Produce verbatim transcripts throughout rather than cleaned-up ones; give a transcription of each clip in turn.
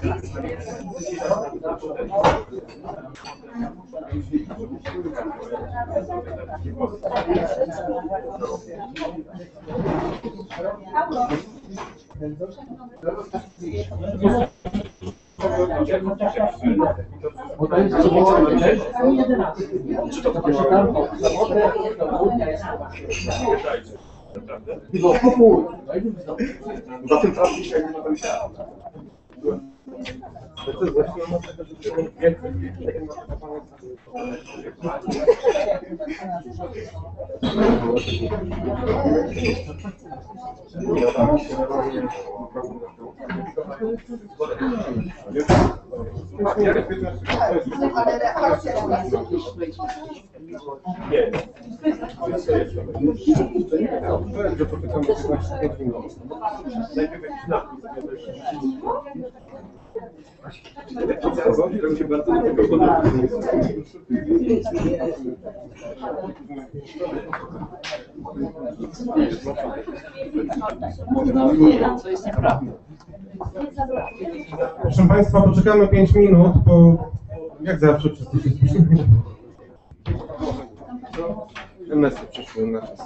Za tym czas dzisiaj nie ma się. To jest właśnie ono tego, że to się bardzo do tego podoba. Co jest nieprawda. Proszę Państwa, poczekamy pięć minut, bo jak zawsze wszyscy się spieszymy. M S-y przyszły na czas.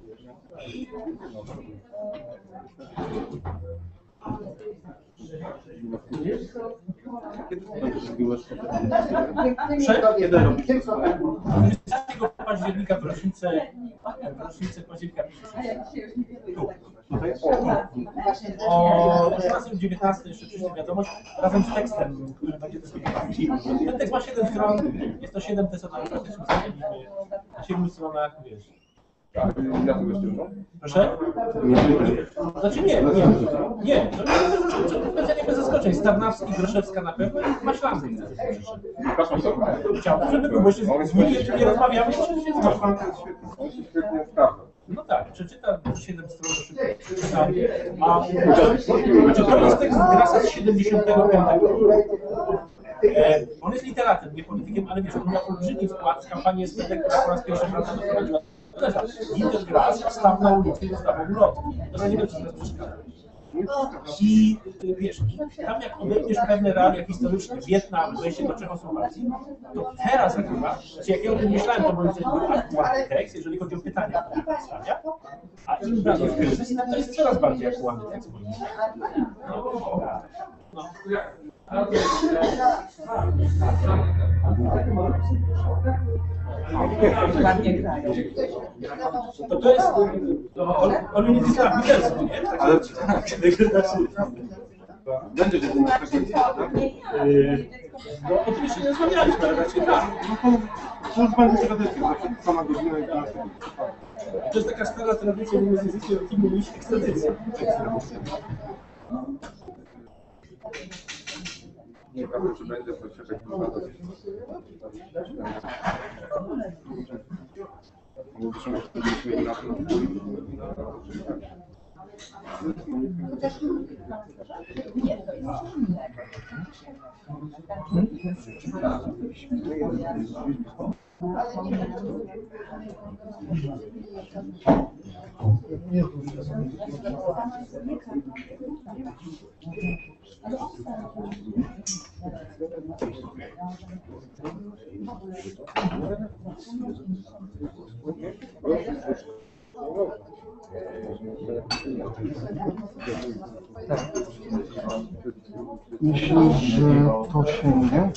dwudziestego października w rocznicę, w rocznicę października tu. O osiemnastej dziewiętnastej jeszcze przyszła wiadomość razem z tekstem, który będzie dyskutowany. Ten tekst ma siedem stron, jest to siedem testowanych praktycznych na siedmiu stronach, wiesz. Proszę? Znaczy nie, nie, nie. To specjalnie bez zaskoczeń. Starnawski, Groszewska na pewno i Maślandy. Chciałbym, żeby był, bo jeszcze z nim jeszcze nie rozmawiamy, to się zgadzam. No tak, przeczytam siedem stron, przeczytam. A znaczy, to jest tekst Grasa z siedemdziesiątego piątego. E, on jest literatem, nie politykiem, ale wiesz, on ma olbrzymi wkład w kampanię S P D, która po raz pierwszy prawda doprowadziła. Inter Gras stał na ulicy i dostawał ulotki. To nie wiem, czy to przeszkadza. I wiesz, tam jak odejdziesz pewne realia historyczne, Wietnam, wejście do Czechosłowacji, to teraz chyba, czy jak ja o tym myślałem, to moim zdaniem był aktualny tekst, jeżeli chodzi o pytania, które pan stawia, a im bardziej w kryzys, to jest coraz bardziej aktualny tekst moim zdaniem. No. No. To to jest Olunicy Stabilizm, nie? Ale będzie jeden na frekwencji, tak? No oczywiście nie rozmawialiśmy, ale raczej tak. No to już będzie tradycja, zawsze sama godzina i dwanaście. To jest taka stara tradycja między językiem, jakim mówisz ekstradycja. Nie wiem, czy będzie to czekać na to. Musimy się na to. Nie, to jest Myślę, że to sięgnie.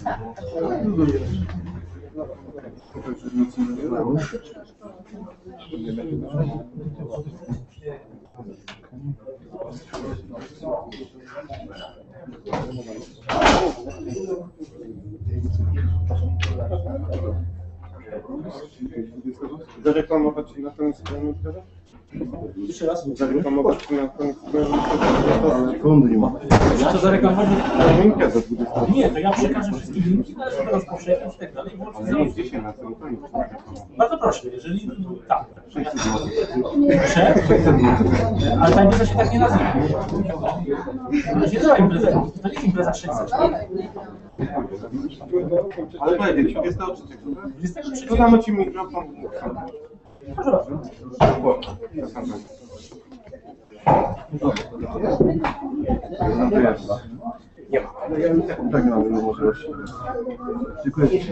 Zareklamować na koniec strony? Jeszcze raz. Zareklamować na koniec strony? Ale prądu nie ma. Co zareklamować? Linkę za dwudziestą. Nie, to ja przekażę wszystkie linki, należy to rozpowszechnić i tak dalej. Znajdzie się na tym koniec. Bardzo proszę, jeżeli tak. Proszę? Ale ta impreza się tak nie nazywa. To się nazywa impreza. To nie jest impreza sześćset. Ale pojedzie, dwudziestego trzeciego. dwudziestego trzeciego. To damy ci mikrofon. Proszę bardzo. Nie ma. Tak, no, no może już. Dziękuję.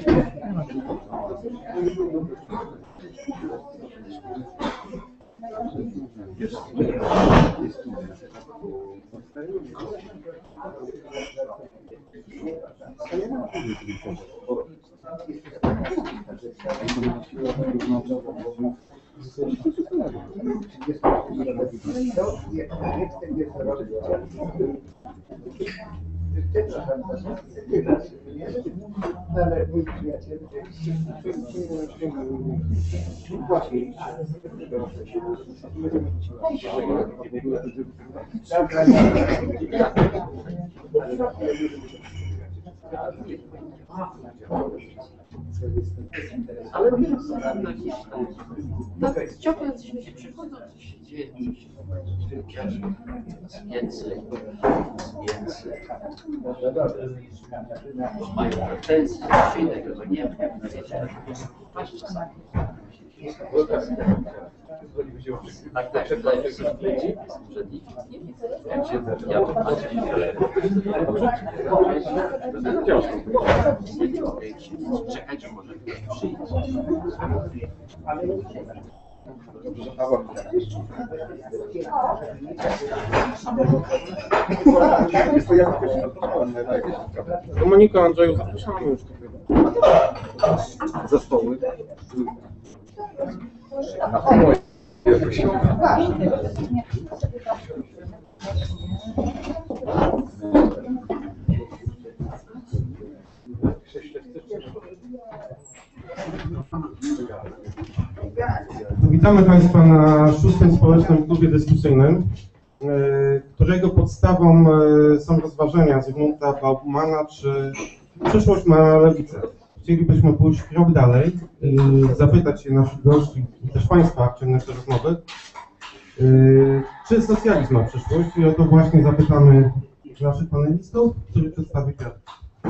Ale my tak ciągle coś się przychodzą, coś się dzieje, coś się więcej, więcej. Mają pretensje, coś innego, to nie wiem, tak, tak, wydaje się, że ja to patrzę, czekajcie, może przyjdzie. Monika, Andrzeju, zapraszamy już tutaj. Zespoły. Witamy Państwa na szóstym społecznym klubie dyskusyjnym, którego podstawą są rozważenia Zygmunta Baumana, czy przyszłość ma lewicę. Chcielibyśmy pójść krok dalej i zapytać się naszych gości i też Państwa w ciągu tej rozmowy, czy socjalizm ma przyszłość, i o to właśnie zapytamy naszych panelistów, którzy przedstawi pierwszy.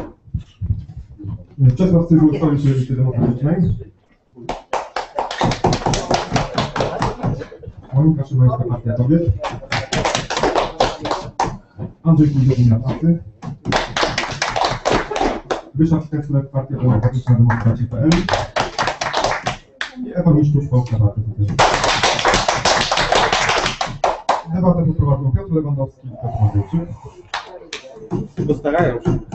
Czesław Cybul, Stolicz Lewicy Demokratycznej. Monika Szymańska, Partia Kobiet. Andrzej Kuzowin, Pracy. Ryszard Kessler, Partia Demokratyczna Demokracji kropka p l. I Ewa Miszczusz, Polska Partia Socjalistyczna. Debatę poprowadzą Piotr Lewandowski i Piotr Mazurczyk. Postarają się.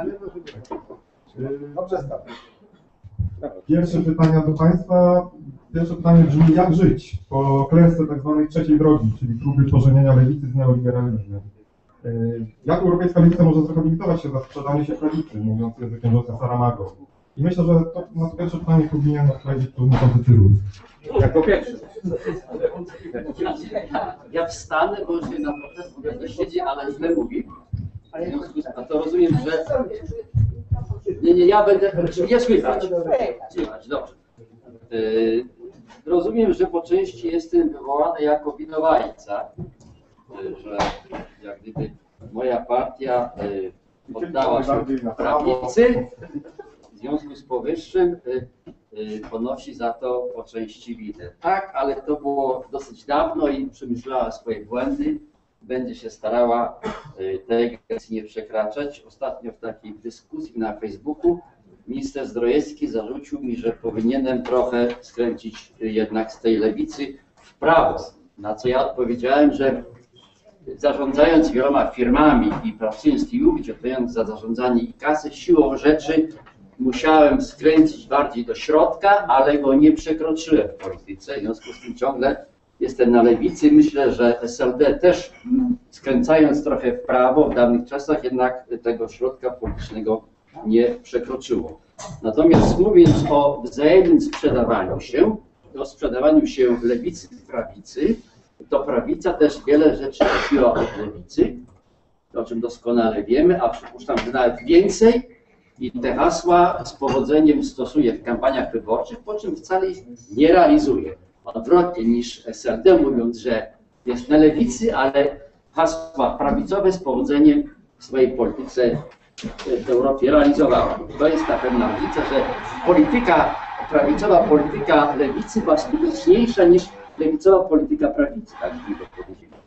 Pierwsze pytania do Państwa. Pierwsze pytanie brzmi, jak żyć po klęsce tak zwanej trzeciej drogi, czyli próby pożenienia lewicy z neoliberalizmem. Jak europejska lewica może zrehabilitować się za sprzedanie się prawicy, mówiąc językiem José Saramago? I myślę, że to, na to pierwsze pytanie powinien odpowiedzieć tu Nikodem Tyruj. Jako pierwszy. Ja wstanę, bo się na protest mogę siedzi, ale źle mówi. W związku z tym, to rozumiem, że... Nie, nie, ja będę... Nie słychać. Słychać, dobrze. Yy, rozumiem, że po części jestem wywołany jako winowajca, yy, że jak gdyby moja partia yy, oddała się prawicy, w związku z powyższym yy, yy, ponosi za to po części winę. Tak, ale to było dosyć dawno i przemyślała swoje błędy. Będzie się starała yy, tej granicy nie przekraczać. Ostatnio w takiej dyskusji na Facebooku minister Zdrojewski zarzucił mi, że powinienem trochę skręcić jednak z tej lewicy w prawo. Na co ja odpowiedziałem, że zarządzając wieloma firmami i pracując w T I U, odpowiadając za zarządzanie i kasę, siłą rzeczy musiałem skręcić bardziej do środka, ale go nie przekroczyłem w polityce. W związku z tym ciągle jestem na lewicy. Myślę, że S L D też skręcając trochę w prawo w dawnych czasach jednak tego środka politycznego nie przekroczyło. Natomiast mówiąc o wzajemnym sprzedawaniu się, o sprzedawaniu się lewicy i prawicy, to prawica też wiele rzeczy kupiła od lewicy, o czym doskonale wiemy, a przypuszczam, że nawet więcej, i te hasła z powodzeniem stosuje w kampaniach wyborczych, po czym wcale ich nie realizuje. Odwrotnie niż S L D, mówiąc, że jest na lewicy, ale hasła prawicowe z powodzeniem w swojej polityce w Europie realizowała. To jest ta pewna różnica, że polityka prawicowa, polityka lewicy była skuteczniejsza niż lewicowa polityka prawicy, tak bym powiedział. I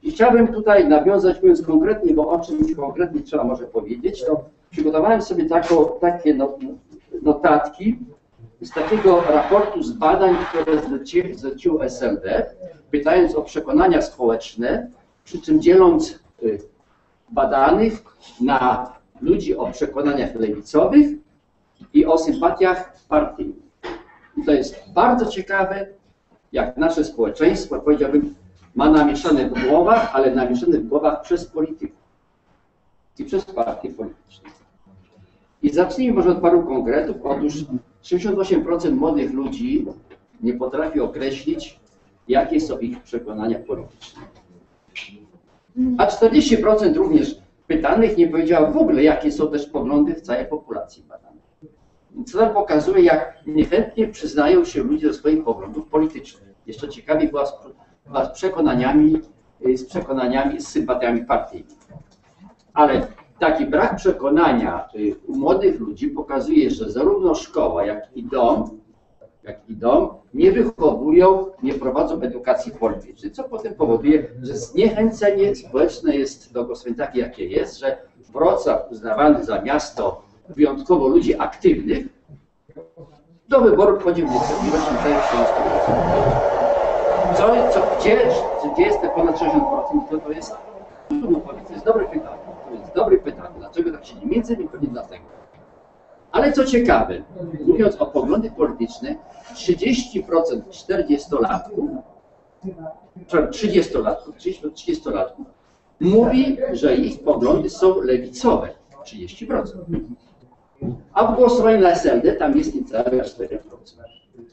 I chciałbym tutaj nawiązać, mówiąc konkretnie, bo o czymś konkretnie trzeba może powiedzieć, to przygotowałem sobie taką, takie notatki z takiego raportu z badań, które zlecił S L D, pytając o przekonania społeczne, przy czym dzieląc badanych na ludzi o przekonaniach lewicowych i o sympatiach partyjnych. I to jest bardzo ciekawe, jak nasze społeczeństwo, powiedziałbym, ma namieszane w głowach, ale namieszane w głowach przez polityków i przez partie polityczne. I zacznijmy może od paru konkretów. Otóż sześćdziesiąt osiem procent młodych ludzi nie potrafi określić, jakie są ich przekonania polityczne. A czterdzieści procent również pytanych nie powiedziało w ogóle, jakie są też poglądy w całej populacji badanej. Co nam pokazuje, jak niechętnie przyznają się ludzie do swoich poglądów politycznych. Jeszcze ciekawiej była z, była z przekonaniami, z przekonaniami, z sympatiami partyjnymi. Ale taki brak przekonania u młodych ludzi pokazuje, że zarówno szkoła, jak i dom, jak i dom nie wychowują, nie prowadzą edukacji politycznej, co potem powoduje, że zniechęcenie społeczne jest do głosowania takie, jakie jest, że Wrocław uznawany za miasto wyjątkowo ludzi aktywnych, do wyboru wchodzi w niecierpliwości trzydzieści procent. Co, co, gdzie, gdzie jest te ponad sześćdziesiąt procent, to, to jest, trudno powiedzieć, to jest dobre pytanie, to jest dobre pytanie, dlaczego tak się nie, między innymi pewnie dlatego. Ale co ciekawe, mówiąc o poglądach politycznych, trzydzieści procent czterdziestolatków, trzydziestolatków, trzydziestolatków mówi, że ich poglądy są lewicowe, trzydzieści procent. A w głosowaniu na S L D tam jest niecałe cztery procent.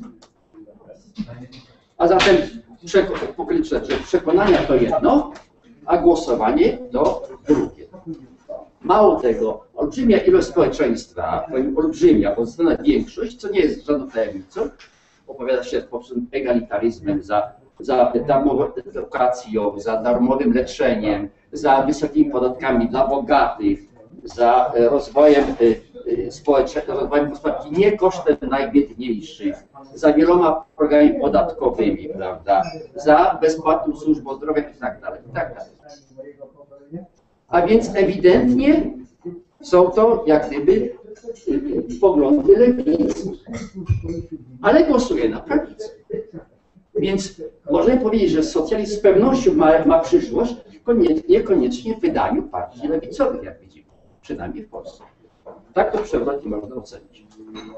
A zatem przekonania to jedno, a głosowanie to drugie. Mało tego, olbrzymia ilość społeczeństwa, powiem olbrzymia, bo zdecydowana większość, co nie jest żadną tajemnicą, opowiada się pod egalitaryzmem, za, za darmową edukacją, za darmowym leczeniem, za wysokimi podatkami dla bogatych, za rozwojem społecznym, rozwojem gospodarki nie kosztem najbiedniejszych, za wieloma programami podatkowymi, prawda, za bezpłatną służbą zdrowia i tak dalej, i tak dalej. A więc ewidentnie są to jak gdyby poglądy lewicy, ale głosuje na prawicę. Więc możemy powiedzieć, że socjalizm z pewnością ma, ma przyszłość, tylko nie, niekoniecznie w wydaniu partii lewicowych, jak widzimy, przynajmniej w Polsce. Tak to przewrotnie można ocenić.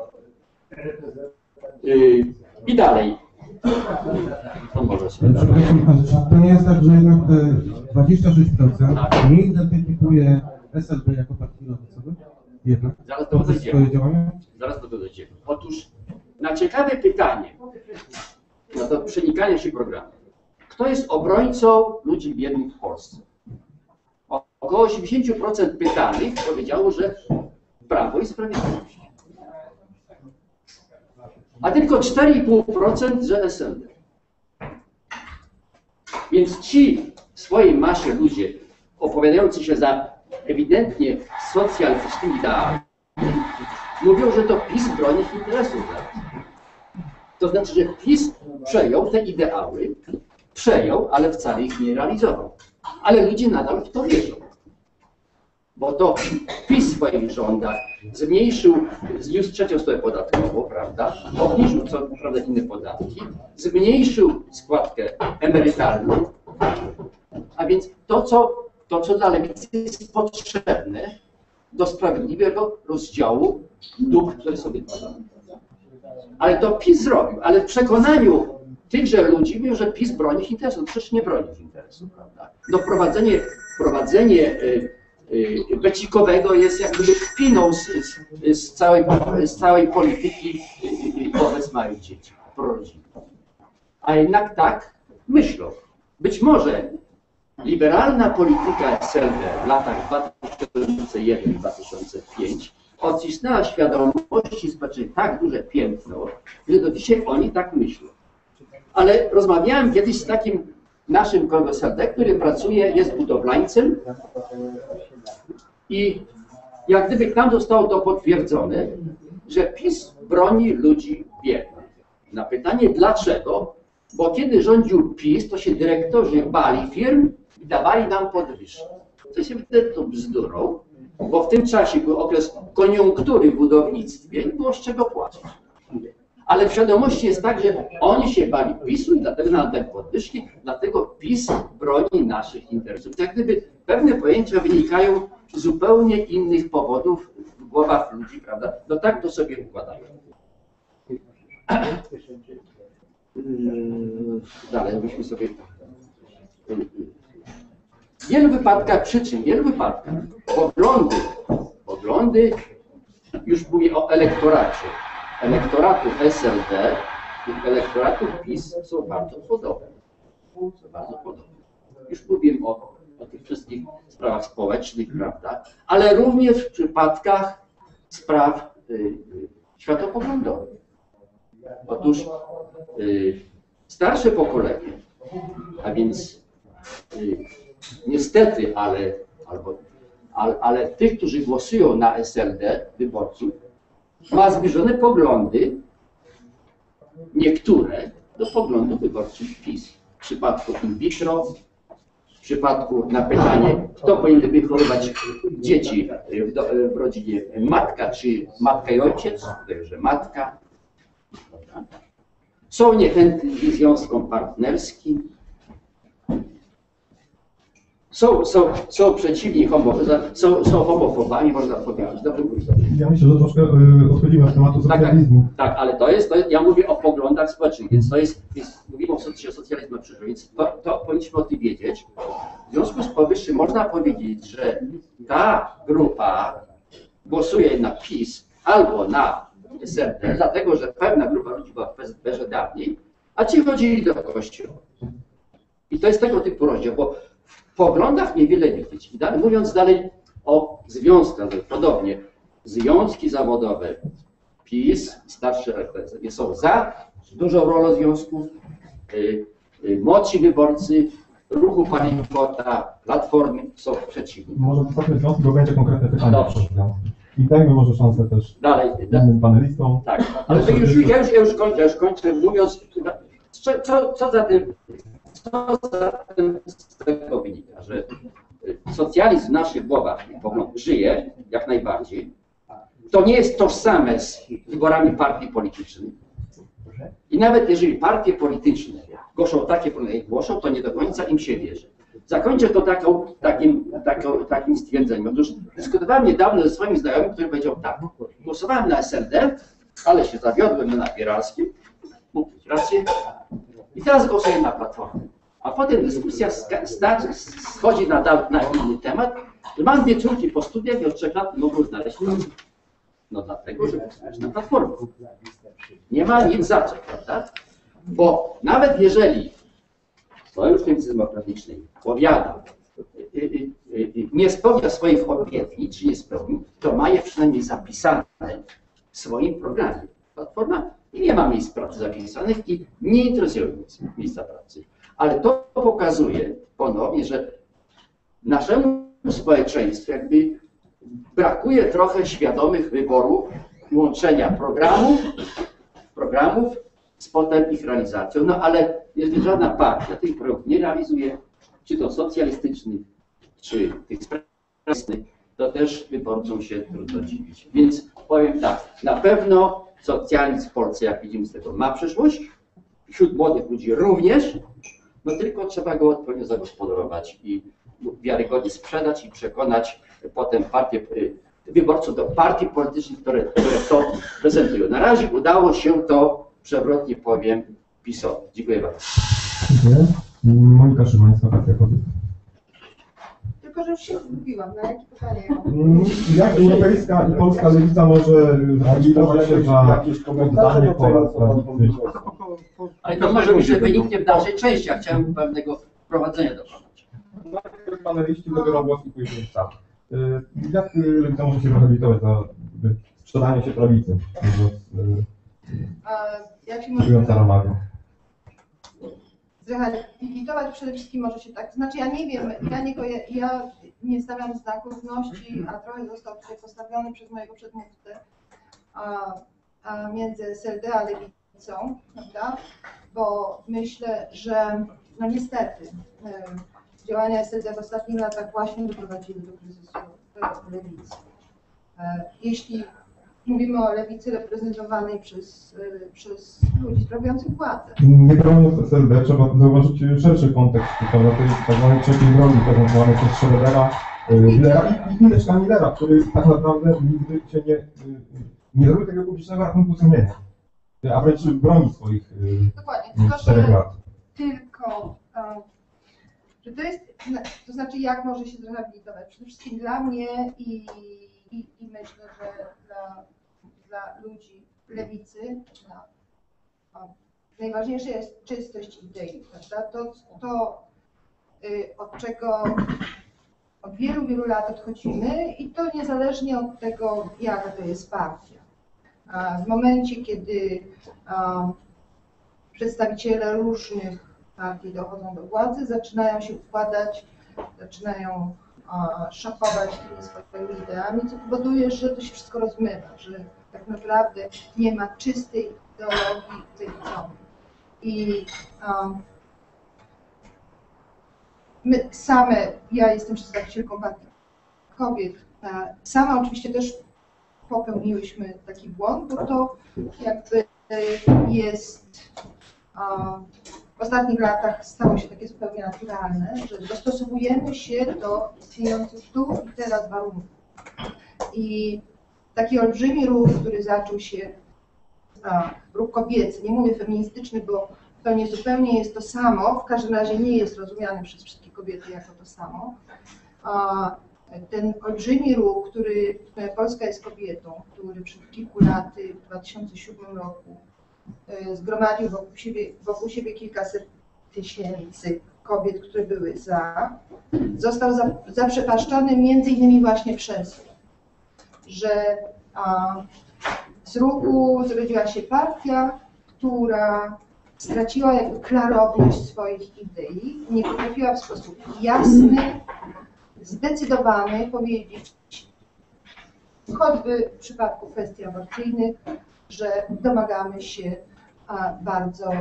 Yy, I dalej. To może sobie to nie jest tak, że jednak te dwadzieścia sześć procent nie identyfikuje S L D jako partii lewicowej? Jednak. Zaraz do tego dojdziemy. Zaraz do tego dojdziemy. Otóż na ciekawe pytanie, no to przenikanie się programu. Kto jest obrońcą ludzi biednych w Polsce? O, około osiemdziesiąt procent pytanych powiedziało, że Prawo i Sprawiedliwość. A tylko cztery i pół procent, że S L D. Więc ci w swojej masie ludzie opowiadający się za ewidentnie socjalistycznymi ideami mówią, że to PiS broni ich interesów. To znaczy, że PiS przejął te ideały, przejął, ale wcale ich nie realizował. Ale ludzie nadal w to wierzą. Bo to PiS w swoich rządach zmniejszył, zniósł trzecią stopę podatkową, prawda? Obniżył co prawda inne podatki, zmniejszył składkę emerytalną, a więc to, co, to, co dla lewicy jest potrzebne do sprawiedliwego rozdziału dóbr, które sobie tworzą. Ale to PiS zrobił, ale w przekonaniu tychże ludzi mówią, że PiS broni ich interesów. Przecież nie broni ich interesów, prawda? No wprowadzenie, wprowadzenie y, y, becikowego jest jakby kpiną z, z, z, całej, z całej polityki y, y, wobec małych dzieci, prorodzinnych. A jednak tak myślą. Być może liberalna polityka S L D w latach dwa tysiące jeden do dwa tysiące piątego odcisnęła świadomości społecznej tak duże piętno, że do dzisiaj oni tak myślą. Ale rozmawiałem kiedyś z takim naszym kolegą S L D, który pracuje, jest budowlańcem i jak gdyby tam zostało to potwierdzone, że PiS broni ludzi biednych. Na pytanie dlaczego, bo kiedy rządził PiS, to się dyrektorzy bali firm, dawali nam podwyżki. To się wydaje to bzdurą, bo w tym czasie był okres koniunktury w budownictwie i było z czego płacić. Ale w świadomości jest tak, że oni się bali PiSu i dlatego nam te podwyżki, dlatego PiS broni naszych interesów. Jak gdyby pewne pojęcia wynikają z zupełnie innych powodów w głowach ludzi, prawda? No tak to sobie układają. Dalej, byśmy sobie... W wielu wypadkach, przy czym w wielu wypadkach poglądy, poglądy, już mówię o elektoracie, elektoratu S L D i elektoratu PiS są bardzo podobne. Są bardzo podobne. Już mówiłem o, o tych wszystkich sprawach społecznych, prawda? Ale również w przypadkach spraw y, y, światopoglądowych. Otóż y, starsze pokolenie, a więc y, niestety, ale, albo, ale, ale tych, którzy głosują na S L D, wyborców, ma zbliżone poglądy, niektóre, do poglądów wyborczych PiS. W przypadku in vitro, w przypadku na pytanie, kto powinien wychowywać dzieci w, do, w rodzinie, matka czy matka i ojciec, to że matka. Są niechętni związkom partnerskim. Są, są, są przeciwni homo, są, są homofobami, można powiedzieć. Dobrze mówić. Ja myślę, że troszkę y, odchodzimy od tematu socjalizmu. Tak, tak, ale to jest, to jest, ja mówię o poglądach społecznych, więc to jest, jest mówimy o soc- socjalizmie na przyszłość, więc to, to powinniśmy o tym wiedzieć. W związku z powyższym można powiedzieć, że ta grupa głosuje na PiS albo na S L D, dlatego że pewna grupa ludzi była w P Z P R dawniej, a ci chodzili do kościoła. I to jest tego typu rozdział, bo w poglądach niewiele nie widać. Mówiąc dalej o związkach, podobnie, związki zawodowe PiS, starsze reprezentacje są za dużą rolą związków, y, y, młodsi wyborcy ruchu Palikota, Platformy są przeciwni. Może zostawmy związki, bo będzie konkretne pytanie. Dobrze. I dajmy może szansę też Dalej, innym panelistom. tak, ale to już, ja, już, ja już kończę, ja już kończę mówiąc, co, co, co za tym, co za tym z tego wynika, że socjalizm w naszych głowach żyje jak najbardziej. To nie jest tożsame z wyborami partii politycznych. I nawet jeżeli partie polityczne głoszą takie, jak głoszą, to nie do końca im się wierzy. Zakończę to taką, takim, taką, takim stwierdzeniem. Otóż dyskutowałem niedawno ze swoim znajomym, który powiedział tak, głosowałem na S L D, ale się zawiodłem na Napieralskim, mógł mieć rację, i teraz głosuję na Platformę. A potem dyskusja schodzi na, na inny temat. Mam dwie córki po studiach i od trzech lat mogą znaleźć pracę. No dlatego, że głosujesz na Platformę. Nie ma nic za co, prawda? Bo nawet jeżeli Sojusz Lewicy Demokratycznej powiada, nie spełnia swoich obietnic, czy nie spełni, to ma je przynajmniej zapisane w swoim programie. Platforma nie ma miejsc pracy zapisanych i nie interesują miejsca pracy. Ale to pokazuje ponownie, że naszemu społeczeństwu jakby brakuje trochę świadomych wyborów, łączenia programów, programów z potem ich realizacją. No ale jeżeli żadna partia tych programów nie realizuje, czy to socjalistycznych, czy tych sprawiedliwych, to też wyborcom się trudno dziwić. Więc powiem tak, na pewno socjalizm w Polsce, jak widzimy z tego, ma przyszłość, wśród młodych ludzi również, no tylko trzeba go odpowiednio zagospodarować i wiarygodnie sprzedać i przekonać potem partię, wyborców do partii politycznych, które, które to prezentują. Na razie udało się to, przewrotnie powiem, PiS-owi. Dziękuję bardzo. Dziękuję. Monika Szymańska, Partia Kobiet. Tylko, że już się zgubiłam. Na jakie pytanie? Jak europejska i polska lewica może zrealizować się za oddanie pola prawicy? Ale to może być, że wyniknie w dalszej części. Ja chciałem pewnego wprowadzenia dokonać. Najpierw paneliści zabiorą głos i później sam. Jak lewica może się rehabilitować za sprzedanie się prawicy? Jak się może Mówiąc Aramago. zrehabilitować? Przede wszystkim może się tak. Znaczy ja nie wiem, ja nie, koje, ja nie stawiam znaku równości, a trochę został tutaj postawiony przez mojego przedmówcę a, a między S L D a lewicą, prawda? Bo myślę, że no niestety w działania S L D w ostatnich latach właśnie doprowadziły do kryzysu lewicy. Jeśli mówimy o lewicy reprezentowanej przez, przez ludzi sprawujących władzę. Nie broniąc S L D, trzeba zauważyć szerszy kontekst, prawda, tej tak zwanej trzeciej drogi prezentowanej przez Schrödera, Millera i Mileczka Millera, który tak naprawdę nigdy się nie, nie zrobił tego publicznego rachunku sumienia, a wręcz broni swoich Dokładnie, tylko, czterech że, lat. tylko że to jest, to znaczy jak może się zrehabilitować? Przede wszystkim dla mnie i, i, i myślę, że dla, dla ludzi lewicy dla, o, najważniejsza jest czystość idei, prawda? To, to y, od czego od wielu, wielu lat odchodzimy i to niezależnie od tego, jaka to jest partia. A w momencie, kiedy a, przedstawiciele różnych partii dochodzą do władzy, zaczynają się układać, zaczynają a, szafować tymi swoimi ideami, co powoduje, że to się wszystko rozmywa, że tak naprawdę nie ma czystej ideologii lewicowej. I a, my same, ja jestem przedstawicielką partii kobiet, a, same oczywiście też popełniłyśmy taki błąd, bo to jakby jest a, w ostatnich latach stało się takie zupełnie naturalne, że dostosowujemy się do istniejących tu i teraz warunków. I taki olbrzymi ruch, który zaczął się, a, ruch kobiecy, nie mówię feministyczny, bo to nie zupełnie jest to samo, w każdym razie nie jest rozumiany przez wszystkie kobiety jako to samo. A, ten olbrzymi ruch, który Polska jest kobietą, który przed kilku laty, w dwa tysiące siódmym roku, zgromadził wokół siebie, wokół siebie kilkaset tysięcy kobiet, które były za, został za, zaprzepaszczony między innymi właśnie przez to, że a, z ruchu zrodziła się partia, która straciła jakby klarowność swoich idei, nie potrafiła w sposób jasny, zdecydowany powiedzieć, choćby w przypadku kwestii aborcyjnych, że domagamy się bardzo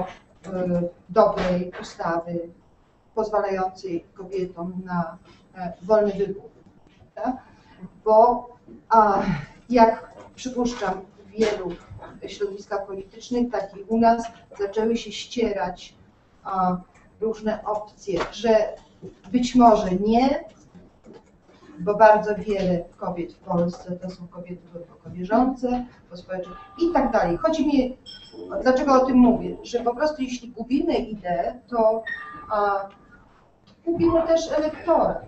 dobrej ustawy pozwalającej kobietom na wolny wybór. Tak? Bo jak przypuszczam w wielu środowiskach politycznych, tak i u nas, zaczęły się ścierać różne opcje, że być może nie, bo bardzo wiele kobiet w Polsce to są kobiety głęboko wierzące, społeczne i tak dalej. Chodzi mi, dlaczego o tym mówię, że po prostu jeśli gubimy ideę, to a, gubimy też elektorat.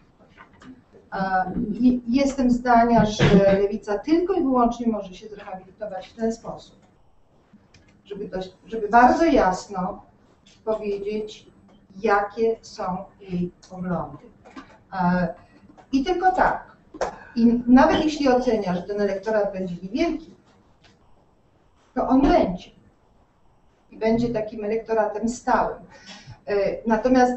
A, i, jestem zdania, że lewica tylko i wyłącznie może się zrehabilitować w ten sposób, żeby, to, żeby bardzo jasno powiedzieć, jakie są jej poglądy. A, I tylko tak. I nawet jeśli ocenia, że ten elektorat będzie niewielki, to on będzie. I będzie takim elektoratem stałym. Natomiast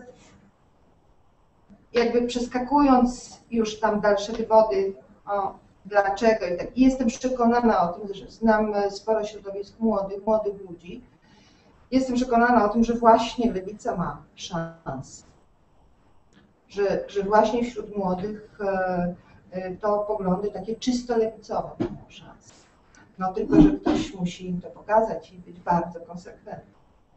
jakby przeskakując już tam dalsze wywody, o, dlaczego i tak, jestem przekonana o tym, że znam sporo środowisk młodych, młodych ludzi, jestem przekonana o tym, że właśnie lewica ma szansę. Że, że właśnie wśród młodych e, to poglądy takie czysto lewicowe mają szansę. No tylko, że ktoś musi im to pokazać i być bardzo konsekwentny.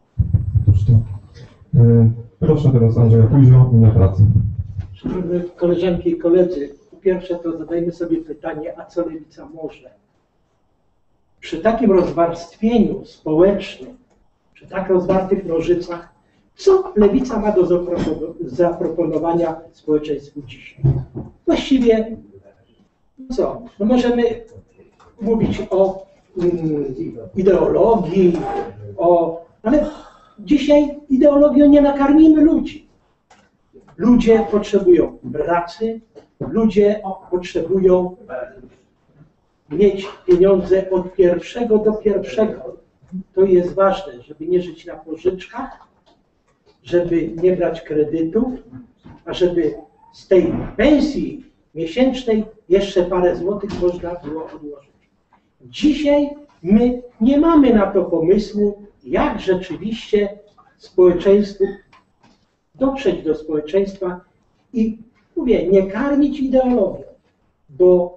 Proszę teraz Andrzeja Późno, Unia Pracy. Szanowne koleżanki i koledzy, po pierwsze to zadajmy sobie pytanie, a co lewica może? Przy takim rozwarstwieniu społecznym, przy tak rozwartych nożycach, co lewica ma do zaproponowania społeczeństwu dzisiaj? Właściwie co? No możemy mówić o mm, ideologii, o, ale dzisiaj ideologią nie nakarmimy ludzi. Ludzie potrzebują pracy, ludzie potrzebują mieć pieniądze od pierwszego do pierwszego. To jest ważne, żeby nie żyć na pożyczkach, żeby nie brać kredytów, a żeby z tej pensji miesięcznej jeszcze parę złotych można było odłożyć. Dzisiaj my nie mamy na to pomysłu, jak rzeczywiście społeczeństwu dotrzeć do społeczeństwa i, mówię, nie karmić ideologią, bo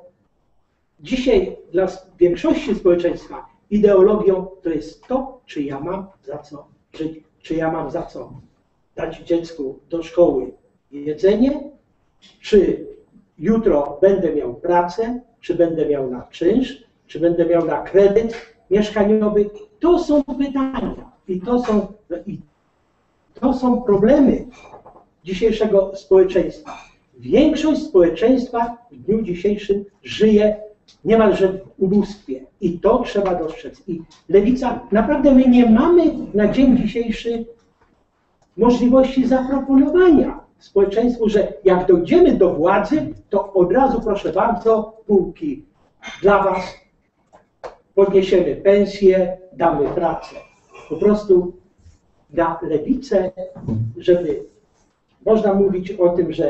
dzisiaj dla większości społeczeństwa ideologią to jest to, czy ja mam za co żyć, czy ja mam za co dać dziecku do szkoły jedzenie, czy jutro będę miał pracę, czy będę miał na czynsz, czy będę miał na kredyt mieszkaniowy. To są pytania i to są, i to są problemy dzisiejszego społeczeństwa. Większość społeczeństwa w dniu dzisiejszym żyje niemalże w ubóstwie i to trzeba dostrzec. I Lewica, naprawdę my nie mamy na dzień dzisiejszy możliwości zaproponowania społeczeństwu, że jak dojdziemy do władzy, to od razu proszę bardzo, półki dla was, podniesiemy pensję, damy pracę. Po prostu na Lewicę, żeby można mówić o tym, że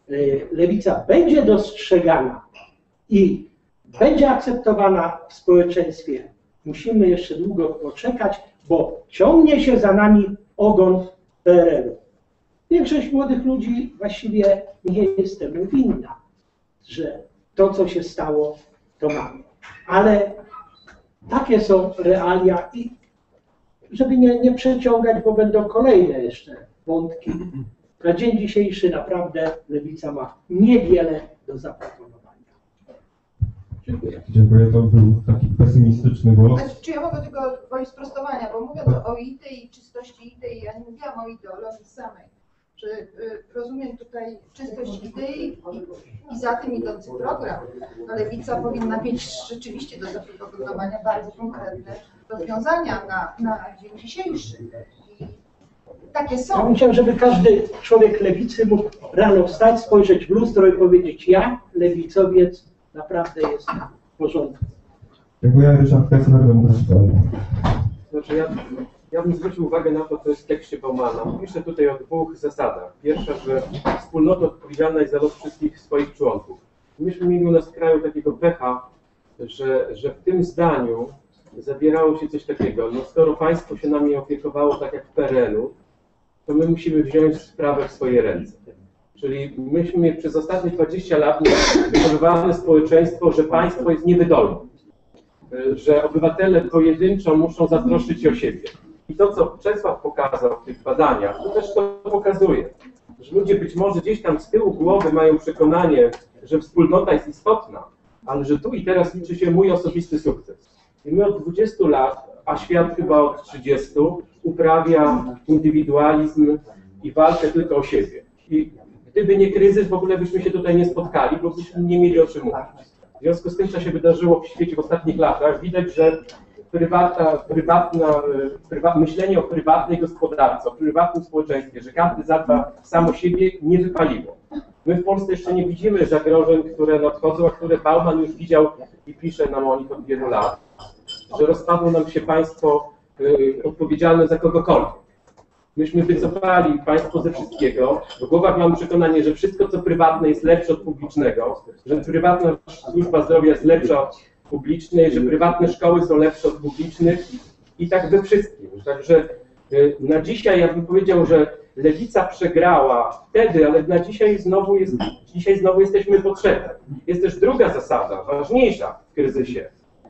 Lewica będzie dostrzegana i będzie akceptowana w społeczeństwie, musimy jeszcze długo poczekać, bo ciągnie się za nami ogon P R L-u. Większość młodych ludzi właściwie nie jest temu winna, że to, co się stało, to mamy. Ale takie są realia i żeby nie, nie przeciągać, bo będą kolejne jeszcze wątki. Na dzień dzisiejszy naprawdę Lewica ma niewiele do zaproponowania. Dziękuję. Dziękuję, to był taki pesymistyczny głos. Znaczy, czy ja mogę tylko woli sprostowania, bo mówiąc o idei i czystości idei, ja nie mówiłam o ideologii samej. Że y, rozumiem tutaj czystość idei i, i za tym idący program. No, Lewica powinna mieć rzeczywiście do zaproponowania bardzo konkretne rozwiązania na, na dzień dzisiejszy. I takie Ja są. bym chciał, żeby każdy człowiek lewicy mógł rano wstać, spojrzeć w lustro i powiedzieć: ja, lewicowiec, naprawdę jestem w porządku. Dziękuję, Ryszard Kessler, Demokracja. Znaczy ja, ja bym zwrócił uwagę na to, co jest w tekście Baumana. Pisze tutaj o dwóch zasadach. Pierwsza, że wspólnota odpowiedzialna jest za los wszystkich swoich członków. Myśmy mieli u nas w kraju takiego pecha, że, że w tym zdaniu zabierało się coś takiego. No skoro państwo się nami opiekowało tak jak w P R L-u, to my musimy wziąć sprawę w swoje ręce. Czyli myśmy przez ostatnie dwadzieścia lat wychowywali społeczeństwo, że państwo jest niewydolne, że obywatele pojedynczo muszą zatroszczyć się o siebie. I to, co Czesław pokazał w tych badaniach, to też to pokazuje, że ludzie być może gdzieś tam z tyłu głowy mają przekonanie, że wspólnota jest istotna, ale że tu i teraz liczy się mój osobisty sukces. I my od dwudziestu lat, a świat chyba od trzydziestu, uprawia indywidualizm i walkę tylko o siebie. I gdyby nie kryzys, w ogóle byśmy się tutaj nie spotkali, bo byśmy nie mieli o czym mówić. W związku z tym, co się wydarzyło w świecie w ostatnich latach, widać, że prywatna, prywatna, prywa, myślenie o prywatnej gospodarce, o prywatnym społeczeństwie, że każdy zadba sam o siebie, nie wypaliło. My w Polsce jeszcze nie widzimy zagrożeń, które nadchodzą, a które Bauman już widział i pisze nam o nich od wielu lat, że rozpadło nam się państwo y, odpowiedzialne za kogokolwiek. Myśmy wycofali państwo ze wszystkiego, w głowach mamy przekonanie, że wszystko, co prywatne, jest lepsze od publicznego, że prywatna służba zdrowia jest lepsza od publicznej, że prywatne szkoły są lepsze od publicznych i tak we wszystkim. Także na dzisiaj ja bym powiedział, że Lewica przegrała wtedy, ale na dzisiaj znowu, jest, dzisiaj znowu jesteśmy potrzebni. Jest też druga zasada, ważniejsza w kryzysie,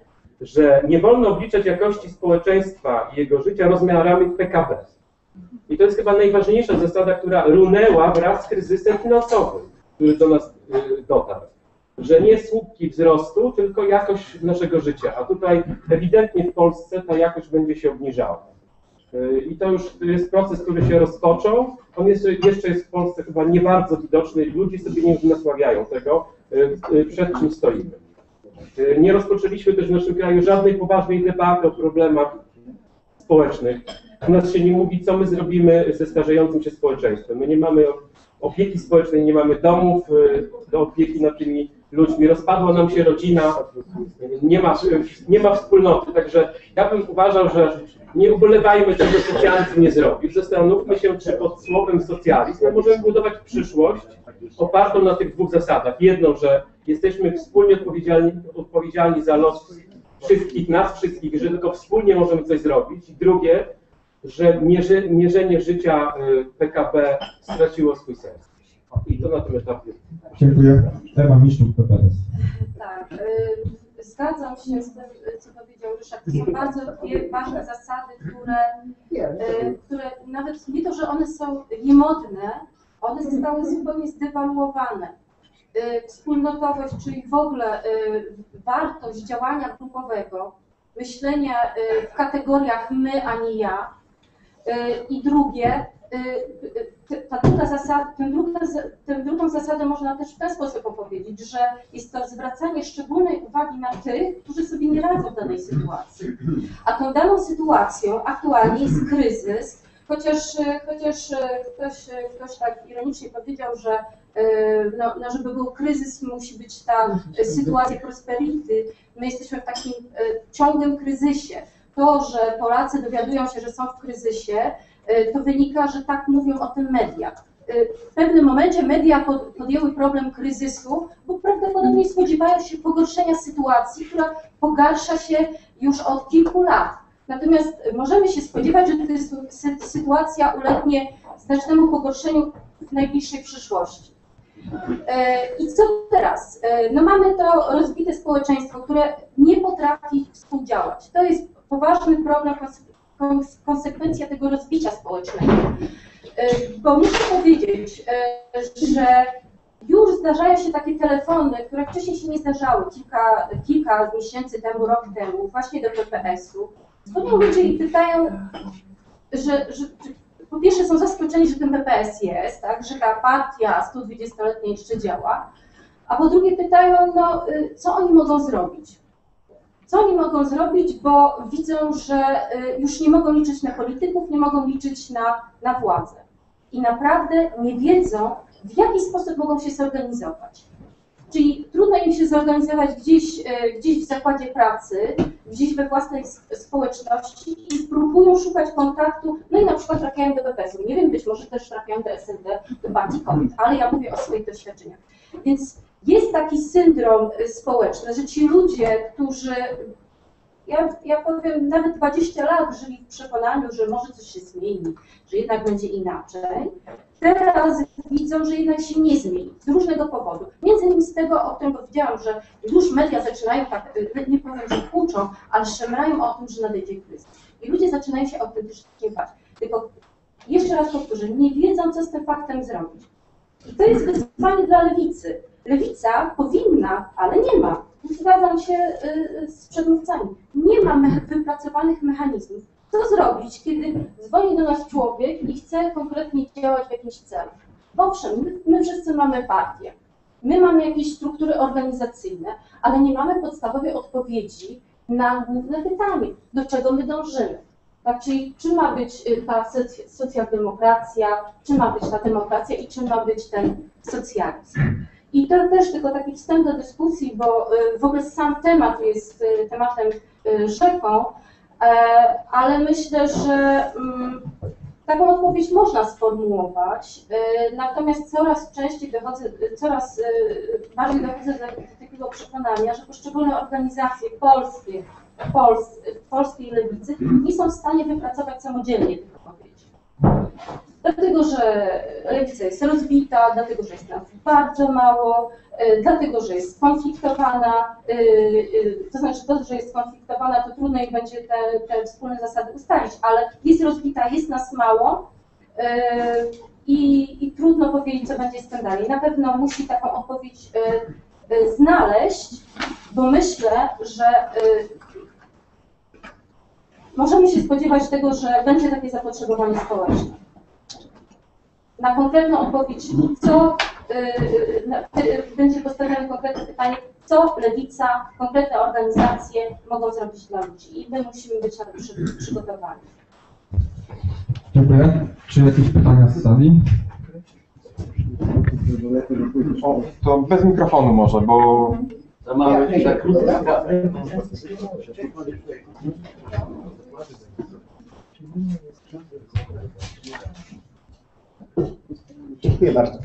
że nie wolno obliczać jakości społeczeństwa i jego życia rozmiarami P K B. I to jest chyba najważniejsza zasada, która runęła wraz z kryzysem finansowym, który do nas y, dotarł. Że nie słupki wzrostu, tylko jakość naszego życia. A tutaj ewidentnie w Polsce ta jakość będzie się obniżała. Y, I to już jest proces, który się rozpoczął. On jest, jeszcze jest w Polsce chyba nie bardzo widoczny. Ludzie sobie nie nasławiają tego, y, y, przed czym stoimy. Y, nie rozpoczęliśmy też w naszym kraju żadnej poważnej debaty o problemach społecznych. U nas się nie mówi, co my zrobimy ze starzejącym się społeczeństwem. My nie mamy opieki społecznej, nie mamy domów do opieki nad tymi ludźmi. Rozpadła nam się rodzina, nie ma, nie ma wspólnoty. Także ja bym uważał, że nie ubolewajmy, czego socjalizm nie zrobił. Zastanówmy się, czy pod słowem socjalizm możemy budować przyszłość opartą na tych dwóch zasadach. Jedno, że jesteśmy wspólnie odpowiedzialni, odpowiedzialni za los wszystkich nas, wszystkich, że tylko wspólnie możemy coś zrobić. I drugie, że mierzy, mierzenie życia y, P K B straciło swój sens. I to na tym etapie. Dziękuję. Ewa Miszczuk, P P S. Tak, y, zgadzam się z tym, co powiedział Ryszard. To są bardzo dwie ważne zasady, które, y, które nawet nie to, że one są niemodne, one zostały zupełnie zdewaluowane. Y, wspólnotowość, czyli w ogóle y, wartość działania grupowego, myślenia y, w kategoriach my, a nie ja. Y, I drugie, y, ta druga zasada, tę, druga, tę drugą zasadę można też w ten sposób opowiedzieć, że jest to zwracanie szczególnej uwagi na tych, którzy sobie nie radzą w danej sytuacji. A tą daną sytuacją aktualnie jest kryzys, chociaż, chociaż ktoś, ktoś tak ironicznie powiedział, że no, no żeby był kryzys, musi być ta sytuacja prosperity. My jesteśmy w takim ciągłym kryzysie. To, że Polacy dowiadują się, że są w kryzysie, to wynika, że tak mówią o tym media. W pewnym momencie media podjęły problem kryzysu, bo prawdopodobnie spodziewają się pogorszenia sytuacji, która pogarsza się już od kilku lat. Natomiast możemy się spodziewać, że ta sytuacja ulegnie znacznemu pogorszeniu w najbliższej przyszłości. I co teraz? No mamy to rozbite społeczeństwo, które nie potrafi współdziałać. To jest poważny problem, konsekwencja tego rozbicia społecznego. Bo muszę powiedzieć, że już zdarzają się takie telefony, które wcześniej się nie zdarzały, kilka, kilka miesięcy temu, rok temu, właśnie do P P S-u. Dzwonią ludzie i pytają, że, że po pierwsze są zaskoczeni, że ten P P S jest, tak, że ta partia sto dwudziestoletnia jeszcze działa, a po drugie pytają, no, co oni mogą zrobić. Co oni mogą zrobić, bo widzą, że już nie mogą liczyć na polityków, nie mogą liczyć na, na władzę. I naprawdę nie wiedzą, w jaki sposób mogą się zorganizować. Czyli trudno im się zorganizować gdzieś, gdzieś w zakładzie pracy, gdzieś we własnej społeczności i próbują szukać kontaktu, no i na przykład trafiają do P P S-u. Nie wiem, być może też trafiają do S L D, do Partii Kobiet, ale ja mówię o swoich doświadczeniach. Więc jest taki syndrom społeczny, że ci ludzie, którzy, ja, ja powiem, nawet dwadzieścia lat żyli w przekonaniu, że może coś się zmieni, że jednak będzie inaczej, teraz widzą, że jednak się nie zmieni z różnego powodu. Między innymi z tego, o którym powiedziałam, że już media zaczynają tak, nie powiem, że kłóczą, ale szemrają o tym, że nadejdzie kryzys. I ludzie zaczynają się autentycznie bać. Tylko jeszcze raz powtórzę, nie wiedzą, co z tym faktem zrobić. I to jest wyzwanie dla lewicy. Lewica powinna, ale nie ma. Zgadzam się z przedmówcami. Nie ma me wypracowanych mechanizmów. Co zrobić, kiedy dzwoni do nas człowiek i chce konkretnie działać w jakimś celu? Owszem, my, my wszyscy mamy partię, my mamy jakieś struktury organizacyjne, ale nie mamy podstawowej odpowiedzi na główne pytanie, do czego my dążymy. Tak, czyli czy ma być ta socjaldemokracja, czy ma być ta demokracja i czy ma być ten socjalizm. I to też tylko taki wstęp do dyskusji, bo w ogóle sam temat jest tematem rzeką, ale myślę, że taką odpowiedź można sformułować, natomiast coraz częściej dochodzę, coraz bardziej dochodzę do takiego przekonania, że poszczególne organizacje polskie, Pols, polskiej lewicy nie są w stanie wypracować samodzielnie tych odpowiedzi. Dlatego, że lewica jest rozbita, dlatego, że jest nas bardzo mało, dlatego, że jest skonfliktowana, to znaczy to, że jest skonfliktowana, to trudno jej będzie te, te wspólne zasady ustalić, ale jest rozbita, jest nas mało i, i trudno powiedzieć, co będzie z tym dalej. Na pewno musi taką odpowiedź znaleźć, bo myślę, że możemy się spodziewać tego, że będzie takie zapotrzebowanie społeczne. Na konkretną odpowiedź, co yy, na, yy, będzie postawione konkretne pytanie, co lewica, konkretne organizacje mogą zrobić dla ludzi i my musimy być na to przy, przygotowani. Dziękuję. Czy jakieś pytania z sali? O, to bez mikrofonu może, bo... Za mało za krótko. Dziękuję bardzo.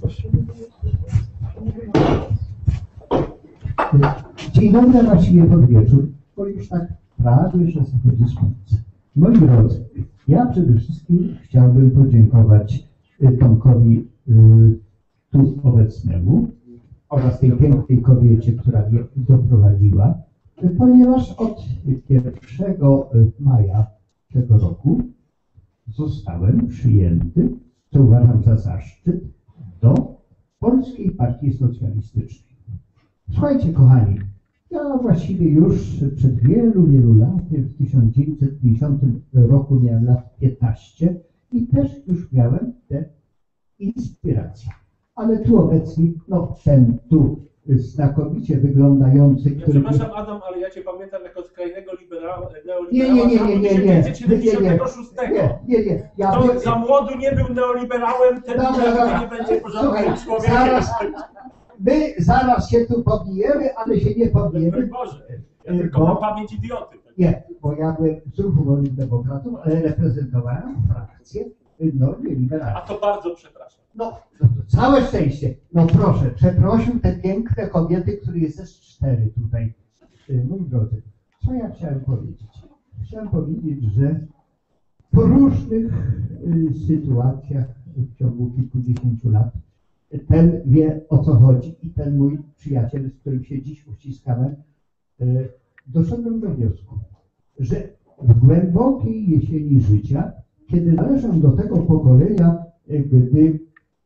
Dzień dobry, a właściwie pod wieczór, bo już tak prawie, że zachodzi słońce. Moi drodzy, Ja przede wszystkim chciałbym podziękować y, Tomkowi y, tu obecnemu oraz tej pięknej kobiecie, która mnie doprowadziła, y, ponieważ od pierwszego maja tego roku zostałem przyjęty, co uważam za zaszczyt, do Polskiej Partii Socjalistycznej. Słuchajcie, kochani, ja właściwie już przed wielu, wielu laty, w tysiąc dziewięćset pięćdziesiątym roku miałem lat piętnaście i też już miałem te inspiracje. Ale tu obecni, no ten tu znakomicie wyglądający, Ja który... przepraszam Adam, ale ja Cię pamiętam jako skrajnego liberała, Nie, neoliberała nie, nie, nie, nie, nie, tysiąc dziewięćset siedemdziesiątego szóstego. nie, nie, nie. Ja Kto wiem- za młodu nie był neoliberałem, ten Dobra, nigdy dobra. nie będzie porządnym Słuchaj, człowiekiem. zaraz, my zaraz się tu pobijemy, ale się nie pobijemy. Broń Boże, ja tylko Bo- mam pamięć idioty. Nie, bo ja byłem z ruchu wolnych demokratów, ale reprezentowałem frakcję no, liberalną. A to bardzo przepraszam. No, no to całe szczęście. No proszę, przeprosił te piękne kobiety, które jest też cztery tutaj. Y, Moi drodzy, co ja chciałem powiedzieć? Chciałem powiedzieć, że po różnych y, sytuacjach w ciągu kilkudziesięciu lat ten wie, o co chodzi i ten mój przyjaciel, z którym się dziś uściskamy, y, doszedłem do wniosku, że w głębokiej jesieni życia, kiedy należę do tego pokolenia, y, gdy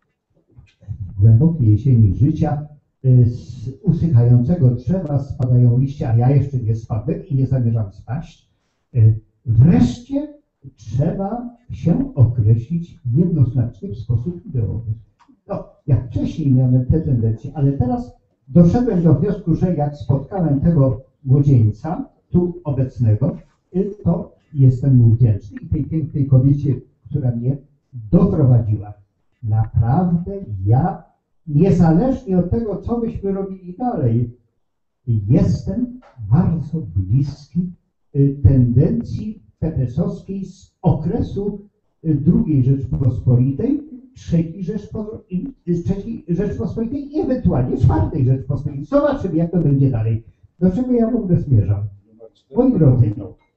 w głębokiej jesieni życia y, z usychającego drzewa spadają liście, a ja jeszcze nie spadłem i nie zamierzam spaść, y, wreszcie trzeba się określić jednoznacznie w sposób ideowy. No, jak wcześniej miałem te tendencje, ale teraz doszedłem do wniosku, że jak spotkałem tego młodzieńca, tu obecnego, y, to jestem mu wdzięczny i tej pięknej kobiecie, która mnie doprowadziła. Naprawdę ja, niezależnie od tego, co byśmy robili dalej, jestem bardzo bliski y, tendencji pepesowskiej z okresu y, drugiej Rzeczpospolitej, trzeciej, Rzeczpo, i, y, trzeciej Rzeczpospolitej i ewentualnie czwartej Rzeczpospolitej. Zobaczymy, jak to będzie dalej. Do czego ja w ogóle zmierzam? Moi drodzy,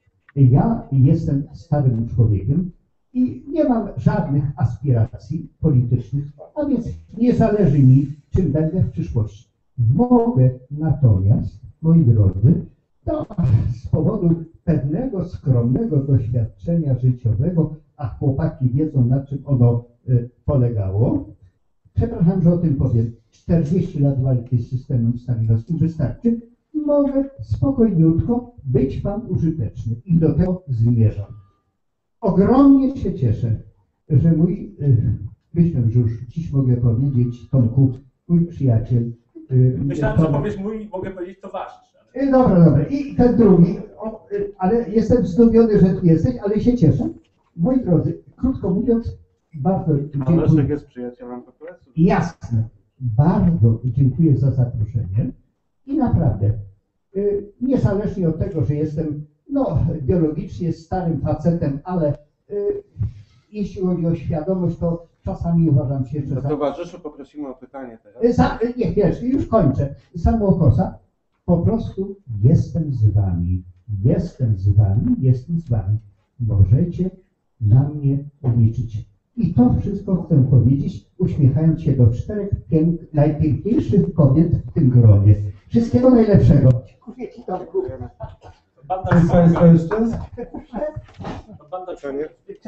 ja jestem starym człowiekiem i nie mam żadnych aspiracji politycznych, a więc nie zależy mi, czym będę w przyszłości. Mogę natomiast, moi drodzy, to z powodu pewnego skromnego doświadczenia życiowego, a chłopaki wiedzą, na czym ono y, polegało, przepraszam, że o tym powiem, czterdzieści lat walki z systemem stalinowskim wystarczy, mogę spokojniutko być Wam użyteczny i do tego zmierzam. Ogromnie się cieszę, że mój, y, myślę, że już dziś mogę powiedzieć, Tomku, mój przyjaciel. y, Myślałem, Tom- że powiesz mój, mogę powiedzieć towarzysz. ale- Y, Dobra, dobra. I ten drugi, o, y, ale jestem zdumiony, że tu jesteś, ale się cieszę. Moi drodzy, krótko mówiąc, bardzo dziękuję. Leszek jest przyjacielem P P S-u. Jasne. Bardzo dziękuję za zaproszenie i naprawdę, y, niezależnie od tego, że jestem no, biologicznie starym facetem, ale y, jeśli chodzi o świadomość, to czasami uważam się, że za... Towarzyszu, poprosimy o pytanie teraz. Y, za y, nie, wiesz, już kończę. Samokosa, po prostu jestem z wami. Jestem z wami, jestem z wami. Możecie na mnie liczyć. I to wszystko chcę powiedzieć, uśmiechając się do czterech pięk- najpiękniejszych kobiet w tym gronie. Wszystkiego najlepszego. Dziękuję Ci, Tomku. Banda Coś Państwa jeszcze? Banda Pytanie?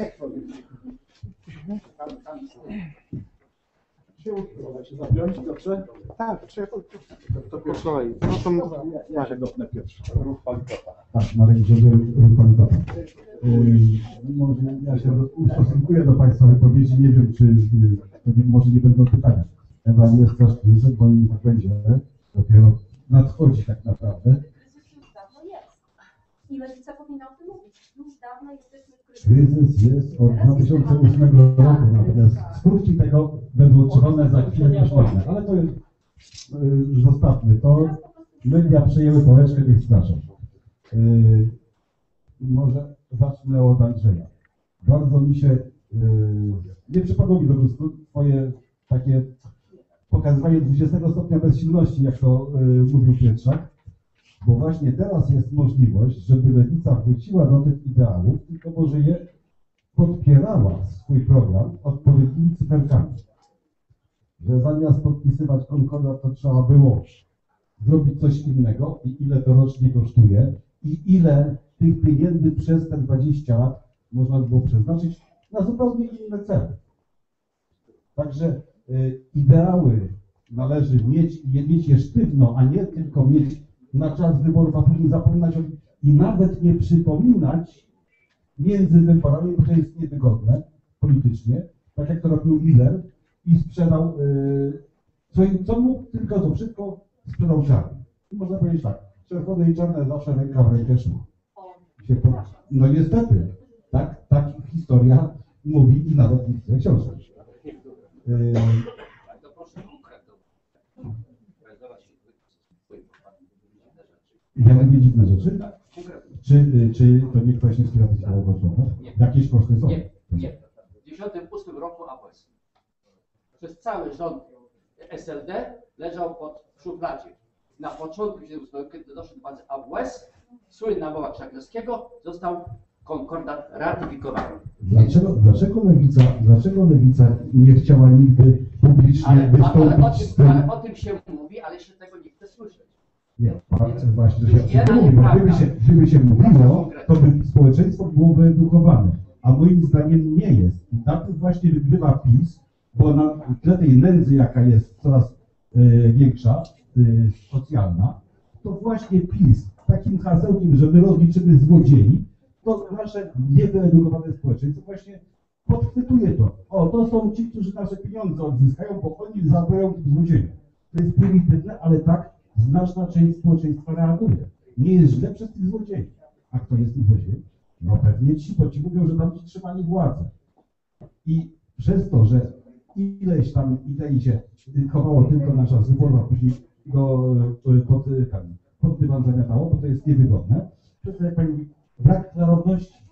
Zapiąć, dobrze? Tak, czy to po kolei. No to ja się dopnę pierwszy. Ruch Palikota. Tak, Marek Grzebiel, Ruch Palikota. Yy, może ja się do, ustosunkuję do Państwa wypowiedzi, nie wiem, czy yy, to nie, może nie będą pytania. Ewa nie jest też kryzys, bo nie tak będzie, dopiero nadchodzi tak naprawdę. Kryzys już dawno jest. I Lewica powinna o tym mówić. Już dawno jesteśmy w kryzysie. Kryzys jest od dwa tysiące ósmego roku, natomiast skutki tego będą odczuwane za chwilę niezłomne. Ale to jest, yy, zostawmy to. Media przejęły pałeczkę, niech straszą. Yy, może zacznę od Andrzeja. Bardzo mi się, yy, nie przypadło mi do gustu twoje takie pokazywanie dwudziestego stopnia bezsilności, jak to yy, mówił Pietrzak, bo właśnie teraz jest możliwość, żeby Lewica wróciła do tych ideałów, tylko może je podpierała swój program odpowiednimi cyferkami. Że zamiast podpisywać konkordat, to trzeba było zrobić coś innego i ile to rocznie kosztuje i ile tych pieniędzy przez te dwadzieścia lat można by było przeznaczyć na zupełnie inne cele. Także y, ideały należy mieć i je mieć je sztywno, a nie tylko mieć na czas wyborów, a później zapominać o nich i nawet nie przypominać między wyborami, bo to jest niewygodne politycznie, tak jak to robił Miller i sprzedał, y, co, co mógł, tylko to wszystko sprzedał czarny. I można powiedzieć tak, czerwone i czarne zawsze ręka w rękę szło. Się po... No niestety, tak, tak historia mówi i nawet w książce. Y, Ja mówię dziwne rzeczy? Czy, czy to nie Kwaśniewski ratyfikował Warszawę? Jakieś koszty są? Nie, nie. W tysiąc dziewięćset dziewięćdziesiątym ósmym roku A W S. Przez cały rząd S L D leżał pod w szufladzie. Na początku tysiąc dziewięćset ósmego, kiedy doszedł do władzy A W S, słynna mowa Krzaklewskiego, został konkordat ratyfikowany. Dlaczego, dlaczego, lewica, dlaczego lewica nie chciała nigdy publicznie Ale, wystąpić ale, o z tym, tym? ale o tym się mówi, ale się tego nie chce słyszeć. Nie, właśnie, że się Jedna mówi, bo gdyby nieprawda. się, gdyby się mówiło, to by społeczeństwo było wyedukowane, a moim zdaniem nie jest. I na tym właśnie wygrywa PiS, bo na tle tej nędzy, jaka jest coraz y, większa, y, socjalna, to właśnie PiS takim hasełkiem, że my rozliczymy złodziei, to nasze niewyedukowane społeczeństwo właśnie podchwytuje to. O, to są ci, którzy nasze pieniądze odzyskają, bo oni zabiorą tym złodziejom. To jest prymitywne, ale tak znaczna część społeczeństwa reaguje. Nie jest źle przez tych złodziei. A kto jest tym złodziejem? No pewnie ci, bo ci mówią, że tam ci trzymali władzę. I przez to, że ileś tam idei się chowało tylko na czas wyborów, a później go pod, pod dywan zamiatało, bo to jest niewygodne. Przez to, jak pani mówi, brak klarowności.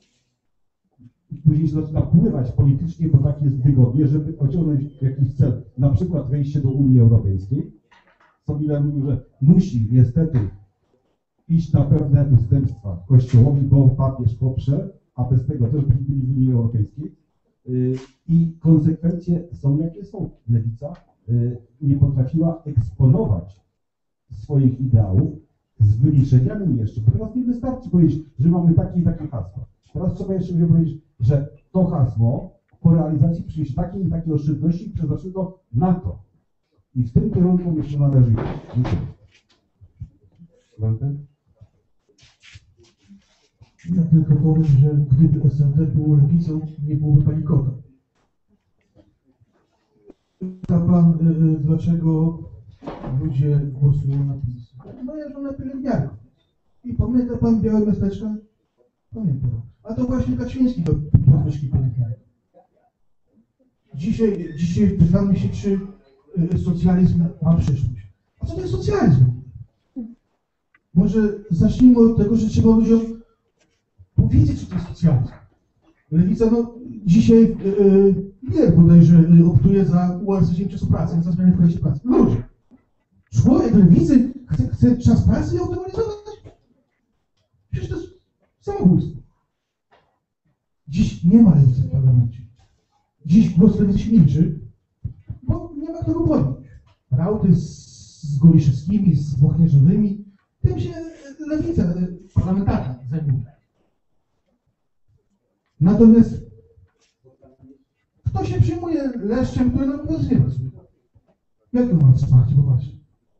Później się zaczyna pływać politycznie, bo tak jest wygodnie, żeby osiągnąć jakiś cel, na przykład wejście do Unii Europejskiej. Miller mówił, że musi niestety iść na pewne ustępstwa Kościołowi, bo papież poprze, a bez tego też byśmy byli w Unii Europejskiej. I konsekwencje są jakie są. Lewica nie potrafiła eksponować swoich ideałów z wyliczeniami jeszcze, bo teraz nie wystarczy powiedzieć, że mamy takie i takie hasła. Teraz trzeba jeszcze powiedzieć, że to hasło po realizacji przyniesie takie i takie oszczędności i przeznaczy to na to. I w tym kierunku myślę należy iść. Dziękuję. Ja tylko powiem, że gdyby S L D było lewicą, nie byłoby pani Kota. Pyta pan, y, dlaczego ludzie głosują na PiS? Moja żona pielęgniarka. I pamięta pan białe miasteczka? Pamiętam. A to właśnie Kaczyński do podwyżki pielęgniarki. Dzisiaj, dzisiaj pytamy się, czy y, socjalizm ma przyszłość. A co to jest socjalizm? Może zacznijmy od tego, że trzeba ludziom powiedzieć, co to jest socjalizm. Lewica, no dzisiaj yy, Miller bodajże yy, optuje za ułatwieniem czasu pracy, za zmianę w kodeksie pracy. Ludzie, człowiek lewicy chce, chce czas pracy autoryzować? Przecież to jest samobójstwo. Dziś nie ma lewicy w parlamencie. Dziś głos lewicy się milczy, bo nie ma kto go podnieść. Rauty z, z Goliszewskimi, z Włochniarzowymi, tym się lewica yy, parlamentarna zajmuje. Natomiast kto się przyjmuje leszczem, który na opozycji nie pracuje? Jak to ma wsparcie, popatrzcie.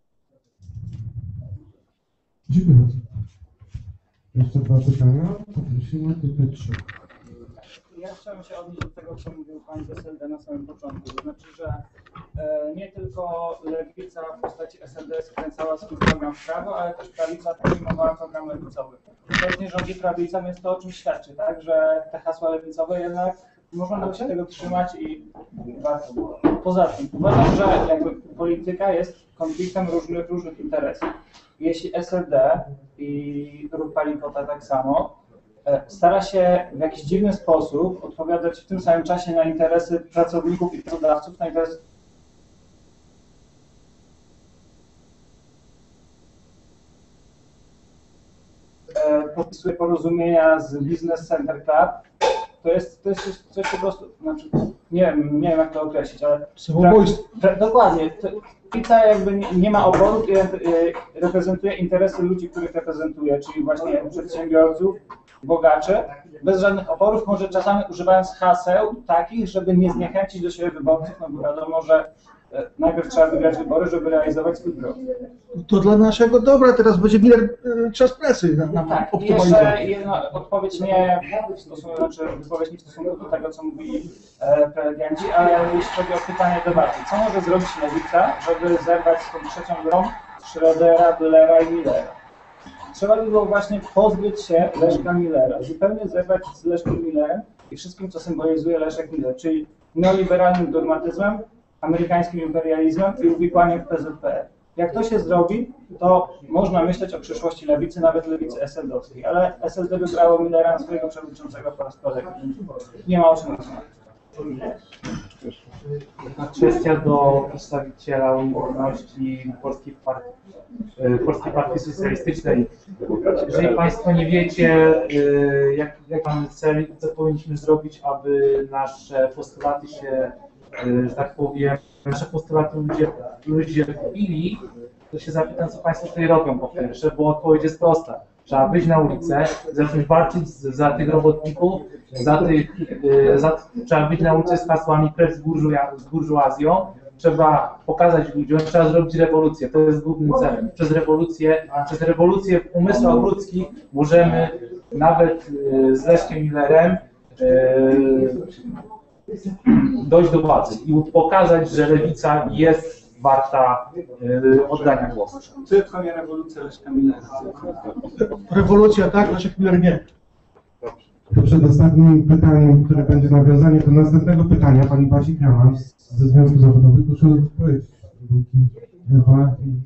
Dziękuję bardzo. Jeszcze dwa pytania. Poprosimy tutaj trzy. Ja chciałem się odnieść do tego, co mówił pan z S L D na samym początku. To znaczy, że e, nie tylko lewica w postaci S L D skręcała swój program w prawo, ale też prawica przyjmowała program lewicowy. Teraz nie rządzi prawica, więc to o czym świadczy, tak? Że te hasła lewicowe jednak można było się tego trzymać i warto było. Poza tym uważam, że jakby polityka jest konfliktem różnych, różnych interesów. Jeśli S L D i ruch Palikota tak samo stara się w jakiś dziwny sposób odpowiadać w tym samym czasie na interesy pracowników i pracodawców, na interesy podpisuje porozumienia z Business Center Club, to jest, to jest coś, coś po prostu, znaczy, nie wiem, nie wiem jak to określić, ale... Samobójstwo. Pra- Dokładnie. To- Lewica jakby nie, nie ma oporów i e, reprezentuje interesy ludzi, których reprezentuje, czyli właśnie przedsiębiorców, bogaczy, bez żadnych oporów, może czasami używając haseł takich, żeby nie zniechęcić do siebie wyborców, no bo wiadomo, że e, najpierw trzeba wygrać wybory, żeby realizować swój program. To dla naszego dobra teraz będzie Miller e, czas pracy na, na Tak, i optymalizację. jeszcze jedna odpowiedź nie w stosunku, znaczy wypowiedź nie w stosunku do tego, co mówili e, prelegenci, ale jeśli chodzi o pytanie do bardziej. Co może zrobić Lewica, żeby zerwać z tą trzecią grą Schrödera, Bellera i Millera? Trzeba by było właśnie pozbyć się Leszka Millera, zupełnie zerwać z Leszkiem Millerem i wszystkim, co symbolizuje Leszek Miller, czyli neoliberalnym dogmatyzmem, amerykańskim imperializmem i uwikłaniem w P Z P R. Jak to się zrobi, to można myśleć o przyszłości lewicy, nawet lewicy es el dowskiej, ale es el de wybrało Millera na swojego przewodniczącego po raz kolejny. Nie ma o czym rozmawiać. Jedna kwestia do przedstawiciela wolności Polskiej Partii, Polskiej Partii Socjalistycznej. Jeżeli Państwo nie wiecie, jak, jak mamy cel, co powinniśmy zrobić, aby nasze postulaty się, że tak powiem, nasze postulaty ludzie, ludzie kupili, to się zapytam, co Państwo tutaj robią po pierwsze, bo odpowiedź jest prosta. Trzeba wyjść na ulicę, zacząć walczyć z, za tych robotników, za tych, y, za, trzeba wyjść na ulicę z hasłami precz z, burżuja, z burżuazją, trzeba pokazać ludziom, trzeba zrobić rewolucję, to jest głównym celem. Przez rewolucję, przez rewolucję w umysłach ludzkich możemy nawet y, z Leszkiem Millerem y, dojść do władzy i pokazać, że lewica jest warta y, oddania głosu. Tylko nie rewolucja Leszka Millera. Rewolucja tak, Leszek Miller nie. To przed ostatnim pytaniem, które będzie nawiązanie do następnego pytania, pani Basi Kramas ze Związku Zawodowego. Proszę o odpowiedź. Ewa i...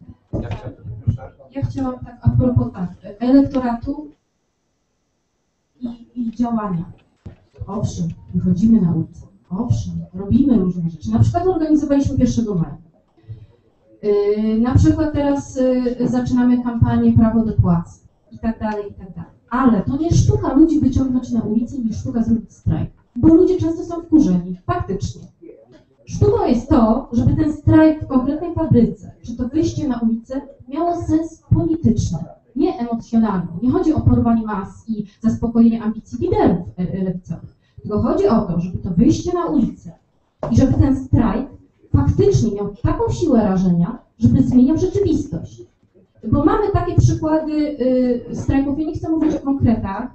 Ja chciałam tak a propos tak, elektoratu i, i działania. Owszem, wychodzimy na ulicę, owszem, robimy różne rzeczy. Na przykład organizowaliśmy pierwszego maja. Yy, na przykład teraz yy, zaczynamy kampanię Prawo do płacy i tak dalej, i tak dalej. Ale to nie sztuka ludzi wyciągnąć na ulicę, nie sztuka zrobić strajk, bo ludzie często są wkurzeni, faktycznie. Sztuką jest to, żeby ten strajk w konkretnej fabryce, czy to wyjście na ulicę miało sens polityczny, nie emocjonalny. Nie chodzi o porwanie mas i zaspokojenie ambicji liderów lewicowych, tylko chodzi o to, żeby to wyjście na ulicę i żeby ten strajk faktycznie miał taką siłę rażenia, żeby zmieniał rzeczywistość. Bo mamy takie przykłady y, strajków, ja nie chcę mówić o konkretach,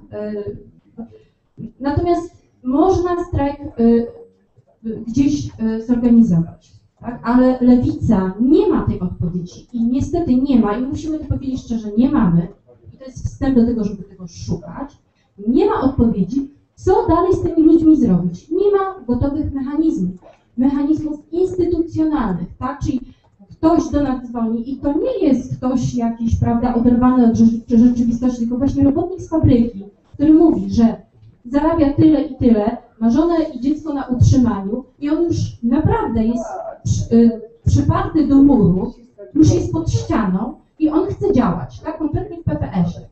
y, natomiast można strajk y, y, gdzieś y, zorganizować, tak? Ale lewica nie ma tej odpowiedzi i niestety nie ma i musimy to powiedzieć szczerze, nie mamy i to jest wstęp do tego, żeby tego szukać, nie ma odpowiedzi, co dalej z tymi ludźmi zrobić. Nie ma gotowych mechanizmów, mechanizmów instytucjonalnych, tak? Czyli ktoś do nas dzwoni i to nie jest ktoś jakiś, prawda, oderwany od rzeczywistości, tylko właśnie robotnik z fabryki, który mówi, że zarabia tyle i tyle, ma żonę i dziecko na utrzymaniu i on już naprawdę jest przy, y, przyparty do muru, już jest pod ścianą i on chce działać, tak, konkretnie w P P S-ie.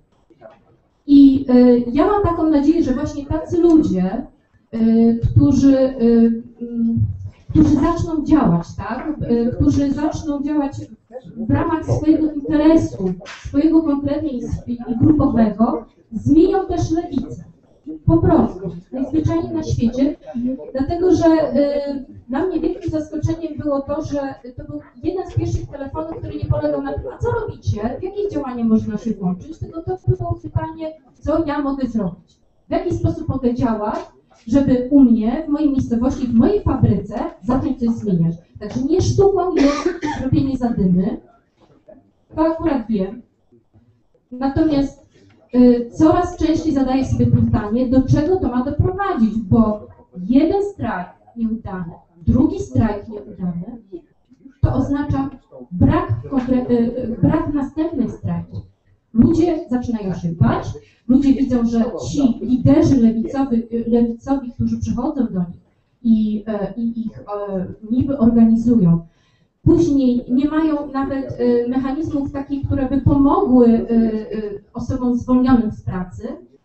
I y, ja mam taką nadzieję, że właśnie tacy ludzie, y, którzy y, y, którzy zaczną działać, tak? Którzy zaczną działać w ramach swojego interesu, swojego konkretnie i, i grupowego, zmienią też lewicę. Po prostu, najzwyczajniej na świecie, dlatego że y, dla mnie wielkim zaskoczeniem było to, że to był jeden z pierwszych telefonów, który nie polegał na tym, a co robicie, w jakie działanie można się włączyć, tylko to było pytanie, co ja mogę zrobić, w jaki sposób mogę działać, żeby u mnie, w mojej miejscowości, w mojej fabryce zacząć coś zmieniać. Także nie sztuką jest zrobienie zadymy, to akurat wiem. Natomiast y, coraz częściej zadaję sobie pytanie, do czego to ma doprowadzić, bo jeden strajk nieudany, drugi strajk nieudany, to oznacza brak, y, brak następnych strajków. Ludzie zaczynają się bać, ludzie widzą, że ci liderzy lewicowi, lewicowi którzy przychodzą do nich i, i ich e, niby organizują, później nie mają nawet e, mechanizmów takich, które by pomogły e, e, osobom zwolnionym z pracy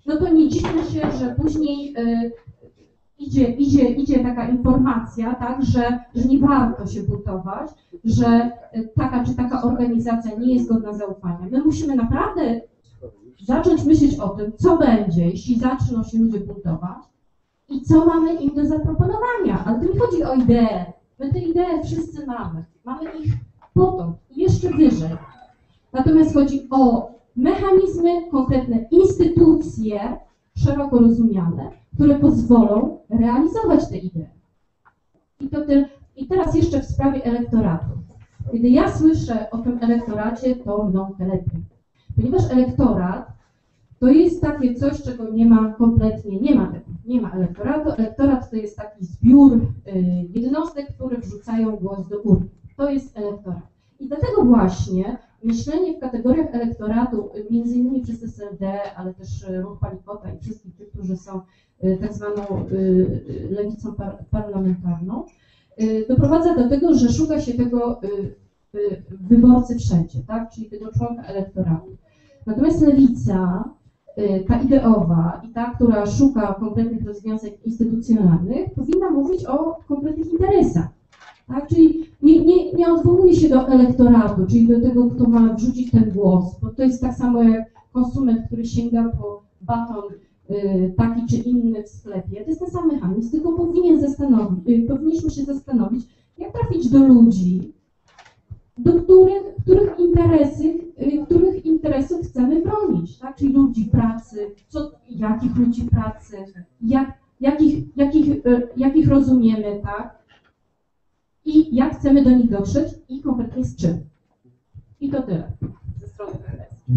no to nie dziwmy się, że później y, idzie, idzie, idzie taka informacja, tak, że, że nie warto się buntować, że y, taka czy taka organizacja nie jest godna zaufania. My musimy naprawdę zacząć myśleć o tym, co będzie, jeśli zaczną się ludzie buntować i co mamy im do zaproponowania. Ale to nie chodzi o idee. My te idee wszyscy mamy. Mamy ich potąd i jeszcze wyżej. Natomiast chodzi o mechanizmy, konkretne instytucje, szeroko rozumiane, które pozwolą realizować te idee. I, to te, I teraz jeszcze w sprawie elektoratu. Kiedy ja słyszę o tym elektoracie, to mną telepie. Ponieważ elektorat to jest takie coś, czego nie ma kompletnie, nie ma tego, nie ma elektoratu. Elektorat to jest taki zbiór y, jednostek, które wrzucają głos do urny. To jest elektorat. I dlatego właśnie myślenie w kategoriach elektoratu, między innymi przez S L D, ale też ruch Palikota i wszystkich tych, którzy są y, tak zwaną y, lewicą par parlamentarną, y, doprowadza do tego, że szuka się tego y, y, wyborcy wszędzie, tak? Czyli tego członka elektoratu. Natomiast lewica, ta ideowa i ta, która szuka konkretnych rozwiązań instytucjonalnych, powinna mówić o konkretnych interesach. Tak? Czyli nie, nie, nie odwołuje się do elektoratu, czyli do tego, kto ma wrzucić ten głos, bo to jest tak samo jak konsument, który sięga po baton y, taki czy inny w sklepie. To jest ten sam mechanizm, tylko powinien zastanowić, y, powinniśmy się zastanowić, jak trafić do ludzi, do których, których, interesy, których interesów chcemy bronić, tak? Czyli ludzi pracy, co, jakich ludzi pracy, jak, jakich, jakich, jakich rozumiemy, tak? I jak chcemy do nich dotrzeć i konkretnie z czym. I to tyle ze strony P N S.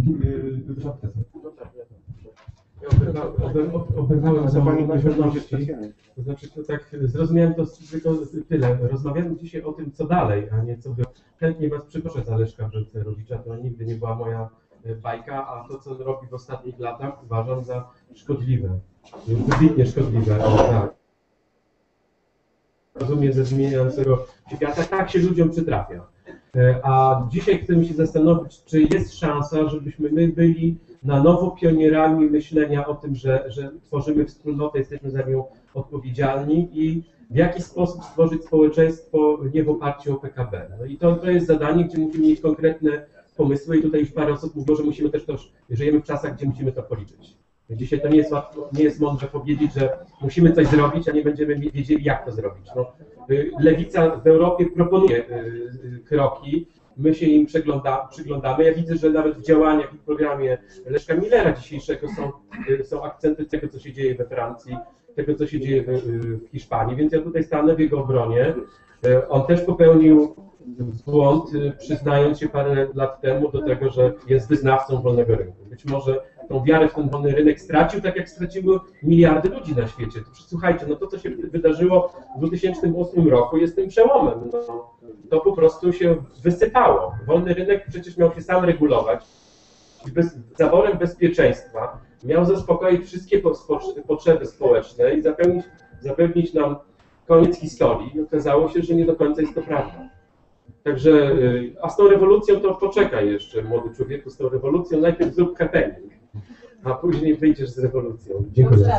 Ja oberwałem za Pani pewności, to znaczy to tak zrozumiałem to tylko tyle. Rozmawiamy dzisiaj o tym, co dalej, a nie co by. Chętnie Was przyproszę za Leszka Balcerowicza, to nigdy nie była moja bajka, a to, co robi w ostatnich latach, uważam za szkodliwe, wybitnie szkodliwe. Tak. Rozumiem ze zmieniającego świata, tak się ludziom przytrafia. A dzisiaj chcemy się zastanowić, czy jest szansa, żebyśmy my byli na nowo pionierami myślenia o tym, że, że tworzymy wspólnotę, jesteśmy za nią odpowiedzialni i w jaki sposób stworzyć społeczeństwo nie w oparciu o P K B. No i to, to jest zadanie, gdzie musimy mieć konkretne pomysły i tutaj już parę osób mówiło, że musimy też to, żyjemy w czasach, gdzie musimy to policzyć. Dzisiaj to nie jest łatwo, nie jest mądrze powiedzieć, że musimy coś zrobić, a nie będziemy wiedzieli, jak to zrobić. No, Lewica w Europie proponuje kroki, my się im przegląda, przyglądamy. Ja widzę, że nawet w działaniach i w programie Leszka Millera dzisiejszego są, są akcenty tego, co się dzieje we Francji, tego, co się dzieje w, w Hiszpanii, więc ja tutaj stanę w jego obronie. On też popełnił błąd, przyznając się parę lat temu do tego, że jest wyznawcą wolnego rynku. Być może tą wiarę w ten wolny rynek stracił, tak jak straciły miliardy ludzi na świecie. To, słuchajcie, no to, co się wydarzyło w dwa tysiące ósmym roku, jest tym przełomem. No, to po prostu się wysypało. Wolny rynek przecież miał się sam regulować. Bez, zaworem bezpieczeństwa miał zaspokoić wszystkie potrzeby społeczne i zapewnić, zapewnić nam koniec historii. I okazało się, że nie do końca jest to prawda. Także, a z tą rewolucją to poczekaj jeszcze, młody człowieku, z tą rewolucją najpierw zrób happening, a później wyjdziesz z rewolucją. Dziękuję.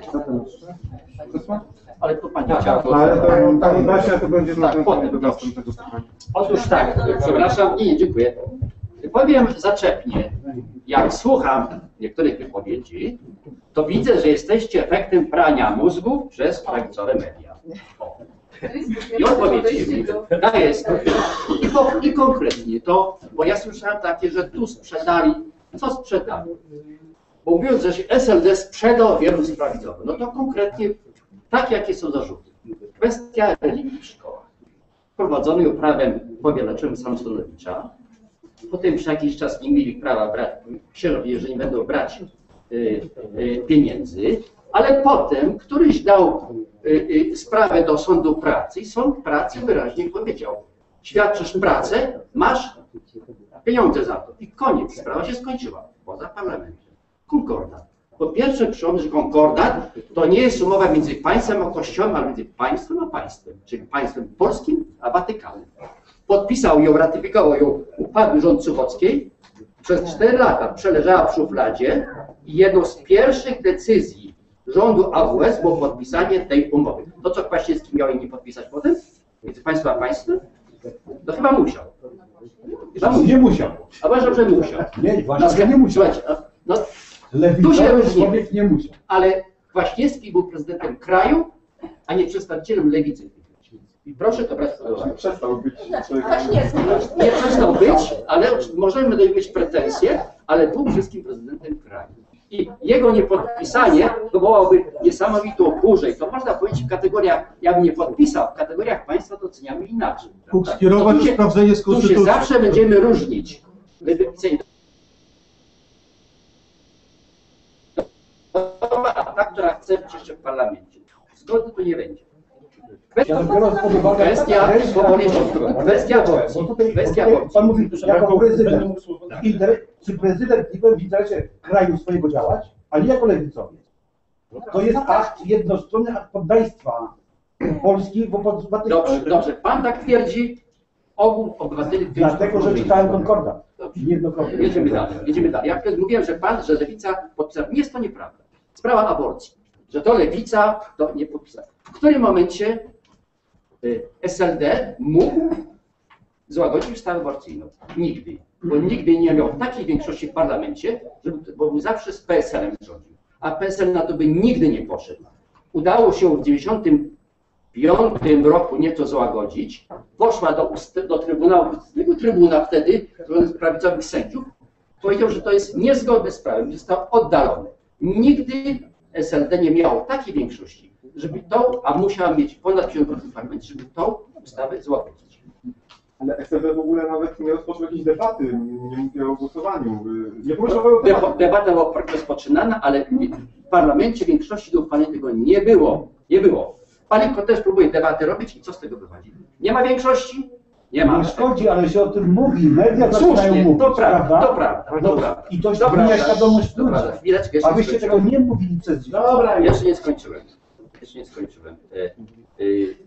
Ale to Pani Ale Pani Basia to będzie nawiązanie do następnego pytania. Otóż tak, przepraszam, nie, nie, dziękuję. Powiem zaczepnie, jak słucham niektórych wypowiedzi, to widzę, że jesteście efektem prania mózgu przez prawicowe media. I odpowiedzi, tak jest. I, to, I konkretnie to, bo ja słyszałem takie, że tu sprzedali, co sprzedali? Bo mówiąc, że się S L D sprzedał wielu z prawicowych, no to konkretnie tak, jakie są zarzuty. Kwestia religii w szkołach. Prowadzonej prawem powielaczym Samsonowicza. Potem przez jakiś czas nie mieli prawa brać, księżowie, że nie będą brać y, y, pieniędzy, ale potem któryś dał y, y, sprawę do sądu pracy i sąd pracy wyraźnie powiedział: świadczysz pracę, masz pieniądze za to. I koniec, sprawa się skończyła. Poza parlamentem. Konkordat. Po pierwsze, przypomnę, że konkordat to nie jest umowa między państwem a kościołem, ale między państwem a państwem, czyli państwem polskim a Watykanem. Podpisał ją, ratyfikował ją upadły rząd Suchockiej. Przez cztery lata przeleżała w szufladzie I jedną z pierwszych decyzji rządu A W S było podpisanie tej umowy. To, co Kwaśniewski miał jej nie podpisać potem, między państwem a państwem, to chyba musiał. Chyba Nie musiał. A uważam, że musiał. Nie, właśnie nie musiał. Słuchajcie, no, tu się Lewicowy różnimy, człowiek nie musiał. ale Kwaśniewski był prezydentem kraju, a nie przedstawicielem lewicy. I proszę to brać pod uwagę. Przestał być. Nie przestał być, ale możemy do niego mieć pretensje, ale był wszystkim prezydentem kraju. I jego niepodpisanie wywołałoby niesamowitą burzę. I to można powiedzieć w kategoriach, ja bym nie podpisał, w kategoriach państwa to oceniamy inaczej. Mógł skierować Tu się- sprawdzenie z Tu się konstytucji. zawsze będziemy różnić. Ta, która chce być jeszcze w parlamencie. Zgody tu nie będzie. Kwestia, kwestia, powoli jeszcze kwestia aborcji. Kwestia aborcji. Pan mówi, jako prezydent, inter, czy prezydent nie powinien w interesie kraju swojego działać, ale jako lewicowiec. To jest akt jednostronny akt poddaństwa Polski wobec Dobrze, dobrze. Pan tak twierdzi, ogół obywateli... Dlatego, że czytałem konkordat. Jednokrotnie. Jedziemy dalej. Jedziemy dalej. Ja wtedy mówiłem, że pan, że lewica podpisała. Nie jest to nieprawda. Sprawa aborcji. Że to lewica to nie podpisała. W którym momencie y, S L D mógł złagodzić ustawę aborcyjną? Nigdy. Bo nigdy nie miał takiej większości w parlamencie, żeby, bo był zawsze z P S L-em rządził. A P S L na to by nigdy nie poszedł. Udało się w dziewięćdziesiątym piątym roku nieco złagodzić. Poszła do, do Trybunału, tego Trybunał wtedy, z prawicowych sędziów, powiedział, że to jest niezgodne z prawem, został oddalony. Nigdy S L D nie miało takiej większości, żeby tą, a musiała mieć ponad pięćdziesiąt procent parlamentu, żeby tą ustawę złagodzić. Ale S L D w ogóle nawet nie rozpoczął jakiejś debaty, nie mówię o głosowaniu. Nie pomyślał o debacie. Debata była rozpoczynana, ale w parlamencie większości do uchwalenia tego nie było. Nie było. Paliko też próbuje debaty robić i co z tego wychodzi? Nie ma większości? Nie ma. Nie szkodzi, ale się o tym mówi, media zaczynają Słusznie, mówić, to prawda, prawda? to prawda, to prawda. I to Dobra, zmienia dobra, świadomość dobra, ludzi. chwileczkę, jeszcze A wyście nie tego nie mówili przez dziś. Dobra, jeszcze nie skończyłem. Jeszcze nie skończyłem. E, e, e,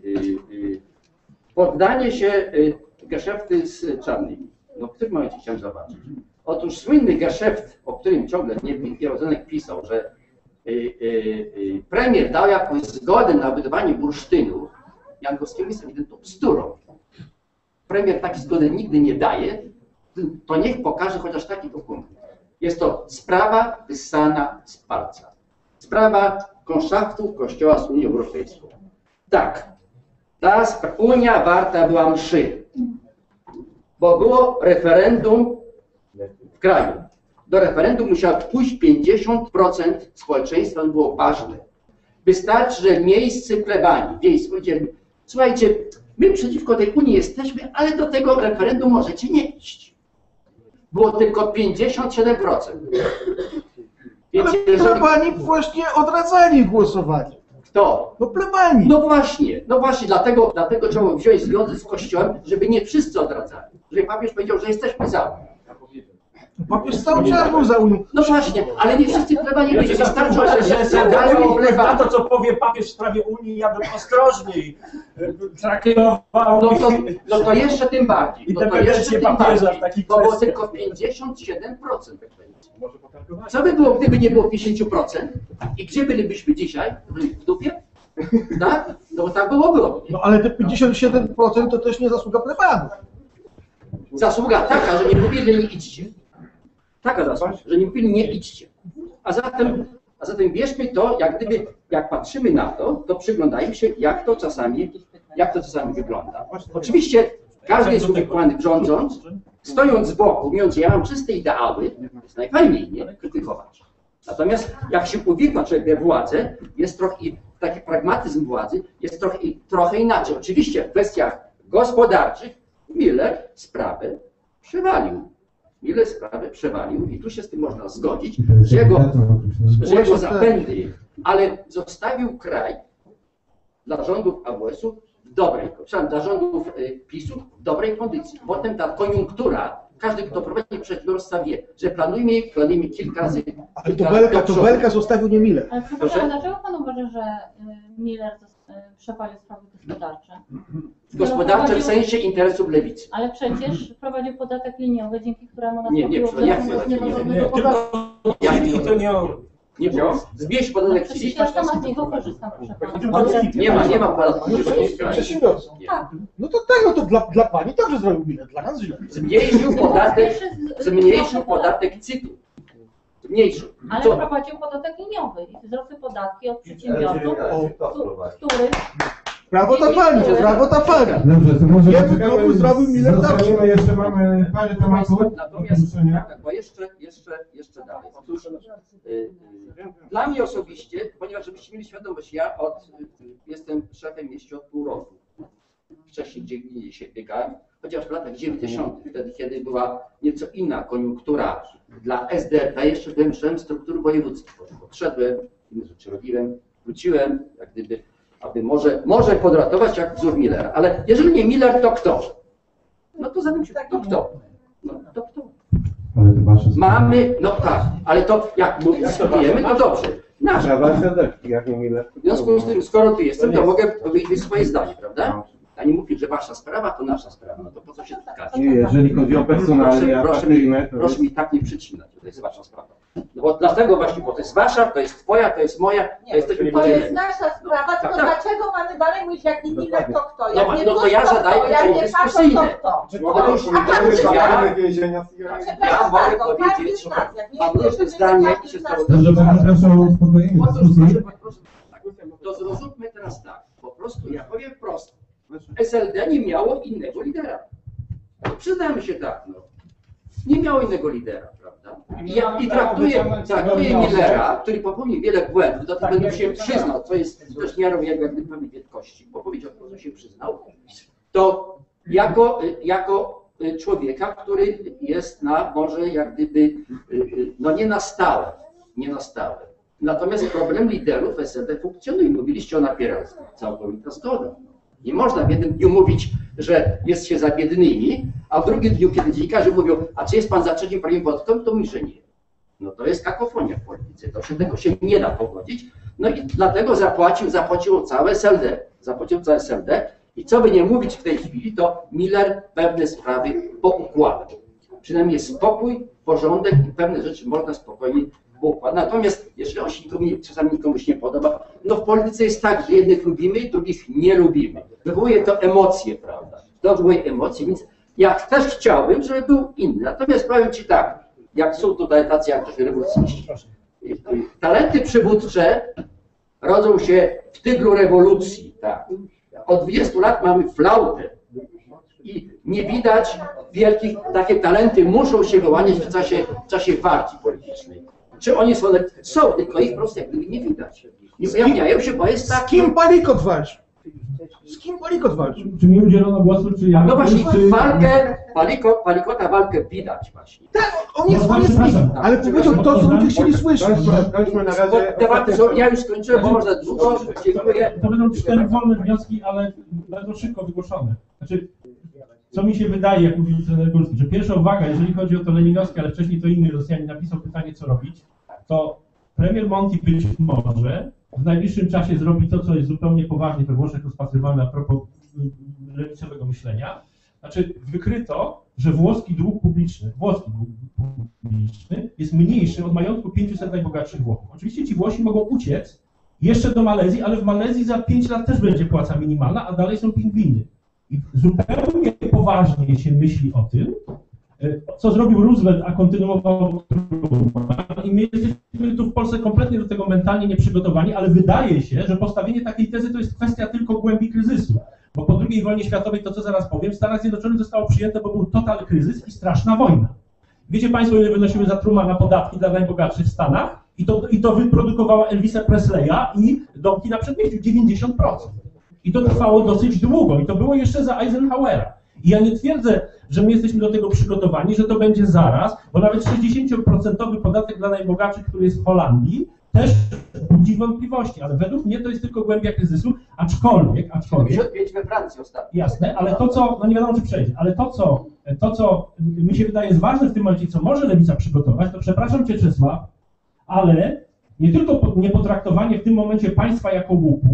e, poddanie się e, geszefty z czarnymi. No w którym momencie chciałem zobaczyć? Otóż słynny geszeft, o którym ciągle Pierozenek pisał, że e, e, e, premier dał jakąś zgodę na wydawanie bursztynu, Jankowskiego jest ewidentną bzdurą. Premier takiej zgody nigdy nie daje, to niech pokaże chociaż taki dokument. Jest to sprawa wyssana z palca. Sprawa konszaftów Kościoła z Unią Europejską. Tak, ta Unia warta była mszy, bo było referendum w kraju. Do referendum musiało pójść pięćdziesiąt procent społeczeństwa, to było ważne. Wystarczy, że miejsce plebanii, wiejskie, powiedzieli, słuchajcie, my przeciwko tej Unii jesteśmy, ale do tego referendum możecie nie iść. Było tylko pięćdziesiąt siedem procent. Więc Ale jeżeli... plebani właśnie odradzali głosowanie. Kto? No plebani. No właśnie, no właśnie, dlatego, dlatego trzeba wziąć związek z Kościołem, żeby nie wszyscy odradzali. Żeby papież powiedział, że jesteśmy za. Papież cały czas był za Unią. No właśnie, ale nie wszyscy plebani byli. Wystarczyło, że że się na to, co powie papież w sprawie Unii, ja bym ostrożniej traktował. No to, no to jeszcze tym bardziej. No to jeszcze tym papieża bardziej. w takich Bo było kwestiach. tylko pięćdziesiąt siedem procent. Co by było, gdyby nie było pięćdziesiąt procent? I gdzie bylibyśmy dzisiaj? W dupie? Tak? No bo tak było, było. No ale te pięćdziesiąt siedem procent to też nie zasługa plebanów. Zasługa taka, że nie mówili, że nie idźcie. Taka zasługa, że nie mówili, nie idźcie. A zatem, a zatem bierzmy to, jak gdyby, jak patrzymy na to, to przyglądajmy się, jak to czasami, jak to czasami wygląda. Oczywiście każdy jest uwikłany rządząc, stojąc z boku, mówiąc, że ja mam czyste ideały, jest najfajniej, nie? Krytykować. Natomiast jak się uwikła człowiek we władzę, jest trochę, taki pragmatyzm władzy jest trochę, trochę inaczej. Oczywiście w kwestiach gospodarczych Miller sprawę przewalił. Miller sprawę przewalił i tu się z tym można zgodzić, że jego, że jego zapędy, ale zostawił kraj dla rządów A W S-u w dobrej, przepraszam, dla rządów PiS-u w dobrej kondycji. Potem ta koniunktura, każdy, kto prowadzi przedsiębiorstwa wie, że planujmy, planujmy kilka razy. Ale to Belka, to Belka zostawił nie Miller. Ale przepraszam, dlaczego pan uważa, że Miller został przepalił sprawy gospodarcze. Gospodarcze w sensie interesów lewicy. Ale przecież wprowadził podatek liniowy, dzięki któremu Nie, nie, nastąpiło jak wzrost nie, nie, niewolnego podatku. Jak to nie on? Nie było. Zbieś podatek Przecież chwili. ja sama z niego korzystam, proszę pana. Nie ma, nie ma podatku. Przedsiębiorców. Tak. No to tak, no to dla, dla pani dobrze zrobił bilet, dla nas źle. Zmniejszył podatek, zmniejszył podatek CIT-u. Zmniejszył. Ale Co? wprowadził podatek liniowy i wzrosły podatki od przedsiębiorców, których... Prawo ta pani, prawo ta pani. Dobrze, to może Jemu poczekamy, znowu zrobił Miller zostaniemy, jeszcze mamy parę tematów do Natomiast, poruszenia. tak, bo jeszcze, jeszcze, jeszcze dalej. Otóż y, y, dla mnie osobiście, ponieważ żebyście mieli świadomość, ja od, y, jestem szefem mieście od pół roku. Wcześniej gdzie indziej się biegałem, chociaż w latach dziewięćdziesiątych, wtedy kiedy była nieco inna koniunktura dla S D R P, jeszcze byłem szefem struktur wojewódzkich. Odszedłem, inne rzeczy robiłem, wróciłem, jak gdyby, aby może, może podratować jak wzór Millera. Ale jeżeli nie Miller, to kto? No to zanim się, to kto? No to kto? Ale to wasze Mamy, no tak, ale to jak dyskutujemy, to dobrze. Nasz. jak nie mile. W związku z tym, skoro tu jestem, to mogę powiedzieć swoje zdanie, prawda? A nie mówić, że wasza sprawa to nasza sprawa, no to po co się spotkać? Nie, jeżeli chodzi o personalia proszę, proszę, mi, partyjne, to proszę mi tak nie przycinać, to jest wasza sprawa. No bo dlatego właśnie, bo to jest wasza, to jest twoja, to jest moja, to jesteśmy To jest podzieleni. nasza sprawa, tak, tylko tak. dlaczego mamy dalej mówić, jak nie Miller to kto? No, Jak no, nie no to Tusk, ja to zadaję kto? Jak pytanie nie Paweł, dyskusyjne. to kto? Otóż A każdy z ja, nas, ja przepraszam mogę bardzo, każdy powiedzieć, z nas, jak nie mam różne jesteśmy, zdanie każdy i z się nas- z tego Dobrze, bardzo proszę o uspokojenie Otóż, dyskusji. proszę, proszę, tak, to zrozummy teraz tak, po prostu ja powiem prosto. S L D nie miało innego lidera. Przyznajmy się tak, no. Nie miało innego lidera, prawda? I, ja, i traktuje, traktuje Millera, który popełnił wiele błędów, do tego będę się przyznał, co jest też miarą jego jak gdyby pewnej wielkości, bo powiedział to, co się przyznał, to jako, jako człowieka, który jest na może jak gdyby, no nie na stałe, nie na stałe. Natomiast problem liderów S L D funkcjonuje. Mówiliście o napieralstwie. Całkowita zgoda. Nie można w jednym dniu mówić, że jest się za biednymi, a w drugim dniu, kiedy dziennikarze mówią, a czy jest pan za trzecim prawem podatkowym, to mówi, że nie. No to jest kakofonia w polityce. To się, tego się nie da pogodzić. No i dlatego zapłacił, zapłaciło całe S L D. Zapłacił całe S L D. I co by nie mówić w tej chwili, to Miller pewne sprawy poukładał. Przynajmniej spokój, porządek i pewne rzeczy można spokojnie poukładać. Natomiast jeżeli on się nikomu, czasami komuś nie podoba, no w polityce jest tak, że jednych lubimy, drugich nie lubimy. Wywołuje to emocje, prawda? To wywołuje emocje, więc ja też chciałbym, żeby był inny. Natomiast powiem ci tak, jak są tutaj tacy jak rewolucjoniści. Talenty przywódcze rodzą się w tyglu rewolucji. Tak. Od dwudziestu lat mamy flautę i nie widać wielkich, takie talenty muszą się wyłaniać w czasie, w czasie walki politycznej. Czy oni są, są, tylko ich po prostu jak gdyby nie widać. Nie ujawniają się, bo jest tak... Z kim Palikot walczy? Z kim Palikot walczy? Czy mi udzielono głosu, czy ja? No właśnie, czy... walkę, paliko, palikota walkę widać właśnie. Tak, on jest, No, on jest, przepraszam. ale powiedział to, co ludzie chcieli słyszeć. Kończmy na Bo razie. debaty są, ja już skończyłem, bo można długo, dziękuję. To będą cztery wolne wnioski, ale będą szybko wygłoszone. Znaczy, co mi się wydaje, jak mówił trener Górski, że pierwsza uwaga, jeżeli chodzi o to Leninowskie, ale wcześniej to inny Rosjanin napisał pytanie, co robić, to premier Monti być może w najbliższym czasie zrobi to, co jest zupełnie poważnie we Włoszech rozpatrywane a propos lewicowego myślenia. Znaczy, wykryto, że włoski dług publiczny, włoski dług publiczny jest mniejszy od majątku pięciuset najbogatszych Włochów. Oczywiście ci Włosi mogą uciec jeszcze do Malezji, ale w Malezji za pięć lat też będzie płaca minimalna, a dalej są pingwiny. I zupełnie poważnie się myśli o tym, co zrobił Roosevelt, a kontynuował Truman. I my jesteśmy tu w Polsce kompletnie do tego mentalnie nieprzygotowani, ale wydaje się, że postawienie takiej tezy to jest kwestia tylko głębi kryzysu. Bo po drugiej wojnie światowej, to co zaraz powiem, w Stanach Zjednoczonych zostało przyjęte, bo był total kryzys i straszna wojna. Wiecie Państwo, ile wynosiły za Trumana podatki dla najbogatszych w Stanach? I to, i to wyprodukowała Elvisa Presleya i domki na przedmieściu, dziewięćdziesiąt procent. I to trwało dosyć długo i to było jeszcze za Eisenhowera. I ja nie twierdzę, że my jesteśmy do tego przygotowani, że to będzie zaraz, bo nawet sześćdziesięcioprocentowy podatek dla najbogatszych, który jest w Holandii, też budzi wątpliwości, ale według mnie to jest tylko głębia kryzysu, aczkolwiek, aczkolwiek... pięćdziesiąt pięć we Francji ostatnio. Jasne, ale to co, no nie wiadomo czy przejdzie, ale to co, to co mi się wydaje jest ważne w tym momencie, co może Lewica przygotować, to przepraszam Cię Czesław, ale nie tylko nie potraktowanie w tym momencie państwa jako łupu,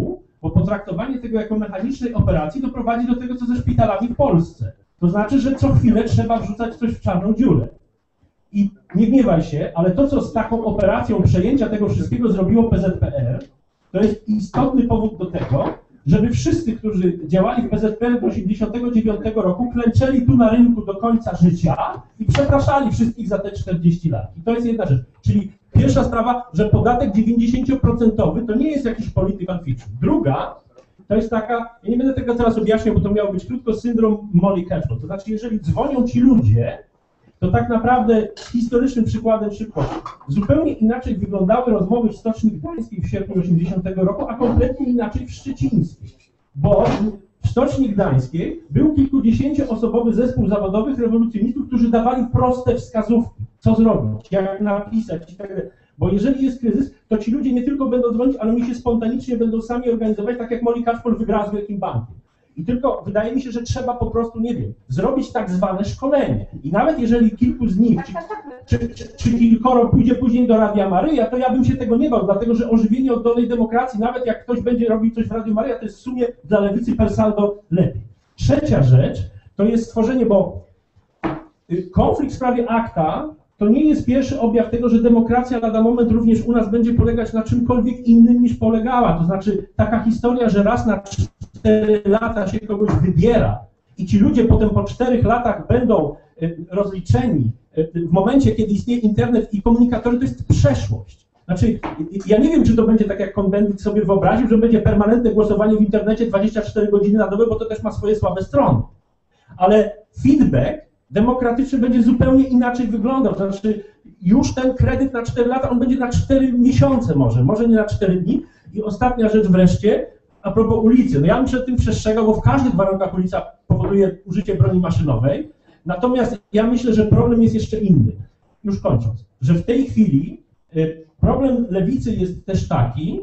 bo potraktowanie tego jako mechanicznej operacji doprowadzi do tego, co ze szpitalami w Polsce. To znaczy, że co chwilę trzeba wrzucać coś w czarną dziurę. I nie gniewaj się, ale to, co z taką operacją przejęcia tego wszystkiego zrobiło P Z P R, to jest istotny powód do tego, żeby wszyscy, którzy działali w P Z P R do osiemdziesiątego dziewiątego roku, klęczeli tu na rynku do końca życia i przepraszali wszystkich za te czterdzieści lat. I to jest jedna rzecz. Czyli pierwsza sprawa, że podatek dziewięćdziesięcioprocentowy to nie jest jakiś political fiction. Druga, to jest taka, ja nie będę tego teraz objaśniał, bo to miał być krótko syndrom Molly Cashman. To znaczy, jeżeli dzwonią ci ludzie, to tak naprawdę historycznym przykładem szybko zupełnie inaczej wyglądały rozmowy w Stoczni Gdańskiej w sierpniu osiemdziesiątego roku, a kompletnie inaczej w Szczecińskiej. Bo w Stoczni Gdańskiej był kilkudziesięcioosobowy zespół zawodowych rewolucjonistów, którzy dawali proste wskazówki, co zrobić, jak napisać i tak dalej. Bo jeżeli jest kryzys, to ci ludzie nie tylko będą dzwonić, ale oni się spontanicznie będą sami organizować, tak jak Molly Cashman wygrała z Wielkim Bankiem. I tylko wydaje mi się, że trzeba po prostu, nie wiem, zrobić tak zwane szkolenie. I nawet jeżeli kilku z nich, czy, czy, czy, czy kilkoro pójdzie później do Radia Maryja, to ja bym się tego nie bał, dlatego że ożywienie oddolnej demokracji, nawet jak ktoś będzie robił coś w Radiu Maryja, to jest w sumie dla lewicy per saldo lepiej. Trzecia rzecz to jest stworzenie, bo konflikt w sprawie akta to nie jest pierwszy objaw tego, że demokracja lada moment również u nas będzie polegać na czymkolwiek innym niż polegała. To znaczy taka historia, że raz na cztery lata się kogoś wybiera i ci ludzie potem po czterech latach będą rozliczeni w momencie, kiedy istnieje internet i komunikatory, to jest przeszłość. Znaczy, ja nie wiem, czy to będzie tak, jak konwent sobie wyobraził, że będzie permanentne głosowanie w internecie dwadzieścia cztery godziny na dobę, bo to też ma swoje słabe strony. Ale feedback demokratyczny będzie zupełnie inaczej wyglądał. To znaczy, już ten kredyt na cztery lata, on będzie na cztery miesiące może, może nie na cztery dni. I ostatnia rzecz wreszcie, a propos ulicy. No ja bym przed tym przestrzegał, bo w każdych warunkach ulica powoduje użycie broni maszynowej. Natomiast ja myślę, że problem jest jeszcze inny. Już kończąc, że w tej chwili problem lewicy jest też taki,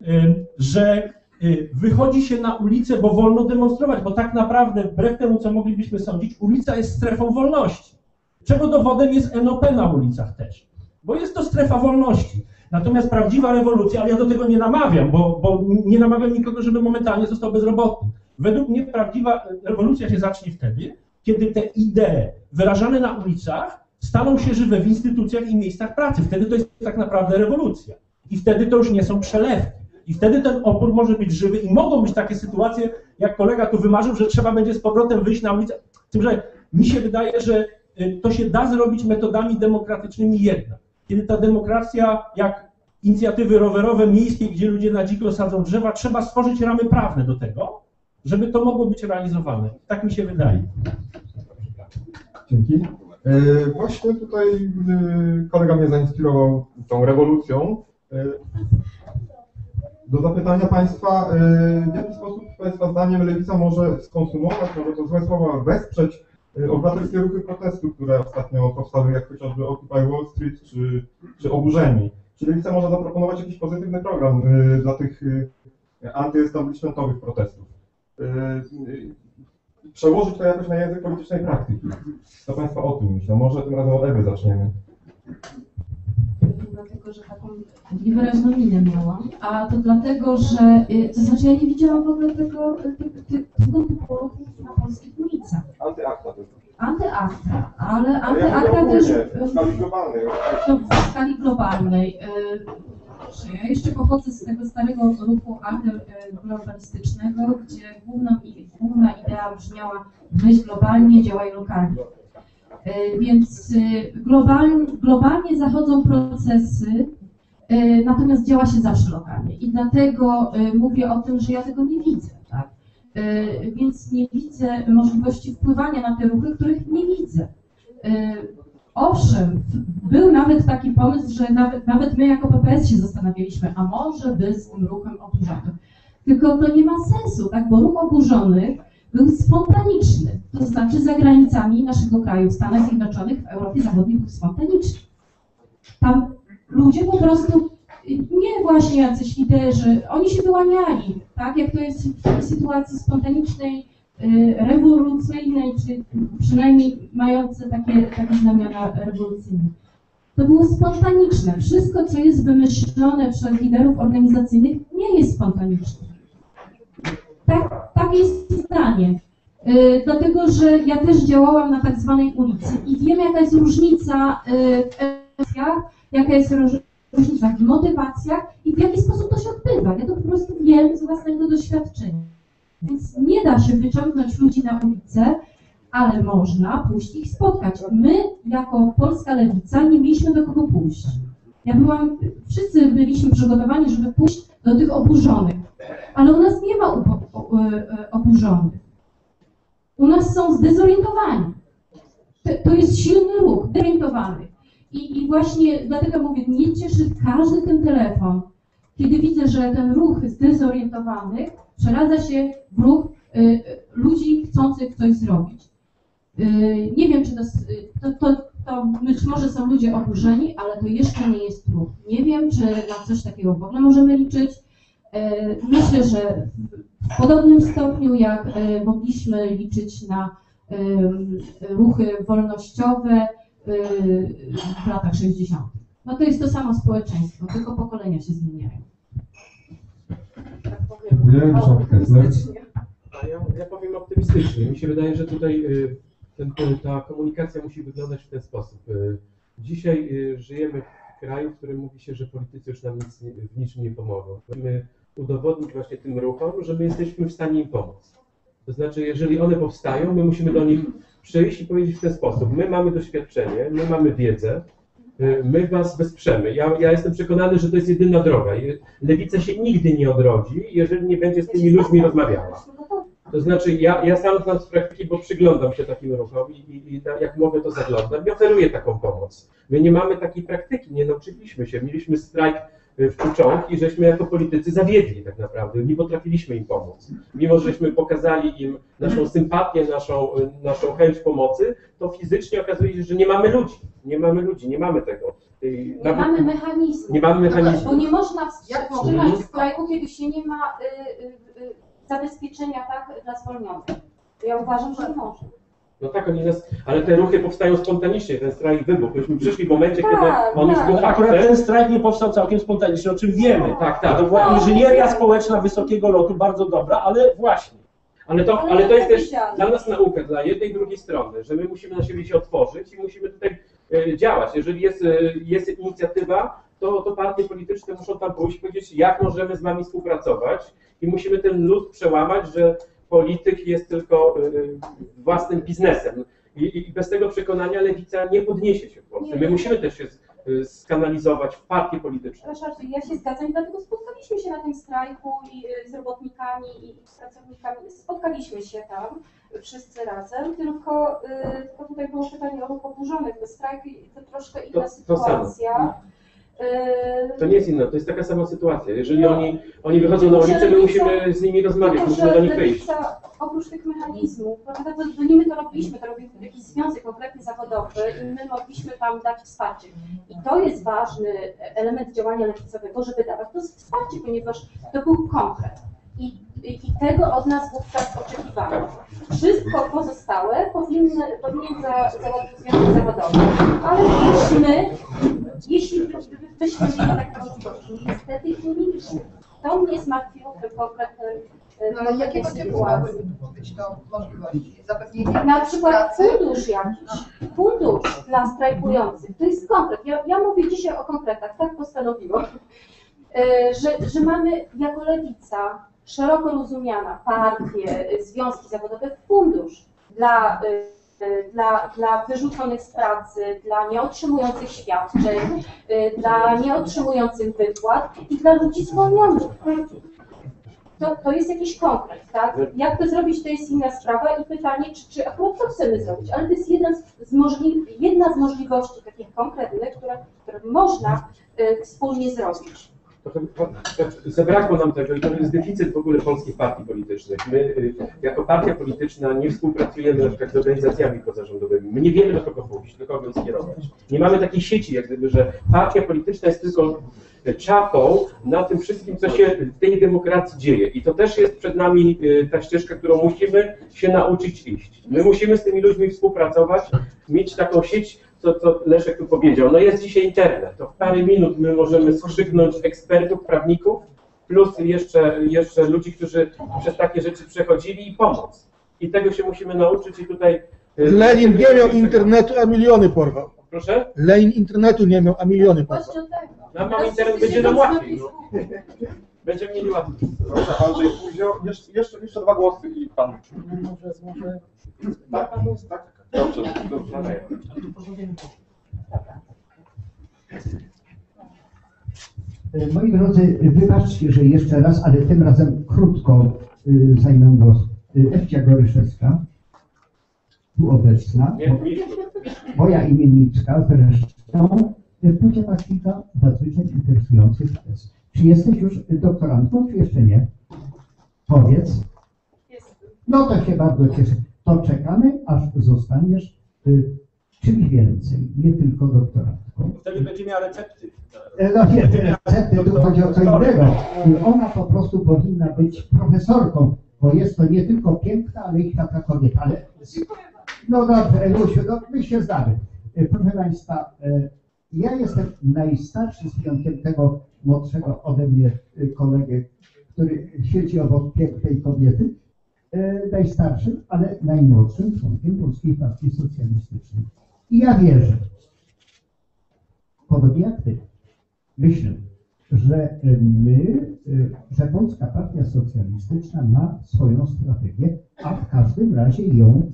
że wychodzi się na ulicę, bo wolno demonstrować, bo tak naprawdę, wbrew temu, co moglibyśmy sądzić, ulica jest strefą wolności. Czego dowodem jest N O P na ulicach też, bo jest to strefa wolności. Natomiast prawdziwa rewolucja, ale ja do tego nie namawiam, bo, bo nie namawiam nikogo, żeby momentalnie został bezrobotny. Według mnie prawdziwa rewolucja się zacznie wtedy, kiedy te idee wyrażane na ulicach staną się żywe w instytucjach i miejscach pracy. Wtedy to jest tak naprawdę rewolucja. I wtedy to już nie są przelewki. I wtedy ten opór może być żywy i mogą być takie sytuacje, jak kolega tu wymarzył, że trzeba będzie z powrotem wyjść na ulicę. Z tym, że mi się wydaje, że to się da zrobić metodami demokratycznymi jednak. Kiedy ta demokracja, jak inicjatywy rowerowe, miejskie, gdzie ludzie na dziko sadzą drzewa, trzeba stworzyć ramy prawne do tego, żeby to mogło być realizowane. Tak mi się wydaje. Dzięki. E, właśnie tutaj e, kolega mnie zainspirował tą rewolucją. E, do zapytania Państwa, e, w jaki sposób Państwa zdaniem lewica może skonsumować, może to złe słowa, wesprzeć e, obywatelskie ruchy protestu, które ostatnio powstały, jak chociażby Occupy Wall Street czy, czy Oburzeni. Czy lewica może zaproponować jakiś pozytywny program e, dla tych e, antyestablishmentowych protestów? E, e, przełożyć to jakoś na język politycznej praktyki. Co Państwo o tym myślą? Może tym razem od Ewy zaczniemy. Dlatego, że taką niewyraźną minę miałam, a to dlatego, że, to znaczy ja nie widziałam w ogóle tego, tego typu ruchów na polskich ulicach. Antyakta też. Antyakta, ale antyakta też w skali globalnej. To w skali globalnej. Ja jeszcze pochodzę z tego starego ruchu antyglobalistycznego, gdzie główną, główna idea brzmiała myśl globalnie, działaj lokalnie. Więc globalnie, globalnie zachodzą procesy, natomiast działa się zawsze lokalnie. I dlatego mówię o tym, że ja tego nie widzę. Tak? Więc nie widzę możliwości wpływania na te ruchy, których nie widzę. Owszem, był nawet taki pomysł, że nawet, nawet my jako P P S się zastanawialiśmy, a może by z tym ruchem oburzonym. Tylko to nie ma sensu, tak? Bo ruch oburzonych był spontaniczny, to znaczy za granicami naszego kraju, w Stanach Zjednoczonych, w Europie Zachodniej był spontaniczny. Tam ludzie po prostu, nie właśnie jacyś liderzy, oni się wyłaniali, tak? Jak to jest w takiej sytuacji spontanicznej, rewolucyjnej, czy przynajmniej mające takie, takie znamiona rewolucyjne. To było spontaniczne. Wszystko, co jest wymyślone przez liderów organizacyjnych, nie jest spontaniczne. tak, takie jest zdanie. Yy, dlatego, że ja też działałam na tak zwanej ulicy i wiem, jaka jest różnica yy, w emocjach, jaka jest różnica w motywacjach i w jaki sposób to się odbywa. Ja to po prostu wiem z własnego doświadczenia. Więc nie da się wyciągnąć ludzi na ulicę, ale można pójść ich spotkać. My, jako polska lewica, nie mieliśmy do kogo pójść. Ja byłam, wszyscy byliśmy przygotowani, żeby pójść do tych oburzonych, ale u nas nie ma oburzonych. U nas są zdezorientowani. To, to jest silny ruch, zdezorientowany. I, I właśnie dlatego mówię, mnie cieszy każdy ten telefon, kiedy widzę, że ten ruch zdezorientowanych przeradza się w ruch y, ludzi chcących coś zrobić. Y, nie wiem, czy to, to, to, to być może są ludzie oburzeni, ale to jeszcze nie jest ruch. Nie wiem, czy na coś takiego w ogóle możemy liczyć. Y, myślę, że w podobnym stopniu, jak y, mogliśmy liczyć na y, ruchy wolnościowe y, w latach sześćdziesiątych. No to jest to samo społeczeństwo, tylko pokolenia się zmieniają. Dziękuję, Ryszard Kessler. A ja, ja powiem optymistycznie. Mi się wydaje, że tutaj y, ten, ta komunikacja musi wyglądać w ten sposób. Y, dzisiaj y, żyjemy w kraju, w którym mówi się, że politycy już nam nic, nie- w niczym nie pomogą. Musimy udowodnić właśnie tym ruchom, że my jesteśmy w stanie im pomóc. To znaczy, jeżeli one powstają, my musimy do nich przyjść i powiedzieć w ten sposób. My mamy doświadczenie, my mamy wiedzę, y, my was wesprzemy. Ja, ja jestem przekonany, że to jest jedyna droga. Je- Lewica się nigdy nie odrodzi, jeżeli nie będzie z tymi ludźmi rozmawiała. To znaczy, ja, ja sam znam z praktyki, bo przyglądam się takim ruchom i, i, i jak mogę, to zaglądam i oferuję taką pomoc. My nie mamy takiej praktyki, nie nauczyliśmy się. Mieliśmy strajk w Czucząg i żeśmy jako politycy zawiedli tak naprawdę, nie potrafiliśmy im pomóc. Mimo żeśmy pokazali im naszą sympatię, naszą, naszą chęć pomocy, to fizycznie okazuje się, że nie mamy ludzi. Nie mamy ludzi, nie mamy tego. Nie mamy mechanizmu. Nie mamy mechanizmu. Bo nie można wstrzymać Mhm. strajku, kiedy się nie ma y, y, y, zabezpieczenia tak, dla zwolnionych. Ja uważam, że nie można. No tak, oni nas, ale te ruchy powstają spontanicznie, ten strajk wybuchł. Myśmy przyszli w momencie, Tak, kiedy on już tak. był Akurat faktem. ten strajk nie powstał całkiem spontanicznie, o czym wiemy. Tak, tak. To była tak. inżynieria społeczna wysokiego lotu, bardzo dobra, ale właśnie. Ale to, Ale ale to jest też powiedziane. dla nas nauka, dla jednej i drugiej strony, że my musimy na siebie się otworzyć i musimy tutaj e, działać. Jeżeli jest, e, jest inicjatywa, to, to partie polityczne muszą tam pójść i powiedzieć, jak możemy z wami współpracować i musimy ten lód przełamać, że polityk jest tylko e, własnym biznesem. I, I bez tego przekonania lewica nie podniesie się w Polsce. My musimy też się e, skanalizować w partie polityczne. Ryszardzie, ja się zgadzam i dlatego spotkaliśmy się na tym strajku i y, z robotnikami i z pracownikami. Spotkaliśmy się tam wszyscy razem, tylko, y, tylko tutaj było pytanie o ruch oburzonych. Te strajki to troszkę inna To- to samo. sytuacja. Y, To nie jest inna, to jest taka sama sytuacja. Jeżeli oni, oni wychodzą na ulicę, my musimy z nimi rozmawiać, Tylko, musimy że do nich wyjść. lewica, oprócz tych mechanizmów, prawda, to, to nie my to robiliśmy, to robił jakiś związek konkretny zawodowy i my mogliśmy tam dać wsparcie. I to jest ważny element działania lewicowego, żeby dawać to wsparcie, ponieważ to był konkret. I, i, i tego od nas wówczas oczekiwano. Wszystko pozostałe powinny, powinien za, załatwić związek zawodowy. Ale jeśli my, jeśli by- by- byśmy mieli taką możliwość, niestety ich nie mieliśmy. To mnie zmartwiło w tym konkretnym e, No ale jakiego typu sytuacji. mogłyby być to możliwości? Zapewnienie Na przykład pracy? fundusz jakiś, fundusz dla strajkujących. To jest konkret. Ja, ja mówię dzisiaj o konkretach, tak postanowiłam, E, że, że mamy jako lewica szeroko rozumiana partie, e, związki zawodowe, fundusz dla, e, e, dla, dla wyrzuconych z pracy, dla nieotrzymujących świadczeń, e, dla nieotrzymujących wypłat i dla ludzi zwolnionych. To, to jest jakiś konkret, tak? Jak to zrobić, to jest inna sprawa i pytanie, czy, czy akurat to chcemy zrobić, ale to jest jeden z, z możli, jedna z możliwości takich konkretnych, które, które można y, wspólnie zrobić. Trochę zabrakło nam tego i to jest deficyt w ogóle polskich partii politycznych. My y, jako partia polityczna nie współpracujemy na przykład z organizacjami pozarządowymi. My nie wiemy, do kogo pójść, do kogo skierować. Nie mamy takiej sieci, jak gdyby, że partia polityczna jest tylko czapą na tym wszystkim, co się w tej demokracji dzieje. I to też jest przed nami y, ta ścieżka, którą musimy się nauczyć iść. My musimy z tymi ludźmi współpracować, mieć taką sieć, co, co Leszek tu powiedział. No jest dzisiaj internet, to w parę minut my możemy skrzyknąć ekspertów, prawników plus jeszcze, jeszcze ludzi, którzy przez takie rzeczy przechodzili i pomoc. I tego się musimy nauczyć i tutaj... Lenin nie miał internetu, a miliony porwał. Proszę? Lenin internetu nie miał, a miliony porwał. No, mam internet, będzie nam łatwiej. No. Będziemy mieli łatwiej. Proszę, Andrzej Kuzio, jeszcze, jeszcze, jeszcze dwa głosy i pan. Może, może... Tak, tak. Dobrze, dobrze. Moi drodzy, wybaczcie, że jeszcze raz, ale tym razem krótko y, zajmę głos. Y, Ewcia Goryszewska, tu obecna, moja imienniczka zresztą, powiedziała kilka nadzwyczaj interesujących tez. Czy jesteś już doktorantką, czy jeszcze nie? Powiedz. No to się bardzo cieszę. To czekamy, aż zostaniesz y, czymś więcej, nie tylko doktorantką. Wtedy będzie miała recepty. No nie, recepty, tu chodzi o co innego. Ona po prostu powinna być profesorką, bo jest to nie tylko piękna, ale i taka kobieta. Ale... No dobrze, Elusiu, no my się znamy. Proszę Państwa, ja jestem najstarszy z wyjątkiem tego młodszego ode mnie kolegę, który siedzi obok pięknej kobiety. Najstarszym, ale najmłodszym członkiem Polskiej Partii Socjalistycznej. I ja wierzę, podobnie jak ty, myślę, że my, że Polska Partia Socjalistyczna ma swoją strategię, a w każdym razie ją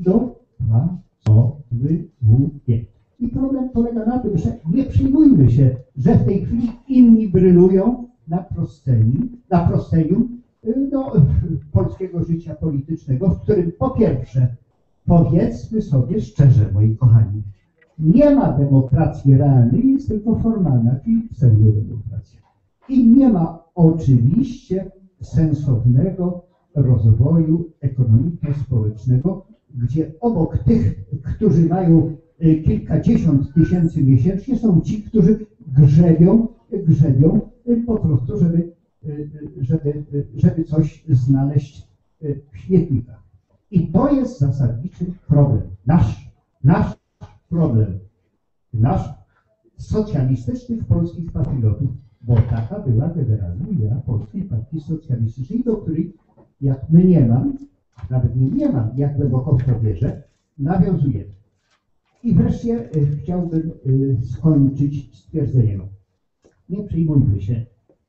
dopracowuje. I problem polega na tym, że nie przyjmujmy się, że w tej chwili inni brylują na prosceni, na proscenium do polskiego życia politycznego, w którym po pierwsze, powiedzmy sobie szczerze, moi kochani, nie ma demokracji realnej, jest tylko formalna, czyli pseudodemokracja. I nie ma oczywiście sensownego rozwoju ekonomiczno-społecznego, gdzie obok tych, którzy mają kilkadziesiąt tysięcy miesięcznie, są ci, którzy grzebią, grzebią po prostu, żeby, żeby, żeby coś znaleźć w śmietnikach. I to jest zasadniczy problem. Nasz, nasz problem. Nasz socjalistycznych polskich patriotów, bo taka była generalna idea Polskiej Partii Socjalistycznej, do której, jak my nie mam, nawet nie, nie mam, jak głęboko w to wierzę, nawiązujemy. I wreszcie y, chciałbym y, skończyć stwierdzeniem. Nie przyjmujmy się.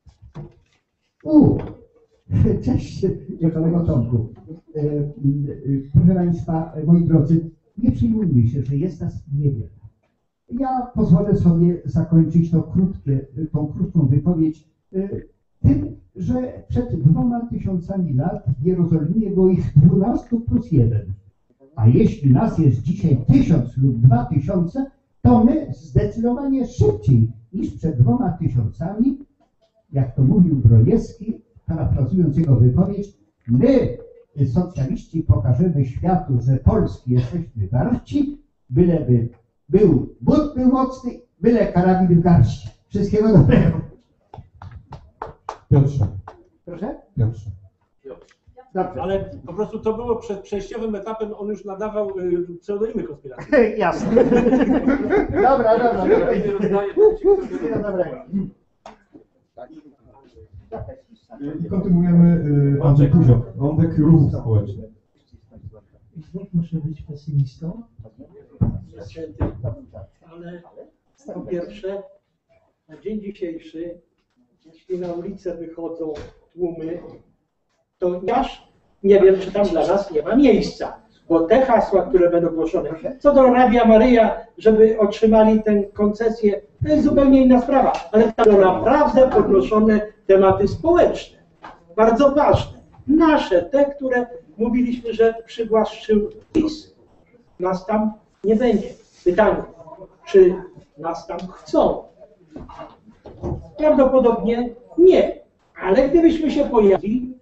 U, cześć, kolego Tomku. Y, y, proszę Państwa, moi drodzy, nie przyjmujmy się, że jest nas niewiele. Ja pozwolę sobie zakończyć to krótkie, tą krótką wypowiedź y, tym, że przed dwoma tysiącami lat w Jerozolimie było ich dwunastu plus jeden. A jeśli nas jest dzisiaj tysiąc lub dwa tysiące, to my zdecydowanie szybciej niż przed dwoma tysiącami, jak to mówił Brojewski, parafrazując jego wypowiedź, my, socjaliści, pokażemy światu, że Polski jesteśmy warci, byleby był but był mocny, byle karabin w garści. Wszystkiego dobrego. Piotrze. Proszę? Piotrze. Dobrze. Ale po prostu to było przed przejściowym etapem, on już nadawał y, pseudonimy konspiracyjne. Jasne. Dobra, dobra, dobra. Wszystkiego dobrego. I kontynuujemy y, Andrzej Kuzio, wątek ruchów społecznych. Znów muszę być pesymistą. Ale po pierwsze, na dzień dzisiejszy, jeśli na ulicę wychodzą tłumy, to aż nie wiem, czy tam dla nas nie ma miejsca. Bo te hasła, które będą głoszone, co do Radia Maryja, żeby otrzymali tę koncesję, to jest zupełnie inna sprawa. Ale to naprawdę podnoszone tematy społeczne, bardzo ważne. Nasze, te, które mówiliśmy, że przywłaszczył PiS. Nas tam nie będzie. Pytanie, czy nas tam chcą? Prawdopodobnie nie. Ale gdybyśmy się pojawili,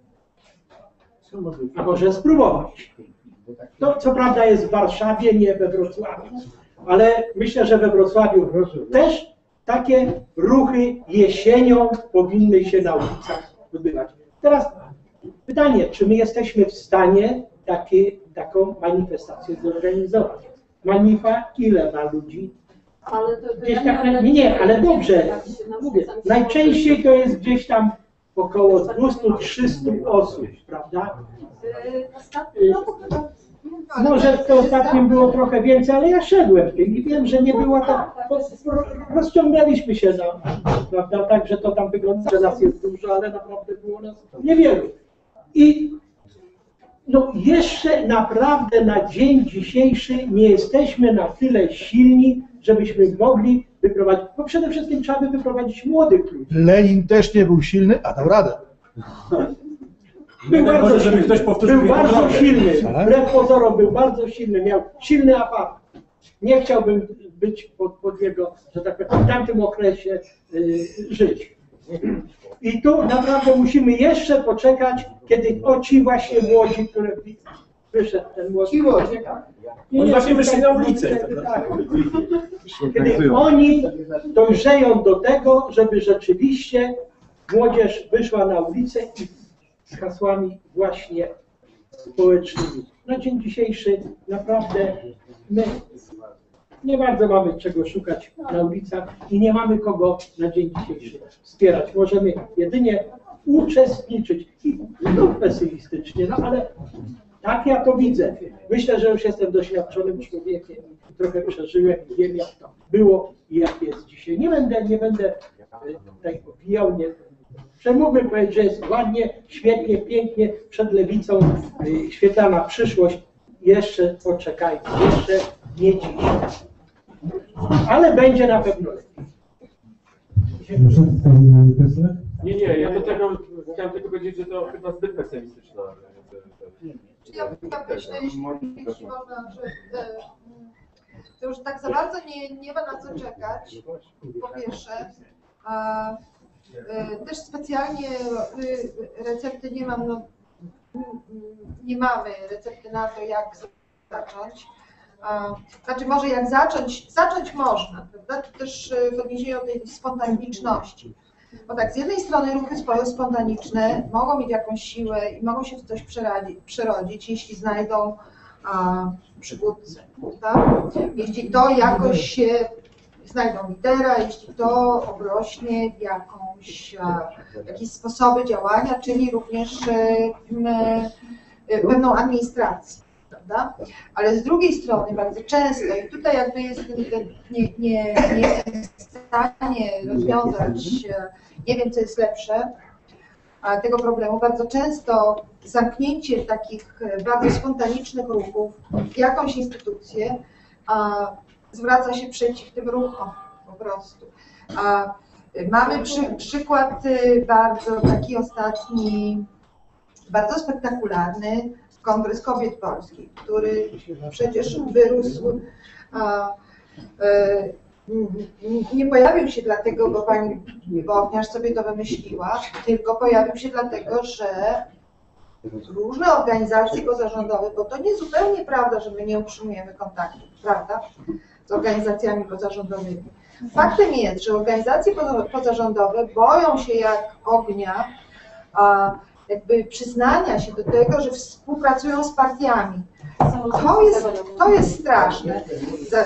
a może spróbować. To co prawda jest w Warszawie, nie we Wrocławiu, ale myślę, że we Wrocławiu też takie ruchy jesienią powinny się na ulicach odbywać. Teraz pytanie, czy my jesteśmy w stanie takie, taką manifestację zorganizować? Manifa ile ma ludzi? Ale to, to Gdzieś ja tak, miałam nie, nie, nadzieję, ale że dobrze, jak się mówię, narzucam, najczęściej to jest gdzieś tam około dwieście trzysta osób, prawda? Y, Może w tym ostatnim było trochę więcej, ale ja szedłem w tym i wiem, że nie było tak, bo rozciągnęliśmy się na, prawda, tak, że to tam wygląda, że nas jest dużo, ale naprawdę było nas niewielu. I no jeszcze naprawdę na dzień dzisiejszy nie jesteśmy na tyle silni, żebyśmy mogli wyprowadzić, bo przede wszystkim trzeba by wyprowadzić młodych ludzi. Lenin też nie był silny, a dał radę. Był bardzo, może, żeby ktoś powtórzył był bardzo drogę. silny, Tak? wbrew pozorom był bardzo silny, miał silny aparat. Nie chciałbym być pod, pod jego, że tak powiem, w tamtym okresie y, żyć. I tu naprawdę musimy jeszcze poczekać, kiedy o ci właśnie młodzi, które wyszedł ten młodzi. Ci młodzi, Oni właśnie wyszli na ulicę. Tak. Kiedy oni dojrzeją do tego, żeby rzeczywiście młodzież wyszła na ulicę i z hasłami właśnie społecznymi. Na dzień dzisiejszy naprawdę my nie bardzo mamy czego szukać na ulicach i nie mamy kogo na dzień dzisiejszy wspierać. Możemy jedynie uczestniczyć i no pesymistycznie, no ale tak ja to widzę. Myślę, że już jestem doświadczonym człowiekiem i trochę przeżyłem i wiem, jak to było i jak jest dzisiaj. Nie będę, nie będę tutaj opijał, nie że mógłbym powiedzieć, że jest ładnie, świetnie, pięknie, przed lewicą y, świetlana przyszłość. Jeszcze poczekajcie, jeszcze nie dziś. Ale będzie na pewno lepiej. Proszę, pan Kessler? Nie, nie, ja do tego chciałem tylko powiedzieć, że to chyba zbyt pesymistyczna. Czy ja, ja myślę, jeśli, jeśli można, że e, to już tak za bardzo nie, nie ma na co czekać, po pierwsze. A, e, też specjalnie e, recepty nie mam, no, nie mamy recepty na to, jak zacząć. A, znaczy może jak zacząć, zacząć można, prawda? To też w odniesieniu do tej spontaniczności. Bo tak, z jednej strony ruchy spontaniczne mogą mieć jakąś siłę i mogą się w coś przerodzić, jeśli znajdą a, przywódcę, prawda? Jeśli to jakoś się znajdą lidera, jeśli to obrośnie w jakąś, a, jakieś sposoby działania, czyli również e, e, pewną administrację. Prawda? Ale z drugiej strony bardzo często, i tutaj jakby jest, nie, nie, nie jestem w stanie rozwiązać, nie wiem co jest lepsze, tego problemu, bardzo często zamknięcie takich bardzo spontanicznych ruchów w jakąś instytucję a, zwraca się przeciw tym ruchom po prostu. A, mamy przy, przykład bardzo taki ostatni, bardzo spektakularny, Kongres Kobiet Polskich, który przecież wyrósł, a, e, nie pojawił się dlatego, bo pani Bochniarz sobie to wymyśliła, tylko pojawił się dlatego, że różne organizacje pozarządowe, bo to nie zupełnie prawda, że my nie utrzymujemy kontaktu, prawda, z organizacjami pozarządowymi. Faktem jest, że organizacje pozarządowe boją się jak ognia, a, jakby przyznania się do tego, że współpracują z partiami. To jest, to jest straszne. Za,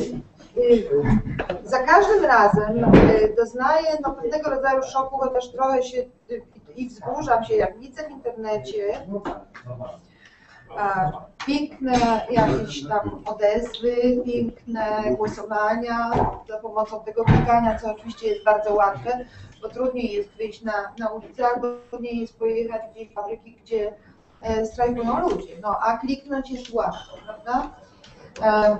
za każdym razem doznaję no, pewnego rodzaju szoku, chociaż trochę się i wzburzam się, jak widzę w internecie a, piękne jakieś tam odezwy, piękne głosowania za pomocą tego klikania, co oczywiście jest bardzo łatwe, bo trudniej jest wyjść na, na ulicę, albo trudniej jest pojechać gdzieś w fabryki, gdzie e, strajkują ludzie, no a kliknąć jest łatwo, prawda? E, e,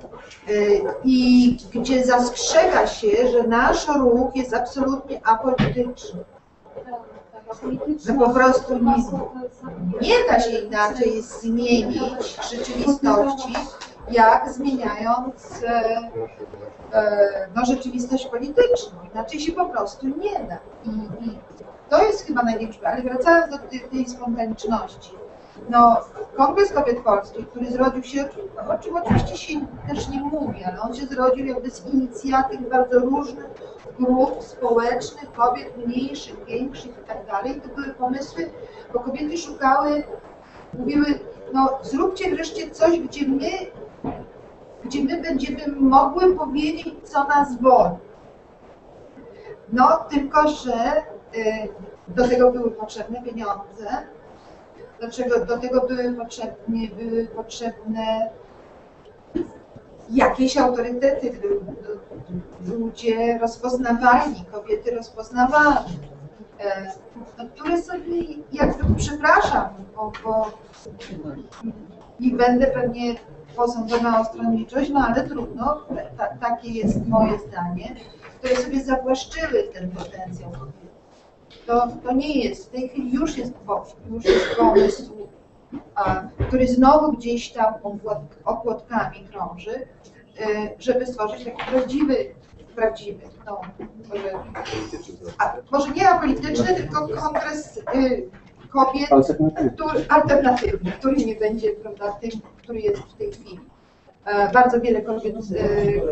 I gdzie zastrzega się, że nasz ruch jest absolutnie apolityczny. Że po prostu nie, nie da się inaczej zmienić rzeczywistości, jak zmieniając e, e, no, rzeczywistość polityczną. Inaczej się po prostu nie da. I, i to jest chyba największe. Ale wracając do tej, tej spontaniczności. No, Kongres Kobiet Polskich, który zrodził się, o czym oczywiście się też nie mówi, ale on się zrodził jakby z inicjatyw bardzo różnych grup społecznych, kobiet mniejszych, większych i tak dalej. To były pomysły, bo kobiety szukały, mówiły, no zróbcie wreszcie coś, gdzie my, gdzie my będziemy mogły powiedzieć, co nas boli. No, tylko że y, do tego były potrzebne pieniądze, dlaczego do tego były potrzebne, były potrzebne jakieś autorytety, ludzie rozpoznawalni, kobiety rozpoznawalne, które sobie, jakby, przepraszam, bo, bo i będę pewnie posądzona o stronniczość, no ale trudno, ta, takie jest moje zdanie, które sobie zawłaszczyły ten potencjał kobiety. To, to nie jest, w tej chwili już jest, już jest pomysł, a, który znowu gdzieś tam opłot, opłotkami krąży, żeby stworzyć taki prawdziwy, prawdziwy, no, może, a, może nie apolityczny, tylko kongres y, kobiet który, alternatywny, który nie będzie, prawda, tym, który jest w tej chwili. E, bardzo wiele kobiet, y,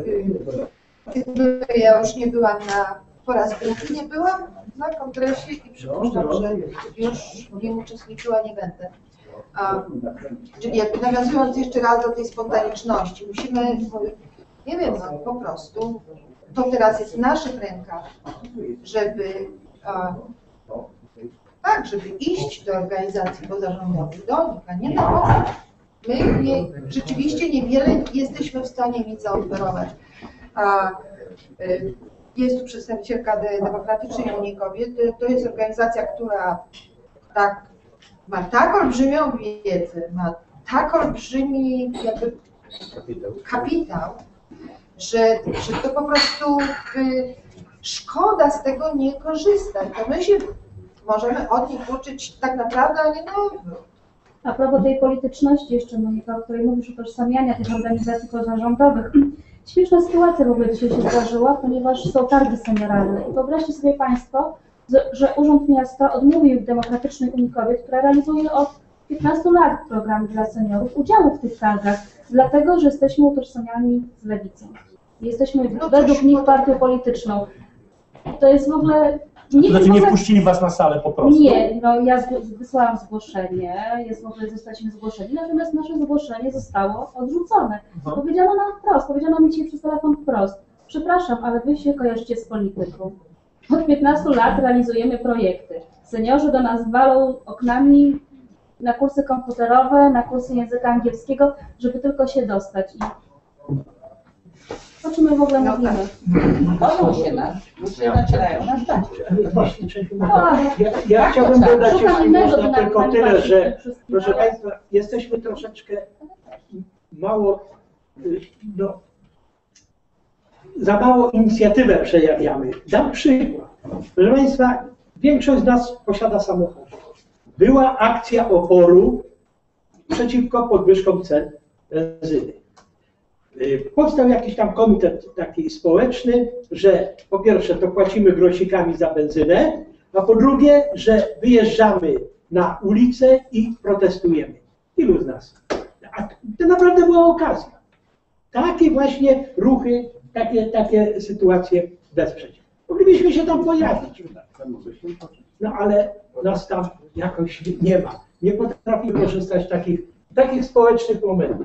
y, ja już nie byłam na, po raz drugi nie byłam na kongresie i przypuszczam, że już w nim uczestniczyła nie będę. A, czyli jakby nawiązując jeszcze raz do tej spontaniczności, musimy, nie wiem, no, po prostu to teraz jest w naszych rękach, żeby a, tak, żeby iść do organizacji pozarządowych, do nich, a nie na bok. My nie, rzeczywiście niewiele jesteśmy w stanie nic zaoferować. A, y, jest tu przedstawicielka Demokratycznej Unii Kobiet. To jest organizacja, która tak, ma tak olbrzymią wiedzę, ma tak olbrzymi jakby kapitał, że, że to po prostu y, szkoda z tego nie korzystać. To my się możemy od nich uczyć tak naprawdę, a nie na odwrót. A propos tej polityczności jeszcze, Monika, o której mówisz, utożsamiania tych organizacji pozarządowych. Śmieszna sytuacja w ogóle dzisiaj się zdarzyła, ponieważ są targi senioralne. I wyobraźcie sobie Państwo, że Urząd Miasta odmówił Demokratycznej Unii Kobiet, która realizuje od piętnastu lat program dla seniorów, udziału w tych targach, dlatego że jesteśmy utożsamiani z lewicą. Jesteśmy no według nich partią polityczną. To jest w ogóle... Nie, znaczy nie wpuścili was na salę po prostu? Nie, no ja wysłałam zgłoszenie, jest w ogóle zostaliśmy zgłoszeni, natomiast nasze zgłoszenie zostało odrzucone. Aha. Powiedziano nam wprost, powiedziano mi dzisiaj przez telefon wprost, przepraszam, ale wy się kojarzycie z polityką. Od piętnastu lat realizujemy projekty. Seniorzy do nas walą oknami na kursy komputerowe, na kursy języka angielskiego, żeby tylko się dostać. I o czym my w ogóle No mówimy? Boją się nas, ludzie zaczynają nas bać. Ja, ja chciałbym dodać, Szukam jeśli innego można, dynamiku tylko pani tyle, Basi, że tym wszystkim, proszę ale- Państwa, jesteśmy troszeczkę mało, y, no, za mało inicjatywę przejawiamy. Dam przykład. Proszę Państwa, większość z nas posiada samochód. Była akcja oporu przeciwko podwyżkom cen benzyny. Y, Powstał jakiś tam komitet taki społeczny, że po pierwsze to płacimy grosikami za benzynę, a po drugie, że wyjeżdżamy na ulicę i protestujemy. Ilu z nas? A to naprawdę była okazja. Takie właśnie ruchy, takie, takie sytuacje wesprzeć. Moglibyśmy się tam pojawić. No ale nas tam jakoś nie ma. Nie potrafimy korzystać z takich, takich społecznych momentów.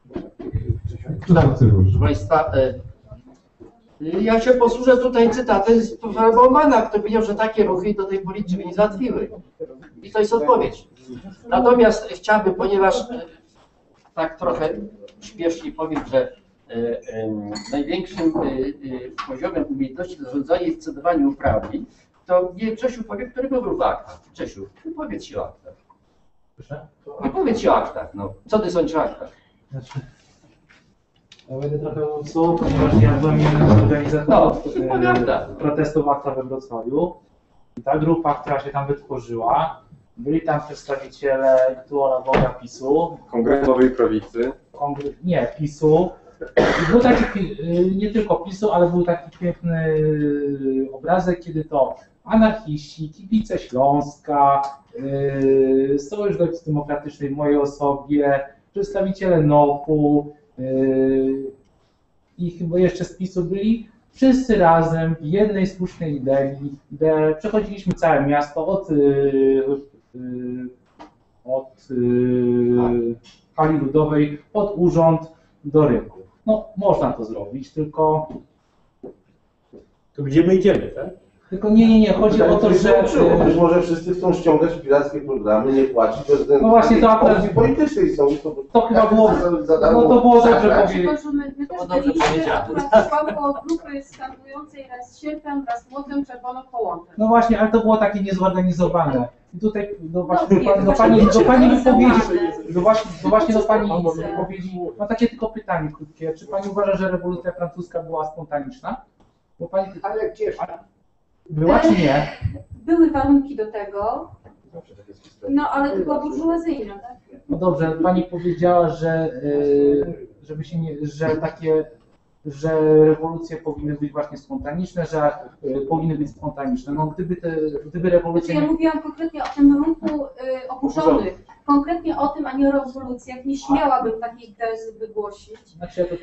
Proszę Państwa, ja się posłużę tutaj cytatem z profesora Baumana, który powiedział, że takie ruchy do tej pory niczego nie załatwiły. I to jest odpowiedź. Natomiast chciałbym, ponieważ tak trochę śpiesznie powiem, że największym poziomem umiejętności zarządzania jest cedowanie uprawnień, to nie Czesiu powie, który był w aktach. Czesiu, nie powiedz się o aktach. Proszę? Nie powiedz się o aktach, no. Co ty sądzisz o aktach? Znaczy, ja będę trochę usuł, ponieważ ja byłem jednym z organizatorów No, e, protestów Akta we Wrocławiu. I ta grupa, która się tam wytworzyła, byli tam przedstawiciele Tuola Boga PiSu. Kongresowej Prawicy. Kongre... Nie, PiSu. I był taki, e, nie tylko PiSu, ale był taki piękny obrazek, kiedy to anarchiści, kibice Śląska, e, Sojusz Lewicy Demokratycznej w mojej osobie, przedstawiciele NOP-u, Yy, i chyba jeszcze z PiSu byli, wszyscy razem w jednej słusznej idei, gdzie przechodziliśmy całe miasto od, yy, yy, od yy, hali ludowej, od urząd do rynku. No, można to zrobić, tylko... To gdzie my idziemy, tak? Tylko nie, nie, nie, chodzi o to, że... Być może wszyscy chcą ściągać pirackie programy, nie płacić bez względu No właśnie, to na akurat- opcji politycznej są. To, to chyba było... No to było dobrze powiedzieć. Tylko, że my, my też byliśmy akurat koło grupy skandującej raz sierpem, raz młotem, czerwoną połączę. No właśnie, ale to było takie niezorganizowane. I tutaj no właśnie No, do, nie, do to pani, właśnie do pani wiecie, wypowiedzi, to jest do właśnie, do właśnie do pani Różnice. wypowiedzi, mam takie tylko pytanie krótkie. Czy pani uważa, że rewolucja francuska była spontaniczna? Bo pani... Ale gdzież? Była czy nie? Były warunki do tego, no ale tylko burżuazyjne, tak? No dobrze, pani powiedziała, że y, żeby się nie, że takie, że rewolucje powinny być właśnie spontaniczne, że y, powinny być spontaniczne. No gdyby te, gdyby rewolucje... Znaczy ja mówiłam konkretnie o tym ruchu y, oburzonych, konkretnie o tym, a nie o rewolucjach. Nie śmiałabym takiej tezy wygłosić. Znaczy, ja to...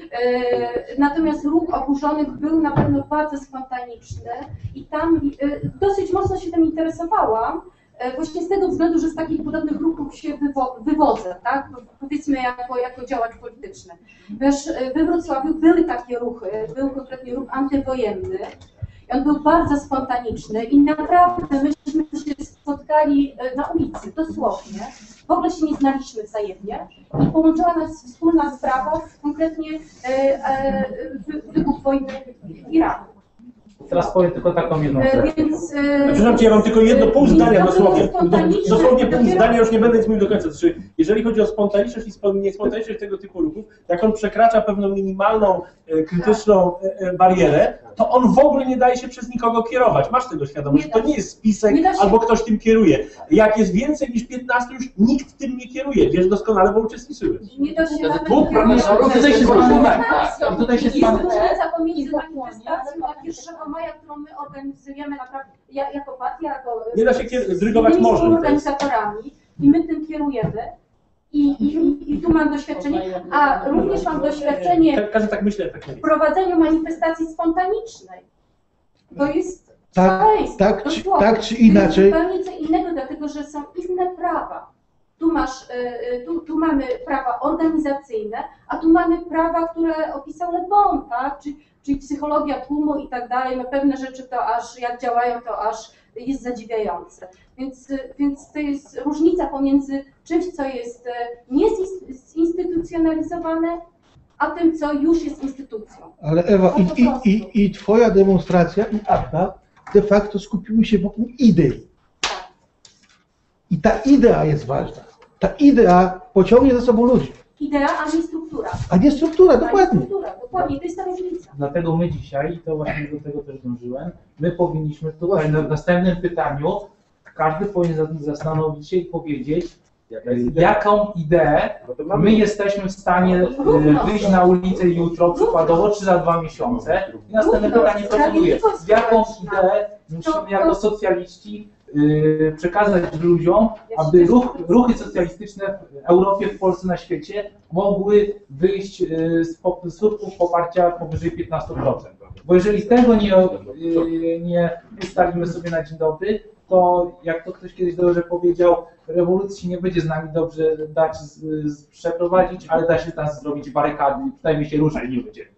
Y, natomiast ruch oburzonych był na pewno bardzo spontaniczny i tam y, dosyć mocno się tym interesowałam. Właśnie z tego względu, że z takich podobnych ruchów się wywo wywodzę, tak? Powiedzmy jako, jako działacz polityczny. Wiesz, we Wrocławiu były takie ruchy, był konkretnie ruch antywojenny i on był bardzo spontaniczny i naprawdę myśmy się spotkali na ulicy, dosłownie. W ogóle się nie znaliśmy wzajemnie i połączyła nas wspólna sprawa, konkretnie e, e, wybuch wojny w Iraku. Teraz powiem tylko taką jedną E, rzecz. Więc, e, Przepraszam cię, ja mam tylko jedno pół więc zdania to było dosłownie. spontaniczne, Dosłownie pół dopiero- zdania, już nie będę nic mówił do końca. Znaczy, jeżeli chodzi o spontaniczność i spo- niespontaniczność tego typu ruchów, jak on przekracza pewną minimalną, e, krytyczną e, e, barierę, to on w ogóle nie daje się przez nikogo kierować. Masz tego świadomość, że to nie jest spisek Nie da się. albo ktoś tym kieruje. Jak jest więcej niż piętnaście, już nikt tym nie kieruje. Wiesz doskonale, bo uczestniczyłeś. Nie da się nawet Tu profesor, tutaj się manifestacją. I tutaj się Jest pan- różnica pomiędzy manifestacją a pierwszego maja, którą my organizujemy naprawdę ja, jako partia, jako Nie da się kier- z dyrygować innymi morzem. organizatorami i my tym kierujemy. I, i, I tu mam doświadczenie, a również mam doświadczenie Każdy tak myślę, tak nie w jest. prowadzeniu manifestacji spontanicznej. To jest Tak, szaleństwo, tak czy- dosłownie. tak czy To jest inaczej. zupełnie co innego, dlatego że są inne prawa. Tu, masz, y, y, tu, tu mamy prawa organizacyjne, a tu mamy prawa, które opisał Le Bon, tak? Czyli, czyli psychologia tłumu i tak dalej. No pewne rzeczy to aż, jak działają, to aż jest zadziwiające. Więc, y, więc to jest różnica pomiędzy czymś, co jest y, niezinstytucjonalizowane, a tym, co już jest instytucją. Ale Ewa, No po i, prostu. i, i, i twoja demonstracja i akta de facto skupiły się wokół idei. I ta idea jest ważna. Ta idea pociągnie za sobą ludzi, Idea, a nie struktura. a nie struktura, A nie dokładnie. struktura, dokładnie, to jest ta różnica. Dlatego my dzisiaj, i to właśnie do tego też dążyłem, my powinniśmy tutaj na następnym pytaniu, każdy powinien za- zastanowić się i powiedzieć, jaką ideę my jesteśmy w stanie y, wyjść na ulicę jutro, przykładowo, czy za dwa miesiące. I następne pytanie proponuję, jaką ideę musimy jako socjaliści y, przekazać ludziom, aby ruch, ruchy socjalistyczne w Europie, w Polsce, na świecie mogły wyjść y, z, po, z słupków poparcia powyżej piętnaście procent. Bo jeżeli tego nie, y, nie ustalimy sobie na dzień dobry, to jak to ktoś kiedyś dobrze powiedział, rewolucji nie będzie z nami dobrze dać z, z, przeprowadzić, ale da się tam zrobić barykady, przynajmniej się ruszać nie będzie.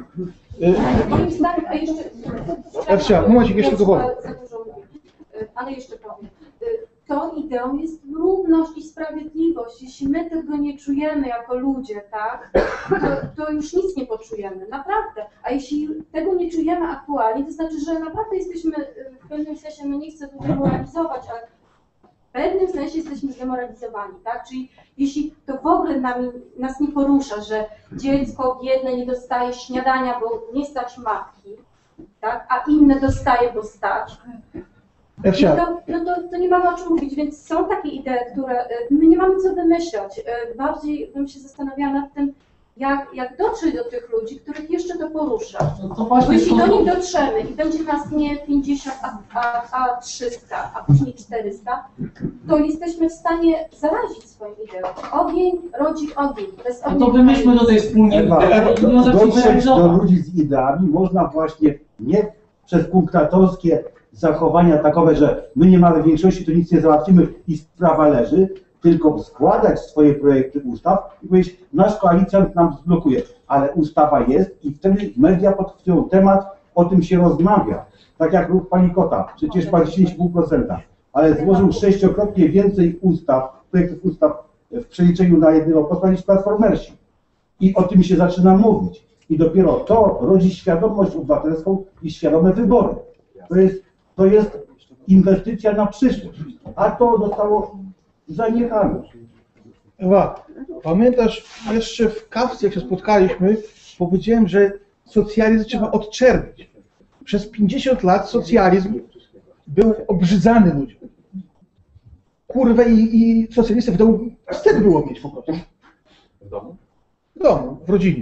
Moim zdaniem, a jeszcze... Ewsia, momencik, jeszcze tylko powiem. Za dużo mówię. Ale jeszcze powiem. Tą ideą jest równość i sprawiedliwość. Jeśli my tego nie czujemy jako ludzie, tak, to, to już nic nie poczujemy, naprawdę. A jeśli tego nie czujemy aktualnie, to znaczy, że naprawdę jesteśmy w pewnym sensie, no nie chcę tutaj moralizować, ale w pewnym sensie jesteśmy zdemoralizowani, tak? Czyli jeśli to w ogóle nami, nas nie porusza, że dziecko biedne nie dostaje śniadania, bo nie stać matki, tak? A inne dostaje, bo stać. Ewsia. No, to, no to, to nie mamy o czym mówić, więc są takie idee, które y, my nie mamy co wymyślać. Y, Bardziej bym się zastanawiała nad tym, jak, jak dotrzeć do tych ludzi, których jeszcze to porusza. No to właśnie Bo jeśli to- do nich dotrzemy i będzie nas nie pięćdziesiąt, a, a, a trzysta, a później czterysta, to jesteśmy w stanie zarazić swoją ideą. Ogień rodzi ogień. Bez ognia No to wymyślmy tutaj wspólnie Ewa, ideę i ją zacznijmy dotrzeć do realizować. ludzi z ideami można właśnie nie przez punktatorskie zachowania takowe, że my nie mamy większości, to nic nie załatwimy i sprawa leży, tylko składać swoje projekty ustaw i powiedzieć, nasz koalicjant nam zblokuje, ale ustawa jest i wtedy media podchwytują temat o tym się rozmawia. Tak jak ruch Palikota, przecież pan sześć i pół procent, ale złożył sześciokrotnie więcej ustaw, projektów ustaw w przeliczeniu na jednego posła niż Platformersi. I o tym się zaczyna mówić. I dopiero to rodzi świadomość obywatelską i świadome wybory. To jest, to jest inwestycja na przyszłość, a to zostało zaniechane. Ewa, pamiętasz, jeszcze w kawce, jak się spotkaliśmy, powiedziałem, że socjalizm trzeba odczerpić. Przez pięćdziesiąt lat socjalizm był obrzydzany ludziom. Kurwę i, i socjalistę w domu wstyd było mieć po prostu. W domu? W domu, w rodzinie.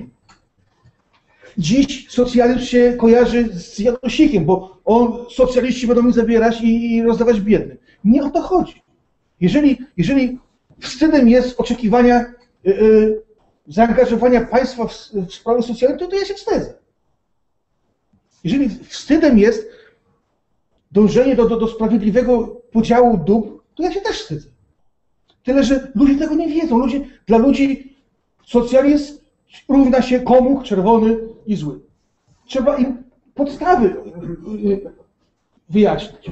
Dziś socjalizm się kojarzy z Janosikiem, bo on, socjaliści będą mi zabierać i, i rozdawać biednym. Nie o to chodzi. Jeżeli, jeżeli wstydem jest oczekiwania y, y, zaangażowania państwa w, w sprawy socjalne, to, to ja się wstydzę. Jeżeli wstydem jest dążenie do, do, do sprawiedliwego podziału dóbr, to ja się też wstydzę. Tyle, że ludzie tego nie wiedzą. Ludzie, dla ludzi socjalizm równa się komuch czerwony i zły. Trzeba im podstawy wyjaśnić.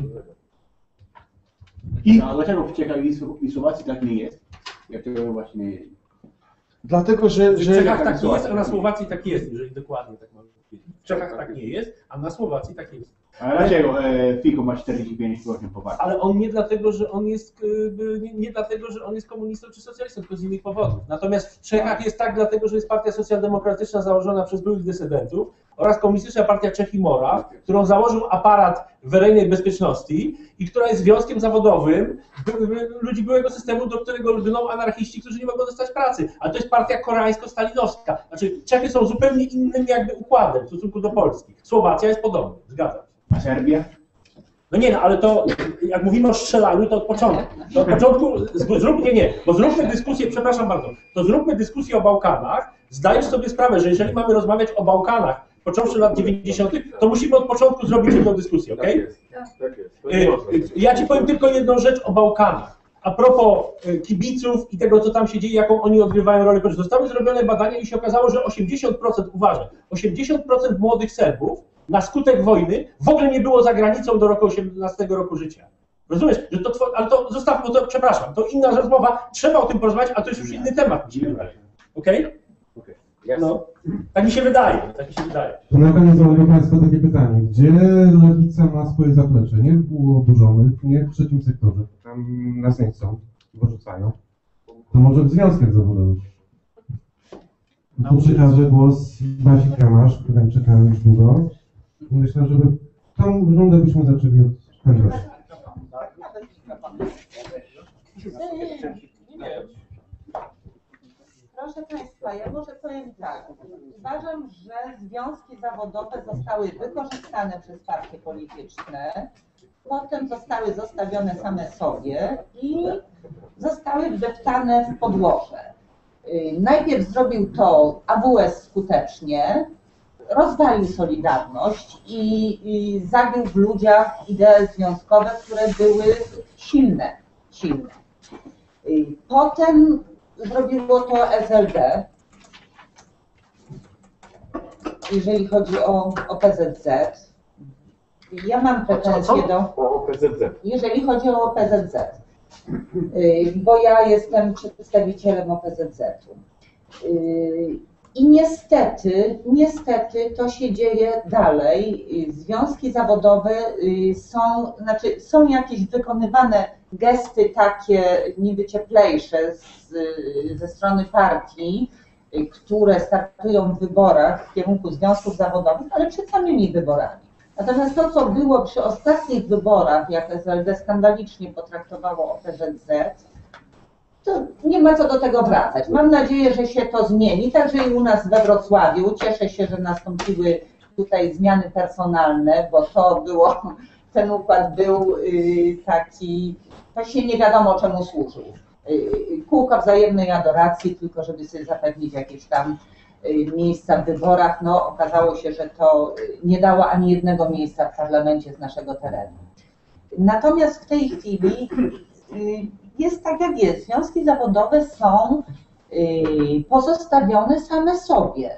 I a dlaczego w Czechach i Słowacji tak nie jest? Jak to właśnie... Dlatego, że... W Czechach tak nie jest, a na Słowacji tak jest, jeżeli dokładnie tak można powiedzieć. W Czechach tak nie jest, a na Słowacji tak jest. A dlaczego e, Fico ma czterdzieści pięć procent poparcia? Ale on nie dlatego, że on jest y, nie, nie dlatego, że on jest komunistą czy socjalistą, tylko z innych powodów. Natomiast w Czechach jest tak dlatego, że jest partia socjaldemokratyczna założona przez byłych dysydentów oraz komunistyczna partia Czech i Mora, którą założył aparat Werennej Bezpieczności i która jest związkiem zawodowym by, by, ludzi byłego systemu, do którego lgną anarchiści, którzy nie mogą dostać pracy. A to jest partia koreańsko-stalinowska. Znaczy Czechy są zupełnie innym jakby układem w stosunku do Polski. Słowacja jest podobna, zgadzam się. A Serbia? No nie, no ale to, jak mówimy o strzelaniu, to od początku. To od początku, zróbmy, nie, nie, bo zróbmy dyskusję, przepraszam bardzo, to zróbmy dyskusję o Bałkanach. Zdajesz sobie sprawę, że jeżeli mamy rozmawiać o Bałkanach, począwszy lat dziewięćdziesiątych, to musimy od początku zrobić jedną dyskusję, okej? Okay? Tak jest. To nie można. Ja ci powiem tylko jedną rzecz o Bałkanach. A propos kibiców i tego, co tam się dzieje, jaką oni odgrywają rolę. Zostały zrobione badania i się okazało, że osiemdziesiąt procent, uważaj, osiemdziesiąt procent młodych Serbów na skutek wojny w ogóle nie było za granicą do roku osiemnastego roku życia. Rozumiesz? Że to, ale to zostawmy, to przepraszam, to inna rozmowa, trzeba o tym porozmawiać, a to jest już inny temat. Okej? Okay? No, tak mi się wydaje, tak mi się wydaje. To na koniec mam Państwa takie pytanie. Gdzie Lewica ma swoje zaplecze? Nie było oburzonych, nie w trzecim sektorze. Tam nas nie chcą, wyrzucają. To może w związkach zawodowym. Tu przekażę głos Basi Kramasz, którym czekałem już długo. Myślę, żeby tą rundę byśmy zaczęli od kandydatów. Proszę Państwa, ja może powiem tak. Uważam, że związki zawodowe zostały wykorzystane przez partie polityczne, potem zostały zostawione same sobie i zostały wdeptane w podłoże. Najpierw zrobił to A W S skutecznie, rozwalił Solidarność i, i zabił w ludziach idee związkowe, które były silne, silne. Potem zrobiło to S L D, jeżeli chodzi o, o P Z Z. Ja mam pretensje do... O P Z Z. Jeżeli chodzi o P Z Z, bo ja jestem przedstawicielem O P Z Z-u. I niestety, niestety to się dzieje dalej. Związki zawodowe są, znaczy są jakieś wykonywane gesty takie niby cieplejsze z, ze strony partii, które startują w wyborach w kierunku związków zawodowych, ale przed samymi wyborami. Natomiast to, co było przy ostatnich wyborach, jak S L D skandalicznie potraktowało O P Z Z, to nie ma co do tego wracać. Mam nadzieję, że się to zmieni, także i u nas we Wrocławiu. Cieszę się, że nastąpiły tutaj zmiany personalne, bo to było, ten układ był taki, to się nie wiadomo czemu służył. Kółko wzajemnej adoracji, tylko żeby sobie zapewnić jakieś tam miejsca w wyborach. No, okazało się, że to nie dało ani jednego miejsca w parlamencie z naszego terenu. Natomiast w tej chwili jest tak jak jest. Związki zawodowe są pozostawione same sobie.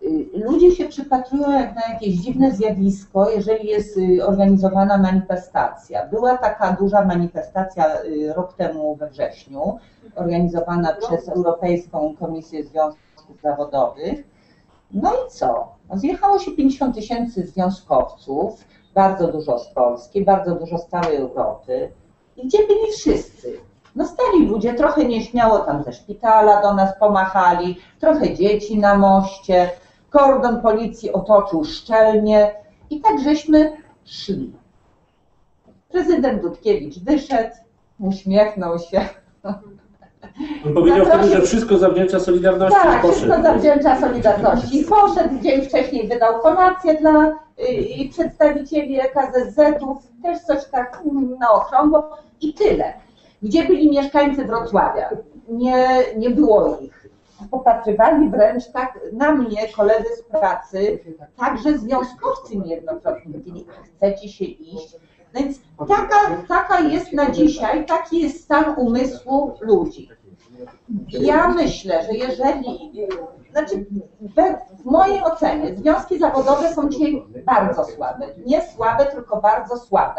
ludzie się przypatrują jak na jakieś dziwne zjawisko, jeżeli jest organizowana manifestacja. Była taka duża manifestacja rok temu we wrześniu, organizowana przez Europejską Komisję Związków Zawodowych. No i co? No zjechało się pięćdziesiąt tysięcy związkowców, bardzo dużo z Polski, bardzo dużo z całej Europy. I gdzie byli wszyscy? No stali ludzie, trochę nieśmiało tam ze szpitala do nas pomachali, trochę dzieci na moście, kordon policji otoczył szczelnie i tak żeśmy szli. Prezydent Dudkiewicz wyszedł, uśmiechnął się. On powiedział wtedy, że wszystko zawdzięcza Solidarności Tak, i poszedł. wszystko zawdzięcza Solidarności. I poszedł, dzień wcześniej wydał kolację dla y, przedstawicieli K Z Z-ów, też coś tak na okrągło i tyle. Gdzie byli mieszkańcy Wrocławia? Nie, nie było ich. Popatrywali wręcz tak na mnie koledzy z pracy, także związkowcy niejednokrotnie mówili, chcecie się iść? Więc taka, taka jest na dzisiaj, taki jest stan umysłu ludzi. Ja myślę, że jeżeli, znaczy w mojej ocenie związki zawodowe są dzisiaj bardzo słabe. Nie słabe, tylko bardzo słabe.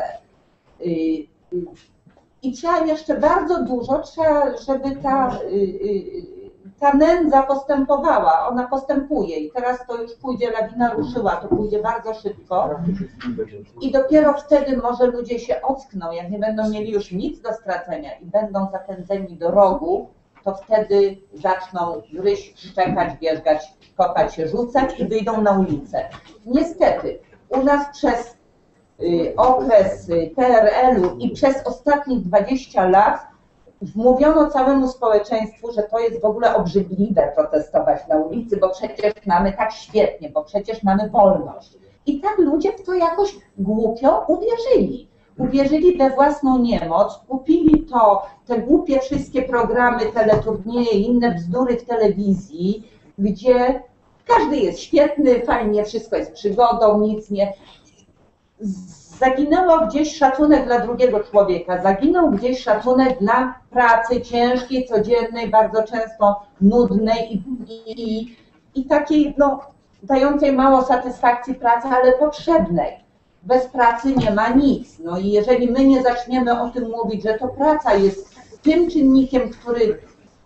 I trzeba jeszcze bardzo dużo, trzeba, żeby ta, ta nędza postępowała. Ona postępuje i teraz to już pójdzie, lawina ruszyła, to pójdzie bardzo szybko. I dopiero wtedy może ludzie się ockną, jak nie będą mieli już nic do stracenia i będą zapędzeni do rogu, to wtedy zaczną gryźć, szczekać, wierzgać, kopać się, rzucać i wyjdą na ulicę. Niestety, u nas przez y, okres P R L-u i przez ostatnich dwadzieścia lat wmówiono całemu społeczeństwu, że to jest w ogóle obrzydliwe protestować na ulicy, bo przecież mamy tak świetnie, bo przecież mamy wolność. I tak ludzie w to jakoś głupio uwierzyli. Uwierzyli we własną niemoc, kupili to, te głupie wszystkie programy, teleturnieje i inne bzdury w telewizji, gdzie każdy jest świetny, fajnie, wszystko jest przygodą, nic nie... Zaginęło gdzieś szacunek dla drugiego człowieka, zaginął gdzieś szacunek dla pracy ciężkiej, codziennej, bardzo często nudnej i, i, i takiej, no, dającej mało satysfakcji pracy, ale potrzebnej. Bez pracy nie ma nic. No i jeżeli my nie zaczniemy o tym mówić, że to praca jest tym czynnikiem, który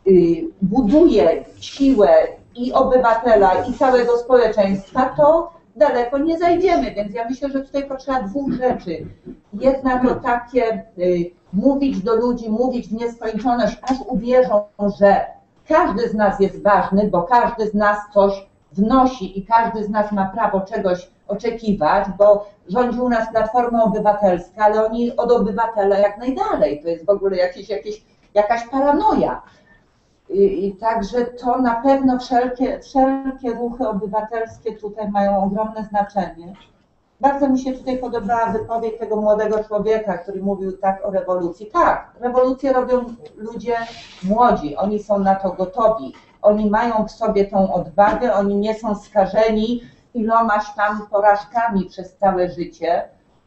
buduje siłę i obywatela, i całego społeczeństwa, to daleko nie zajdziemy. Więc ja myślę, że tutaj potrzeba dwóch rzeczy. Jedna to takie mówić do ludzi, mówić w nieskończoność, aż uwierzą, że każdy z nas jest ważny, bo każdy z nas coś wnosi i każdy z nas ma prawo czegoś oczekiwać, bo rządzi u nas Platforma Obywatelska, ale oni od obywatela jak najdalej. To jest w ogóle jakieś, jakieś, jakaś paranoja. I, I także to na pewno wszelkie, wszelkie ruchy obywatelskie tutaj mają ogromne znaczenie. Bardzo mi się tutaj podobała wypowiedź tego młodego człowieka, który mówił tak o rewolucji. Tak, rewolucję robią ludzie młodzi, oni są na to gotowi. Oni mają w sobie tą odwagę, oni nie są skażeni ilomaś tam porażkami przez całe życie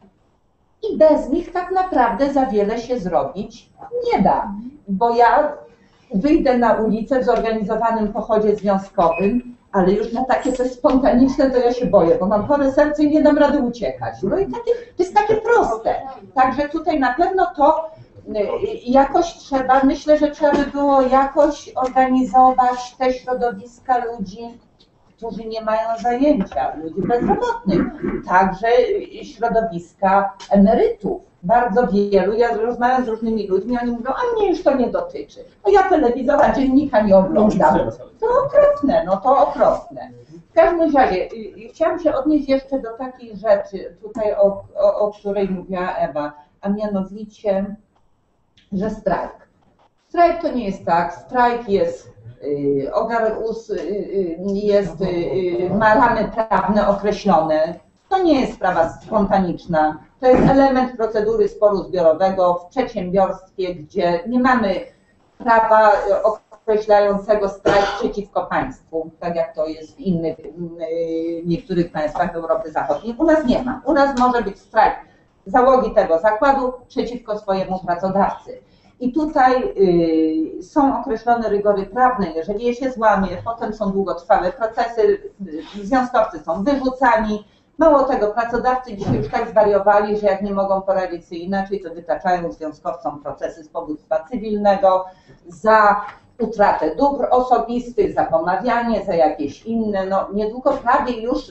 i bez nich tak naprawdę za wiele się zrobić nie da. Bo ja wyjdę na ulicę w zorganizowanym pochodzie związkowym, ale już na takie coś spontaniczne to ja się boję, bo mam chore serce i nie dam rady uciekać. No i takie, to jest takie proste. Także tutaj na pewno to jakoś trzeba, myślę, że trzeba by było jakoś organizować te środowiska ludzi, którzy nie mają zajęcia, ludzi bezrobotnych, także środowiska emerytów. Bardzo wielu, ja rozmawiam z różnymi ludźmi, oni mówią, a mnie już to nie dotyczy. No ja telewizora, dziennika nie oglądam. To okropne, no to okropne. W każdym razie chciałam się odnieść jeszcze do takiej rzeczy, tutaj o, o, o której mówiła Ewa, a mianowicie, że strajk. Strajk to nie jest tak, strajk jest Ogar jest, ma ramy prawne określone. To nie jest sprawa spontaniczna. To jest element procedury sporu zbiorowego w przedsiębiorstwie, gdzie nie mamy prawa określającego strajk przeciwko państwu, tak jak to jest w innych, w niektórych państwach Europy Zachodniej. U nas nie ma. U nas może być strajk załogi tego zakładu przeciwko swojemu pracodawcy. I tutaj y, są określone rygory prawne, jeżeli je się złamie, potem są długotrwałe procesy, y, związkowcy są wyrzucani. Mało tego, pracodawcy dzisiaj już tak zwariowali, że jak nie mogą poradzić sobie inaczej, to wytaczają związkowcom procesy z powództwa cywilnego za utratę dóbr osobistych, za pomawianie, za jakieś inne. No, niedługo prawie już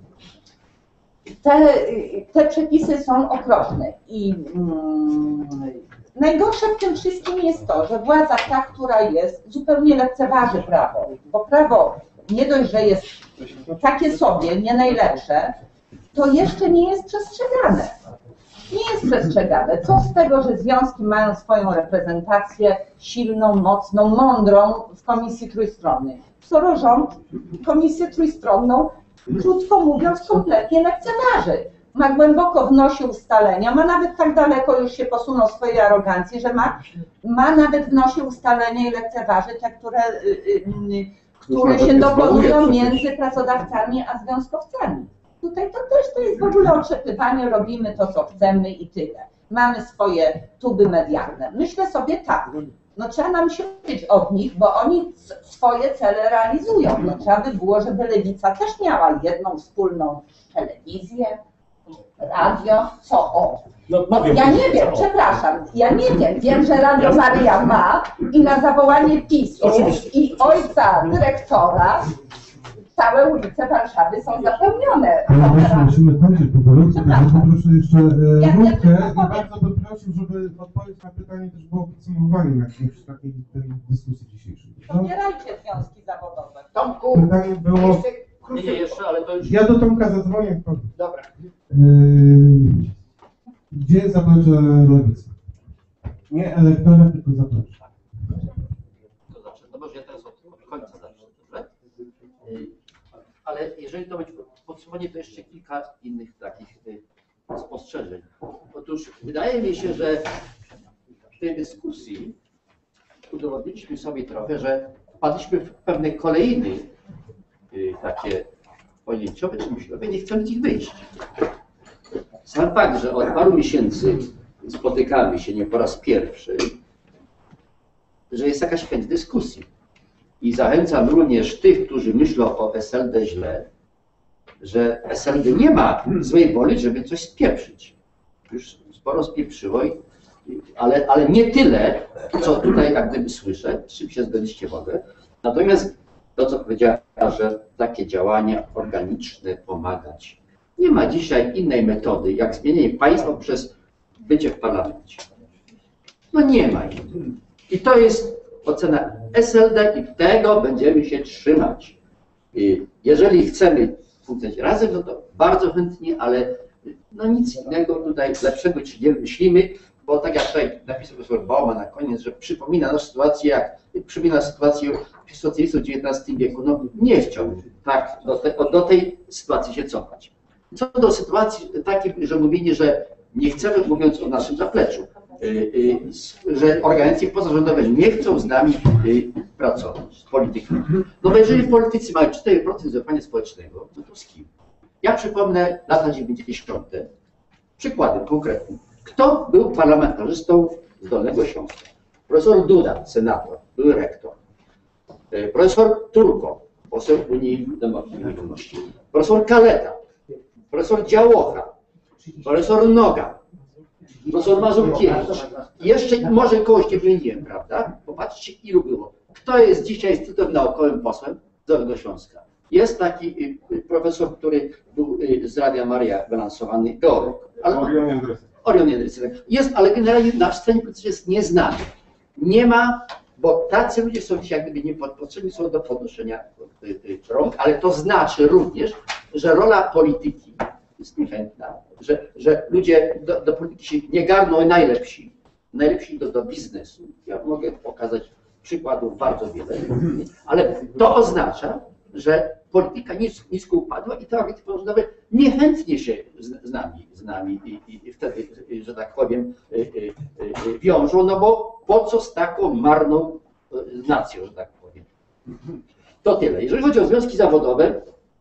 te, te przepisy są okropne. I mm, najgorsze w tym wszystkim jest to, że władza ta, która jest, zupełnie lekceważy prawo, bo prawo nie dość, że jest takie sobie, nie najlepsze, to jeszcze nie jest przestrzegane. Nie jest przestrzegane. Co z tego, że związki mają swoją reprezentację silną, mocną, mądrą w komisji trójstronnej? Skoro rząd komisję trójstronną, krótko mówiąc, kompletnie lekceważy. Ma głęboko w nosie ustalenia, ma nawet tak daleko już się posunął w swojej arogancji, że ma, ma nawet w nosie ustalenia i lekceważy te, które, które się dokonują między pracodawcami a związkowcami. Tutaj to też to jest w ogóle otrzepywanie, robimy to, co chcemy i tyle. Mamy swoje tuby medialne. Myślę sobie tak, no trzeba nam się uczyć od nich, bo oni swoje cele realizują. No trzeba by było, żeby Lewica też miała jedną wspólną telewizję, radio, co o. No, ja nie wiem, przepraszam, ja nie wiem, wiem, że Radio Maryja ma i na zawołanie PiSu i ojca dyrektora całe ulice Warszawy są zapełnione. Właśnie musimy kończyć powolutku, także poproszę jeszcze e, Rutkę i bardzo bym prosił, żeby odpowiedź na pytanie też było podsumowaniem jakimś takiej dyskusji dzisiejszej. Popierajcie związki zawodowe. Tomku, pytanie było... Nie, nie, jeszcze, ale to już... Ja do Tomka zadzwonię. Dobra. Yy, gdzie zaplecze Lewicy? Nie elektora, tylko zaplecze. To zacznę, no może ja teraz od końca zacznę, dobrze? Yy, ale jeżeli to będzie podsumowanie, to jeszcze kilka innych takich yy, spostrzeżeń. Otóż wydaje mi się, że w tej dyskusji udowodniliśmy sobie trochę, że wpadliśmy w pewne kolejny yy, takie pojęciowe czy myślowe, nie chcemy z nich wyjść. Sam fakt, że od paru miesięcy spotykamy się nie po raz pierwszy, że jest jakaś chęć dyskusji. I zachęcam również tych, którzy myślą o S L D źle, że S L D nie ma złej woli, żeby coś spieprzyć. Już sporo spieprzyło, ale, ale nie tyle, co tutaj jak gdyby słyszę, z czym się zgodziście mogę. Natomiast to, co powiedziała, że takie działania organiczne pomagać. Nie ma dzisiaj innej metody, jak zmienienie państwa przez bycie w parlamencie. No nie ma jej. I to jest ocena S L D i tego będziemy się trzymać. I jeżeli chcemy funkcjonować razem, no to bardzo chętnie, ale no nic innego tutaj lepszego czy nie wymyślimy, bo tak jak tutaj napisał profesor Bauma na koniec, że przypomina naszą sytuację, jak przypomina sytuację socjalistów w dziewiętnastym wieku, no nie chciałbym tak do, te, do tej sytuacji się cofać. Co do sytuacji takiej, że mówili, że nie chcemy, mówiąc o naszym zapleczu, że organizacje pozarządowe nie chcą z nami pracować, z politykami. No bo jeżeli politycy mają cztery procent zaufania społecznego, no to z kim? Ja przypomnę lata dziewięćdziesiąte. Przykładem konkretnym. Kto był parlamentarzystą z Dolnego Śląska? Profesor Duda, senator, był rektor. Profesor Turko, poseł Unii Wolności. Profesor Kaleta, profesor Działocha, profesor Noga, profesor Mazurkiewicz. Jeszcze może kogoś nie wymieniłem, prawda? Popatrzcie, ilu było. Kto jest dzisiaj Instytutem Naukowym posłem z Dolnego Śląska? Jest taki profesor, który był z Radia Maryja wylansowany, geolog. Orion Jędrysek. Orion Jędrysek. Jest, ale generalnie na scenie politycznej jest nieznany. Nie ma, bo tacy ludzie są dzisiaj jak gdyby niepotrzebni są do podnoszenia rąk, ale to znaczy również, że rola polityki jest niechętna, że, że ludzie do, do polityki się nie garną najlepsi, najlepsi do, do biznesu. Ja mogę pokazać przykładów bardzo wiele, ale to oznacza, że polityka nisko upadła i te organizacje pozarządowe niechętnie się z, z nami, z nami i, i wtedy, że tak powiem, wiążą, no bo po co z taką marną nacją, że tak powiem. To tyle. Jeżeli chodzi o związki zawodowe,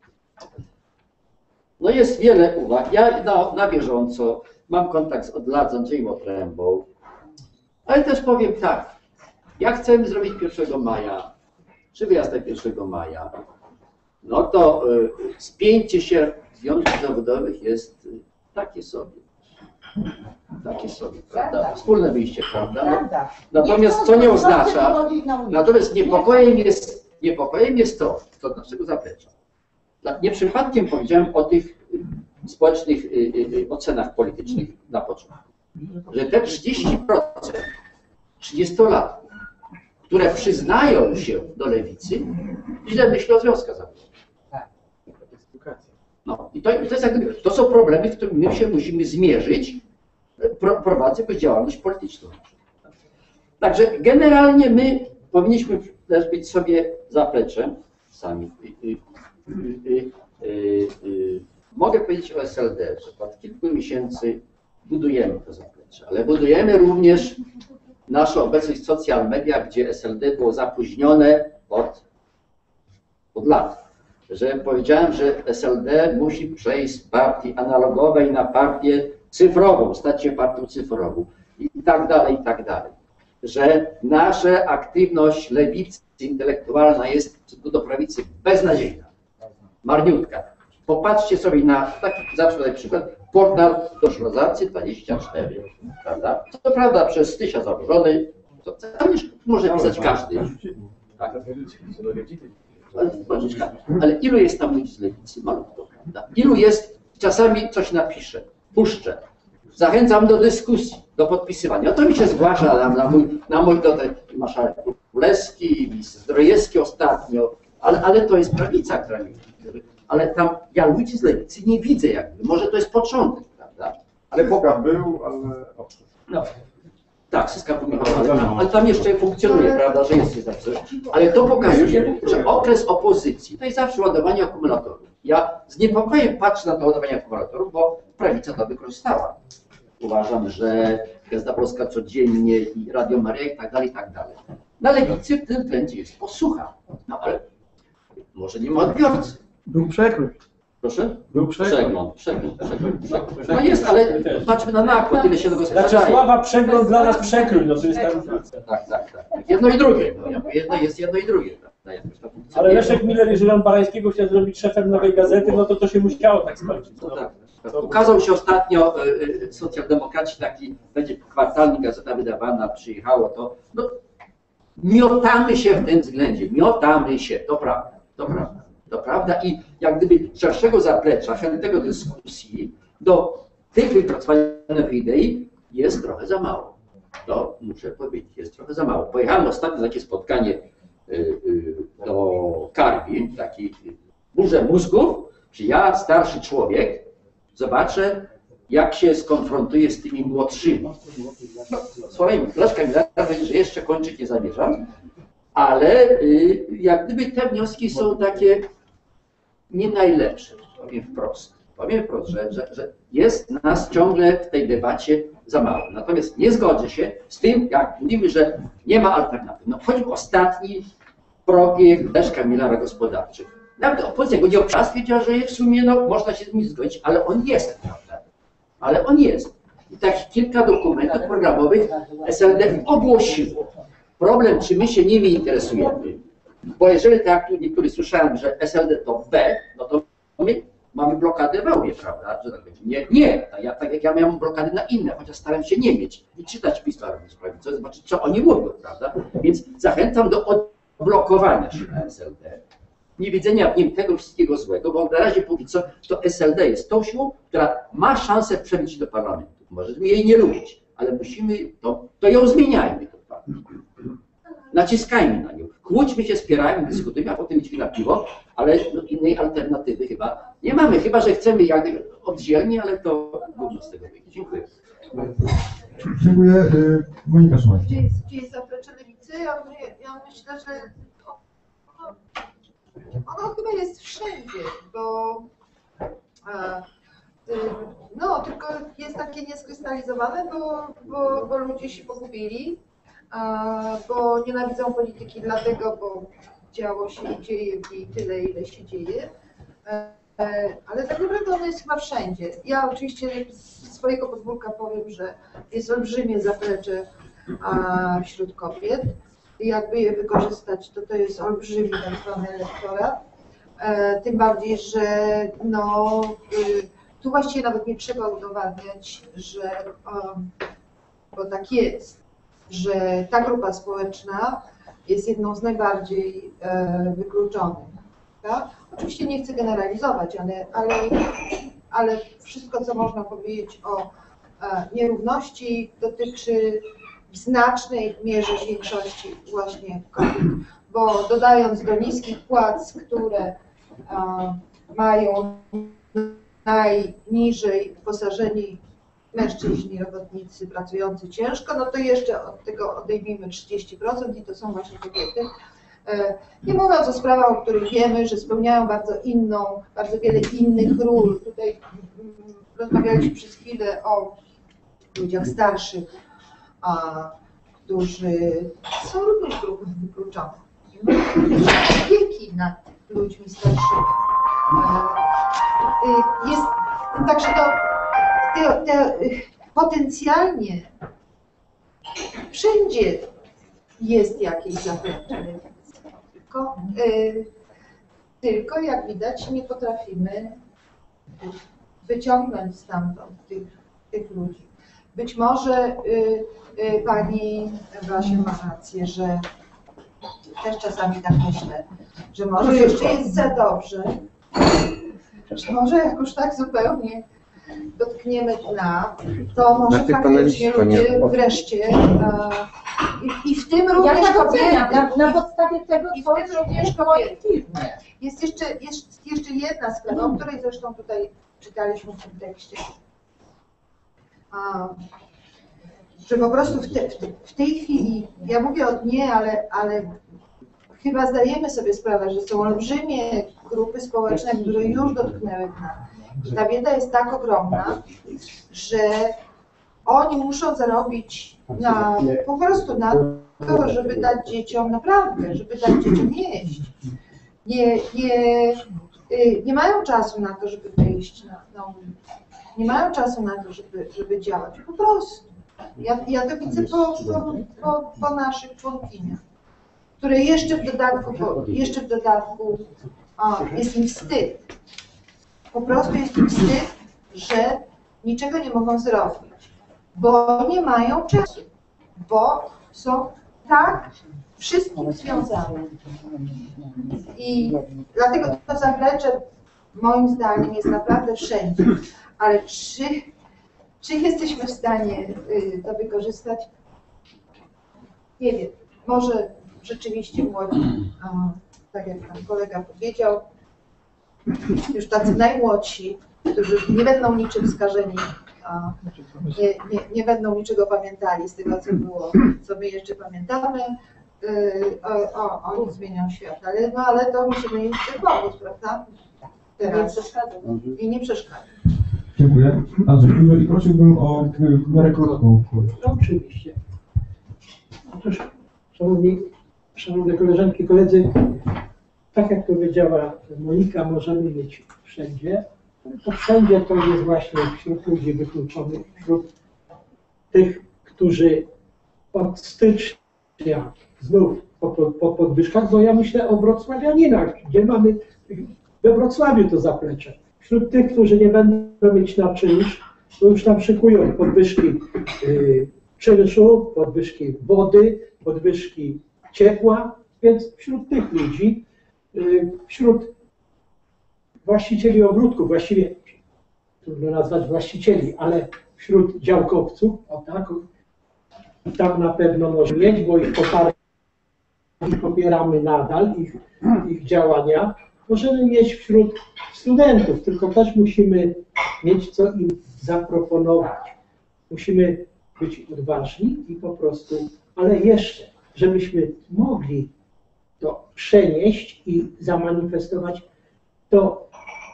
no jest wiele uwag. Ja na, na bieżąco mam kontakt od lat z Andrzejem Otrębą. Ale też powiem tak, jak chcemy zrobić pierwszego maja, czy wyjazd pierwszego maja, no to y, spięcie się związków zawodowych jest y, takie sobie. Takie sobie, prawda? Wspólne wyjście, prawda? No, natomiast co nie oznacza, natomiast niepokojem jest, niepokojem jest to, co od naszego zaplecza. Nie przypadkiem powiedziałem o tych y, społecznych y, y, ocenach politycznych na początku, że te trzydzieści procent trzydziestolatków, które przyznają się do lewicy, źle myślą o związkach zawodowych. No i to, to, jest jakby, to są problemy, z którymi my się musimy zmierzyć, pro, prowadząc działalność polityczną. Także generalnie my powinniśmy też być sobie zapleczem sami. Y, y, y, y, y, mogę powiedzieć o S L D, że od kilku miesięcy budujemy to zaplecze, ale budujemy również naszą obecność w social mediach, gdzie S L D było zapóźnione od, od lat. Że powiedziałem, że S L D musi przejść z partii analogowej na partię cyfrową, stać się partią cyfrową i tak dalej, i tak dalej. Że nasza aktywność lewicy intelektualna jest do prawicy beznadziejna, marniutka. Popatrzcie sobie na, taki zawsze tutaj przykład, portal do Ślązacy dwadzieścia cztery, prawda? Co prawda przez Tysia założony, to tam może pisać każdy. Tak? Ale, ale ilu jest tam ludzi z lewicy? Malutko, prawda? Ilu jest, czasami coś napiszę, puszczę. Zachęcam do dyskusji, do podpisywania. To mi się zgłasza na, na mój, na mój do marszałek Królewski, Zdrojewski ostatnio, ale, ale to jest prawica, która mi. Ale tam ja ludzi z lewicy nie widzę jakby. Może to jest początek, prawda? Ale Syska był, ale... No. Tak, Syska był, ale, ale tam jeszcze funkcjonuje, prawda, że jest zawsze. Ale to pokazuje, że okres opozycji to jest zawsze ładowanie akumulatorów. Ja z niepokojem patrzę na to ładowanie akumulatorów, bo prawica to wykorzystała. Uważam, że Gazeta Polska codziennie i Radio Maryja i tak dalej, i tak dalej. Na lewicy w tym względzie jest posłucha. No ale może nie ma odbiorcy. Był przekrój. Proszę? Był przegląd. Przegląd, przegląd, przegląd, przegląd. No jest, ale patrzmy na nakład, ile się tego Znaczy sława przegląd dla nas przekrój, no to jest ta różnica. Tak, tak, tak. Jedno i drugie. Jedno jest jedno i drugie. Ale Leszek Miller, jeżeli on Barańskiego chciał zrobić szefem Nowej Gazety, no to to się musiało tak skończyć. No tak. Ukazał się ostatnio y, y, socjaldemokraci, taki, będzie kwartalnie gazeta wydawana, przyjechało to. No, miotamy się w tym względzie, miotamy się, to prawda, to prawda, to prawda i jak gdyby szerszego zaplecza, chętnego dyskusji do tych wypracowanych idei jest trochę za mało. To muszę powiedzieć, jest trochę za mało. Pojechałem ostatnio na takie spotkanie y, y, do Karbi, taki burzę mózgów, że ja, starszy człowiek, zobaczę, jak się skonfrontuję z tymi młodszymi. No, słowem, Leszka Millera, że jeszcze kończyć nie zamierzam, ale y, jak gdyby te wnioski są takie nie najlepsze, powiem wprost. Powiem wprost, że, że, że jest nas ciągle w tej debacie za mało. Natomiast nie zgodzę się z tym, jak mówimy, że nie ma alternatyw. No choćby ostatni projekt Leszka Millera gospodarczych. Nawet opozycja go nie obczas stwierdziła, że w sumie no, można się z nim zgodzić, ale on jest, prawda? Ale on jest. I tak kilka dokumentów programowych S L D ogłosiło. Problem, czy my się nimi interesujemy, bo jeżeli tak jak niektórzy słyszałem, że S L D to B, no to my mamy blokadę w Ełbie, prawda? Że tak będzie. Nie, nie. Ja, tak jak ja miałem blokady na inne, chociaż staram się nie mieć i czytać pisma sprawy, co zobaczyć, co oni mówią, prawda? Więc zachęcam do odblokowania się na S L D. Nie widzenia w nim tego wszystkiego złego, bo na razie póki co to S L D jest tą siłą, która ma szansę przebić się do parlamentu. Możemy jej nie lubić, ale musimy, to, to ją zmieniajmy. To naciskajmy na nią, kłóćmy się, spierajmy, dyskutujmy, a potem idźmy na piwo, ale no, innej alternatywy chyba nie mamy, chyba że chcemy jak oddzielnie, ale to gówno z tego wyjdzie. Dziękuję. Dziękuję. Monika Szymańska. Gdzie jest, gdzie jest zaplecze lewicy? Ja, ja myślę, że ono chyba jest wszędzie, bo a, no, tylko jest takie nieskrystalizowane, bo, bo, bo ludzie się pogubili, a, bo nienawidzą polityki dlatego, bo działo się i dzieje w niej tyle, ile się dzieje. Ale tak naprawdę ono jest chyba wszędzie. Ja oczywiście z swojego podwórka powiem, że jest olbrzymie zaplecze a, wśród kobiet. I jakby je wykorzystać, to to jest olbrzymi tak zwany elektorat. E, tym bardziej, że no, y, tu właściwie nawet nie trzeba udowadniać, że, um, bo tak jest, że ta grupa społeczna jest jedną z najbardziej e, wykluczonych. Tak? Oczywiście nie chcę generalizować, ale, ale, ale wszystko, co można powiedzieć o e, nierówności, dotyczy w znacznej mierze większości właśnie kobiet. Bo dodając do niskich płac, które e, mają najniżej uposażeni mężczyźni, robotnicy pracujący ciężko, no to jeszcze od tego odejmijmy trzydzieści procent i to są właśnie kobiety. Nie mówiąc o sprawach, o których wiemy, że spełniają bardzo inną, bardzo wiele innych ról. Tutaj rozmawialiśmy przez chwilę o ludziach starszych, a, którzy są również grupą wykluczoną. Opieki nad ludźmi starszymi. Jest, także to te, te, potencjalnie wszędzie jest jakieś zaplecze. Tylko, y, tylko jak widać nie potrafimy wyciągnąć stamtąd tych, tych ludzi. Być może y, y, pani Basia ma rację, że też czasami tak myślę, że może jeszcze jest za dobrze, że może jak już tak zupełnie dotkniemy dna, to może faktycznie ludzie wreszcie a, i, i w tym również ja tak kobiety. Na, na podstawie tego, I w co tym również kobiety. Jest jeszcze, jest jeszcze jedna sprawa, o której zresztą tutaj czytaliśmy w tym tekście. A, że po prostu w, te, w, te, w tej chwili, ja mówię o dnie, ale, ale chyba zdajemy sobie sprawę, że są olbrzymie grupy społeczne, które już dotknęły dna. Ta bieda jest tak ogromna, że oni muszą zarobić na, po prostu na to, żeby dać dzieciom naprawdę, żeby dać dzieciom jeść. Nie, nie, nie mają czasu na to, żeby wyjść na, na ulicę. Nie mają czasu na to, żeby, żeby działać. Po prostu. Ja, ja to widzę po, po, po, po naszych członkiniach, które jeszcze w dodatku, po, jeszcze w dodatku o, jest im wstyd. Po prostu jest im wstyd, że niczego nie mogą zrobić, bo nie mają czasu, bo są tak wszystkim związane. I dlatego to zaplecze moim zdaniem jest naprawdę wszędzie. Ale czy, czy jesteśmy w stanie to wykorzystać? Nie wiem. Może rzeczywiście młodzi, tak jak pan kolega powiedział, już tacy najmłodsi, którzy nie będą niczym skażeni, nie, nie, nie będą niczego pamiętali z tego, co było, co my jeszcze pamiętamy, o, o, oni zmienią świat. Ale, no, ale to musimy im pomóc, prawda? Teraz. I nie przeszkadza. Dziękuję. Andrzej, i prosiłbym o w miarę krótką odpowiedź. Oczywiście. Otóż, szanowni, szanowne koleżanki i koledzy, tak jak powiedziała Monika, możemy mieć wszędzie, ale to wszędzie to jest właśnie wśród ludzi wykluczonych, wśród tych, którzy od stycznia znów po, po, po podwyżkach, bo ja myślę o wrocławianinach, gdzie mamy we Wrocławiu to zaplecze. Wśród tych, którzy nie będą mieć na czynsz, to już nam szykują podwyżki y, czynszu, podwyżki wody, podwyżki ciepła, więc wśród tych ludzi, y, wśród właścicieli ogródków, właściwie trudno nazwać właścicieli, ale wśród działkowców, o tak, tam na pewno może mieć, bo ich poparcie, ich popieramy nadal, ich, ich działania. Możemy mieć wśród studentów, tylko też musimy mieć co im zaproponować. Musimy być odważni i po prostu, ale jeszcze, żebyśmy mogli to przenieść i zamanifestować, to,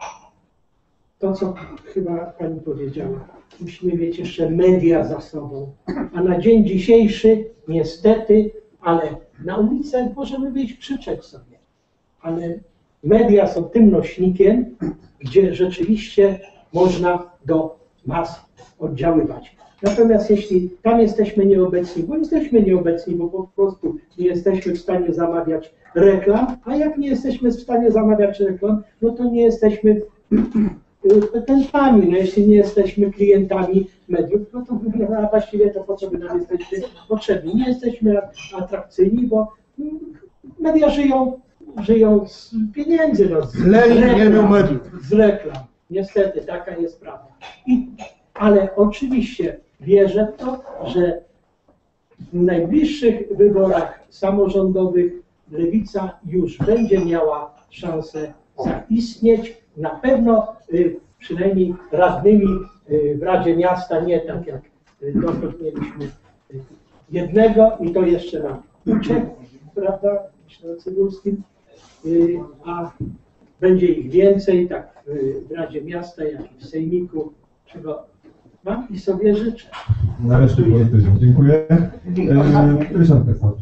to co chyba pani powiedziała, musimy mieć jeszcze media za sobą. A na dzień dzisiejszy, niestety, ale na ulicę możemy wyjść krzyczeć sobie, ale media są tym nośnikiem, gdzie rzeczywiście można do mas oddziaływać. Natomiast jeśli tam jesteśmy nieobecni, bo jesteśmy nieobecni, bo po prostu nie jesteśmy w stanie zamawiać reklam, a jak nie jesteśmy w stanie zamawiać reklam, no to nie jesteśmy petentami, no jeśli nie jesteśmy klientami mediów, no to no, właściwie to po co by nam jesteście potrzebni. Nie jesteśmy atrakcyjni, bo media żyją, żyją z pieniędzy, no, z, reklam, z reklam. Niestety, taka jest prawda. I, ale oczywiście wierzę w to, że w najbliższych wyborach samorządowych Lewica już będzie miała szansę zaistnieć. Na pewno y, przynajmniej radnymi y, w Radzie Miasta, nie tak jak y, dotąd mieliśmy y, jednego i to jeszcze nam uciekł, prawda, myślę o Cybulskim, y, a będzie ich więcej, tak w, w Radzie Miasta, jak i w Sejmiku, czego mam i sobie życzę. Nareszcie politycznie. Dziękuję. E, Ryszard Kessler.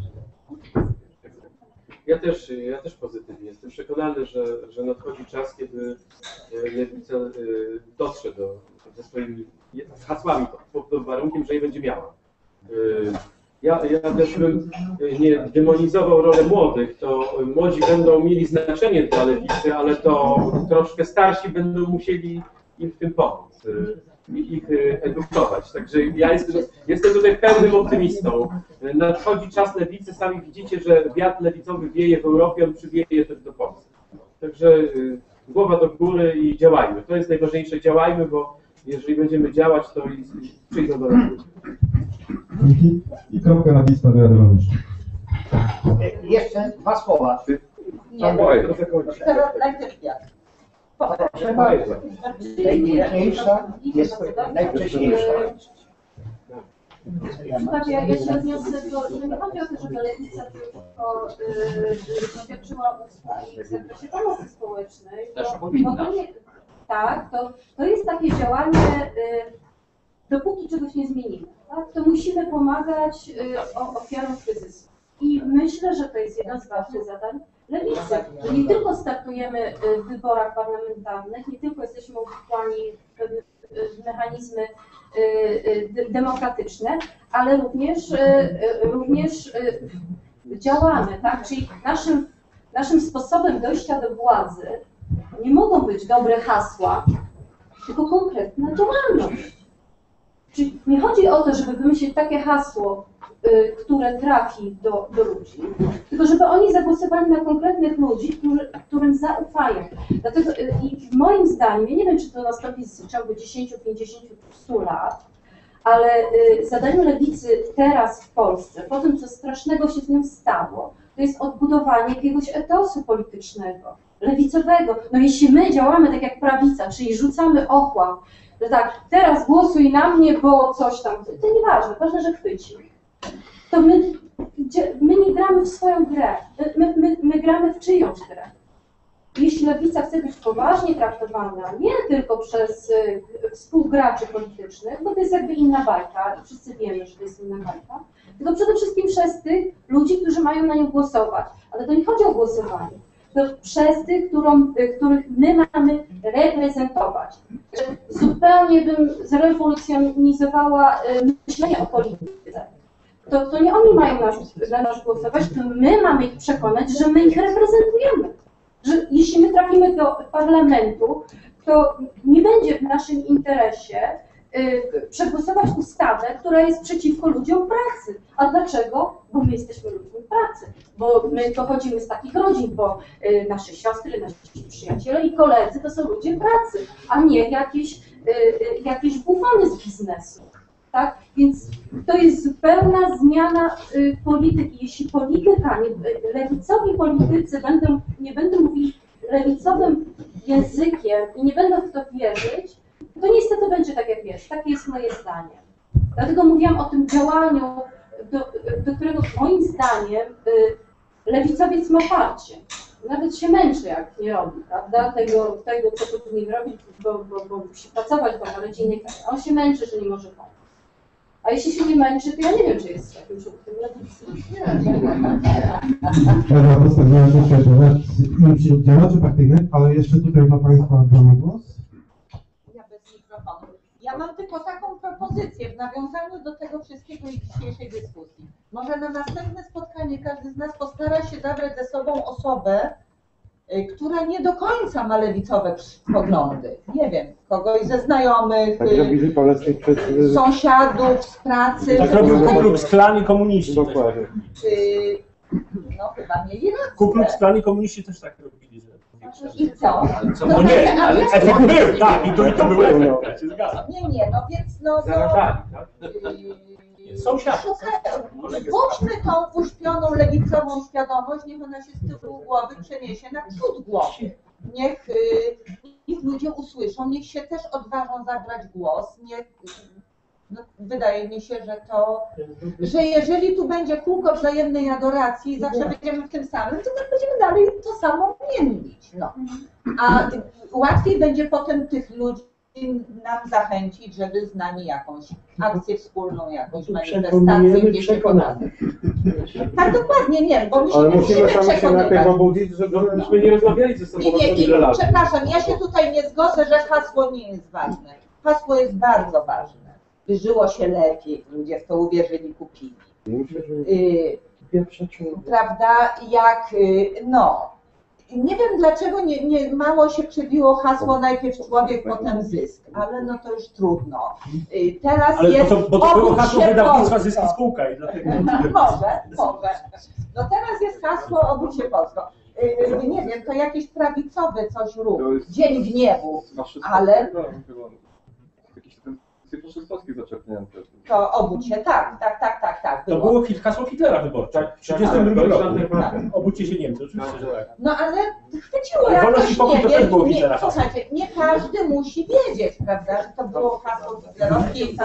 Ja też, ja też pozytywnie. Jestem przekonany, że, że nadchodzi czas, kiedy Lewica dotrze do, ze swoimi hasłami pod, pod warunkiem, że je będzie miała. Ja, ja też bym nie demonizował rolę młodych, to młodzi będą mieli znaczenie dla Lewicy, ale to troszkę starsi będą musieli im w tym pomóc i ich edukować. Także ja jestem, jestem tutaj pełnym optymistą. Nadchodzi czas Lewicy, sami widzicie, że wiatr lewicowy wieje w Europie, on przywieje też do Polski. Także głowa do góry i działajmy. To jest najważniejsze, działajmy, bo jeżeli będziemy działać, to i przyjdą do nas ludzie. Dzięki. I kropkę na listę do Jadelowicz. Jeszcze dwa słowa. Nie, Teraz najpierw ja. Najpiękniejsza jest najwcześniejsza. Znaczy, ja się odniosę do, że nie chodzi o to, żeby Lewica tylko świadczyła usługi w zakresie pomocy społecznej. Też bo, powinna. bo to nie, tak, to, to jest takie działanie, y, dopóki czegoś nie zmienimy, tak, to musimy pomagać y, ofiarom kryzysu. I myślę, że to jest jedno z ważnych zadań Lewicy. Że nie tylko startujemy w wyborach parlamentarnych, nie tylko jesteśmy uwikłani w mechanizmy demokratyczne, ale również, również działamy, tak? Czyli naszym, naszym sposobem dojścia do władzy nie mogą być dobre hasła, tylko konkretna działalność. Czyli nie chodzi o to, żeby wymyślić takie hasło, y, które trafi do, do ludzi, tylko żeby oni zagłosowali na konkretnych ludzi, którzy, którym zaufają. Dlatego y, i moim zdaniem, ja nie wiem, czy to nastąpi w ciągu dziesięć, pięćdziesiąt, stu lat, ale y, zadaniem Lewicy teraz w Polsce, po tym, co strasznego się z nią stało, to jest odbudowanie jakiegoś etosu politycznego, lewicowego. No jeśli my działamy tak jak prawica, czyli rzucamy ochłap, że tak, teraz głosuj na mnie, bo coś tam, to nieważne, ważne, że chwyci. To my, my nie gramy w swoją grę, my, my, my gramy w czyjąś grę. Jeśli Lewica chce być poważnie traktowana, nie tylko przez y, współgraczy politycznych, bo to jest jakby inna bajka i wszyscy wiemy, że to jest inna bajka, tylko przede wszystkim przez tych ludzi, którzy mają na nią głosować. Ale to nie chodzi o głosowanie. To przez tych, którą, których my mamy reprezentować. Zupełnie bym zrewolucjonizowała myślenie o polityce. To, to nie oni mają nas, na nas głosować, to my mamy ich przekonać, że my ich reprezentujemy. Że jeśli my trafimy do parlamentu, to nie będzie w naszym interesie y, przegłosować ustawę, która jest przeciwko ludziom pracy. A dlaczego? Bo my jesteśmy ludźmi pracy. Bo my pochodzimy z takich rodzin, bo y, nasze siostry, nasi przyjaciele i koledzy to są ludzie pracy, a nie jakieś, y, y, jakieś bufony z biznesu. Tak? Więc to jest zupełna zmiana y, polityki. Jeśli polityka, nie, lewicowi politycy będą, nie będą mówić lewicowym językiem i nie będą w to wierzyć, to niestety będzie tak jak jest. Takie jest moje zdanie. Dlatego mówiłam o tym działaniu, do, do którego moim zdaniem y, lewicowiec ma parcie. Nawet się męczy, jak nie robi, prawda? Tego, tego co powinien robić, bo, bo, bo musi pracować, bo ma rodzinę. A on się męczy, że nie może pomóc. A jeśli się nie męczy, to ja nie wiem, czy jest takim żółtym lewicy. Dobra, postawiłem się wśród działaczy partyjnych, ale jeszcze tutaj dla Państwa oddamy głos. Ja bez mikrofonu. Ja Ja mam tylko taką propozycję w nawiązaniu do tego wszystkiego i dzisiejszej dyskusji. Może na następne spotkanie każdy z nas postara się zabrać ze sobą osobę, która nie do końca ma lewicowe poglądy. Nie wiem, kogoś ze znajomych, Tak robili Palecki przed... sąsiadów z pracy. Tak robił Ku Klux Klan i komuniści. Dokładnie. No chyba mieli rację. Ku Klux Klan i komuniści też tak robili. Że... I co? No nie, ale efekt był, tak, i to, i to był efekt, ja się zgadzam. Nie, nie, no więc no... Zarażali, tak? Sąsiad. Włóżmy tą uśpioną lewicową świadomość, niech ona się z tyłu głowy przeniesie na przód głowy. Niech, niech ludzie usłyszą, niech się też odważą zabrać głos. Niech, no, wydaje mi się, że to, że jeżeli tu będzie kółko wzajemnej adoracji i zawsze będziemy w tym samym, to tak będziemy dalej to samo mienić. No. A łatwiej będzie potem tych ludzi nam zachęcić, żeby z nami jakąś akcję wspólną, jakąś manifestację gdzieś wykonać. Tak, dokładnie, nie, bo my się Ale nie musimy musimy sami się najpierw przekonywać. obudzić, żeby... Myśmy nie rozmawiali ze sobą Nie, nie, ile nie, lat. przepraszam, ja się tutaj nie zgodzę, że hasło nie jest ważne. Hasło jest bardzo ważne. By żyło się lepiej, ludzie w to uwierzyli, kupili. Yy, prawda, jak, yy, no, nie wiem dlaczego nie, nie mało się przebiło hasło najpierw człowiek, potem zysk, ale no to już trudno. Yy, teraz Ale jest bo to, bo to było obudź hasło się wydawnictwa Polsko. Zysk i Spółka i dlatego... Może, może. No teraz jest hasło obudź się Polsko. Yy, nie wiem, to jakieś prawicowe coś rób, Dzień Gniewu, ale Jakiś ten cyfroszystowski zaczerpnięty. to obudź się, tak, tak, tak, tak, tak. To było hit, hasło Hitlera wyborcze. W trzydziestym drugim roku. Obudźcie się Niemcy, oczywiście, że tak. No ale chwyciło Ale wolność jakoś, i pokój nie to też wiem, było nie, Hitlera hasło. słuchajcie, nie każdy musi wiedzieć, prawda, że to było hasło hitlerowskie i tam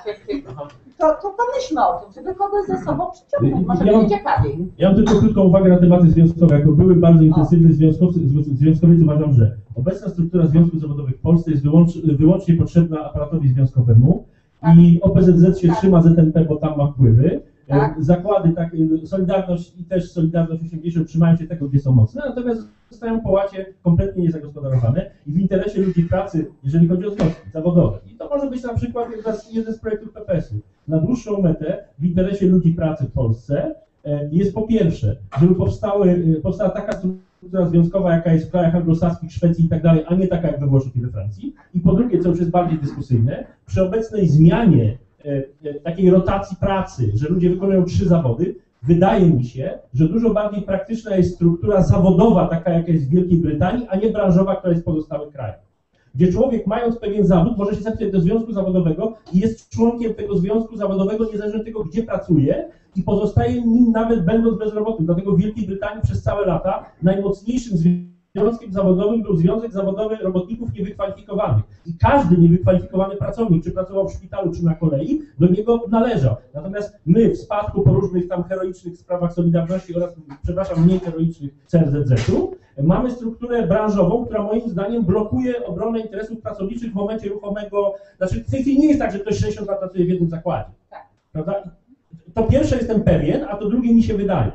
to, to pomyślmy o tym, żeby kogoś ze sobą przyciągnąć, może Ja mam- będzie ciekawiej. Ja mam tylko krótką uwagę na tematy związkowe. Jako były bardzo intensywny związkowcy, związk- związkowiec uważam, że obecna struktura związków zawodowych w Polsce jest wyłącz, wyłącznie potrzebna aparatowi związkowemu i O P Z Z się trzyma Z N P, bo tam ma wpływy. Tak. Zakłady, tak, Solidarność i też Solidarność osiemdziesiąt trzymają się tego, gdzie są mocne, natomiast zostają po łacie kompletnie niezagospodarowane i w interesie ludzi pracy, jeżeli chodzi o związki zawodowe. I to może być na przykład jeden z, jeden z projektów P P S u. Na dłuższą metę w interesie ludzi pracy w Polsce e, jest po pierwsze, żeby powstały, e, powstała taka struktura związkowa, jaka jest w krajach anglosaskich, Szwecji i tak dalej, a nie taka jak we Włoszech i we Francji. I po drugie, co już jest bardziej dyskusyjne, przy obecnej zmianie e, e, takiej rotacji pracy, że ludzie wykonują trzy zawody, wydaje mi się, że dużo bardziej praktyczna jest struktura zawodowa, taka jaka jest w Wielkiej Brytanii, a nie branżowa, która jest w pozostałych krajach. Gdzie człowiek, mając pewien zawód, może się zapisać do związku zawodowego i jest członkiem tego związku zawodowego, niezależnie od tego, gdzie pracuje, i pozostaje nim nawet będąc bezrobotnym. Dlatego w Wielkiej Brytanii przez całe lata najmocniejszym związkiem zawodowym był Związek Zawodowy Robotników Niewykwalifikowanych. I każdy niewykwalifikowany pracownik, czy pracował w szpitalu, czy na kolei, do niego należał. Natomiast my w spadku po różnych tam heroicznych sprawach Solidarności oraz, przepraszam, mniej heroicznych C R Z Z u, mamy strukturę branżową, która moim zdaniem blokuje obronę interesów pracowniczych w momencie ruchomego. Znaczy w tej chwili nie jest tak, że ktoś sześćdziesiąt lat pracuje w jednym zakładzie. Prawda? To pierwsze jestem pewien, a to drugie mi się wydaje.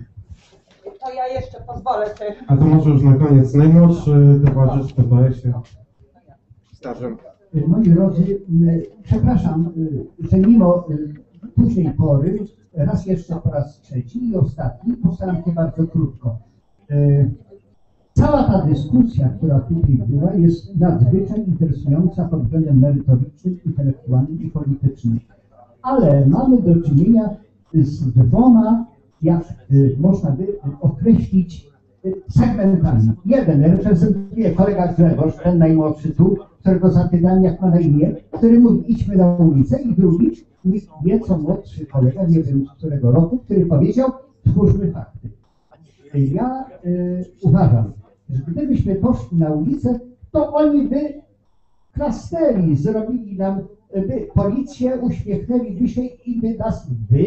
To ja jeszcze pozwolę sobie. A to może już na koniec. Najmłodszy towarzysz wydaje się starzem. Moi drodzy, m, przepraszam, y, że mimo y, późnej pory, raz jeszcze po raz trzeci i ostatni, postaram się bardzo krótko. Y, Cała ta dyskusja, która tutaj była, jest nadzwyczaj interesująca pod względem merytorycznym, intelektualnym i politycznym. Ale mamy do czynienia z dwoma, jak y, można by określić, y, segmentami. Jeden reprezentuje kolega Grzegorz, ten najmłodszy tu, którego zapytałem, jak ma na imię, który mówi, idźmy na ulicę, i drugi, nieco młodszy kolega, nie wiem z którego roku, który powiedział, twórzmy fakty. Ja y, uważam, że gdybyśmy poszli na ulicę, to oni by klasnęli, zrobili nam, by policję uśmiechnęliby się i by nas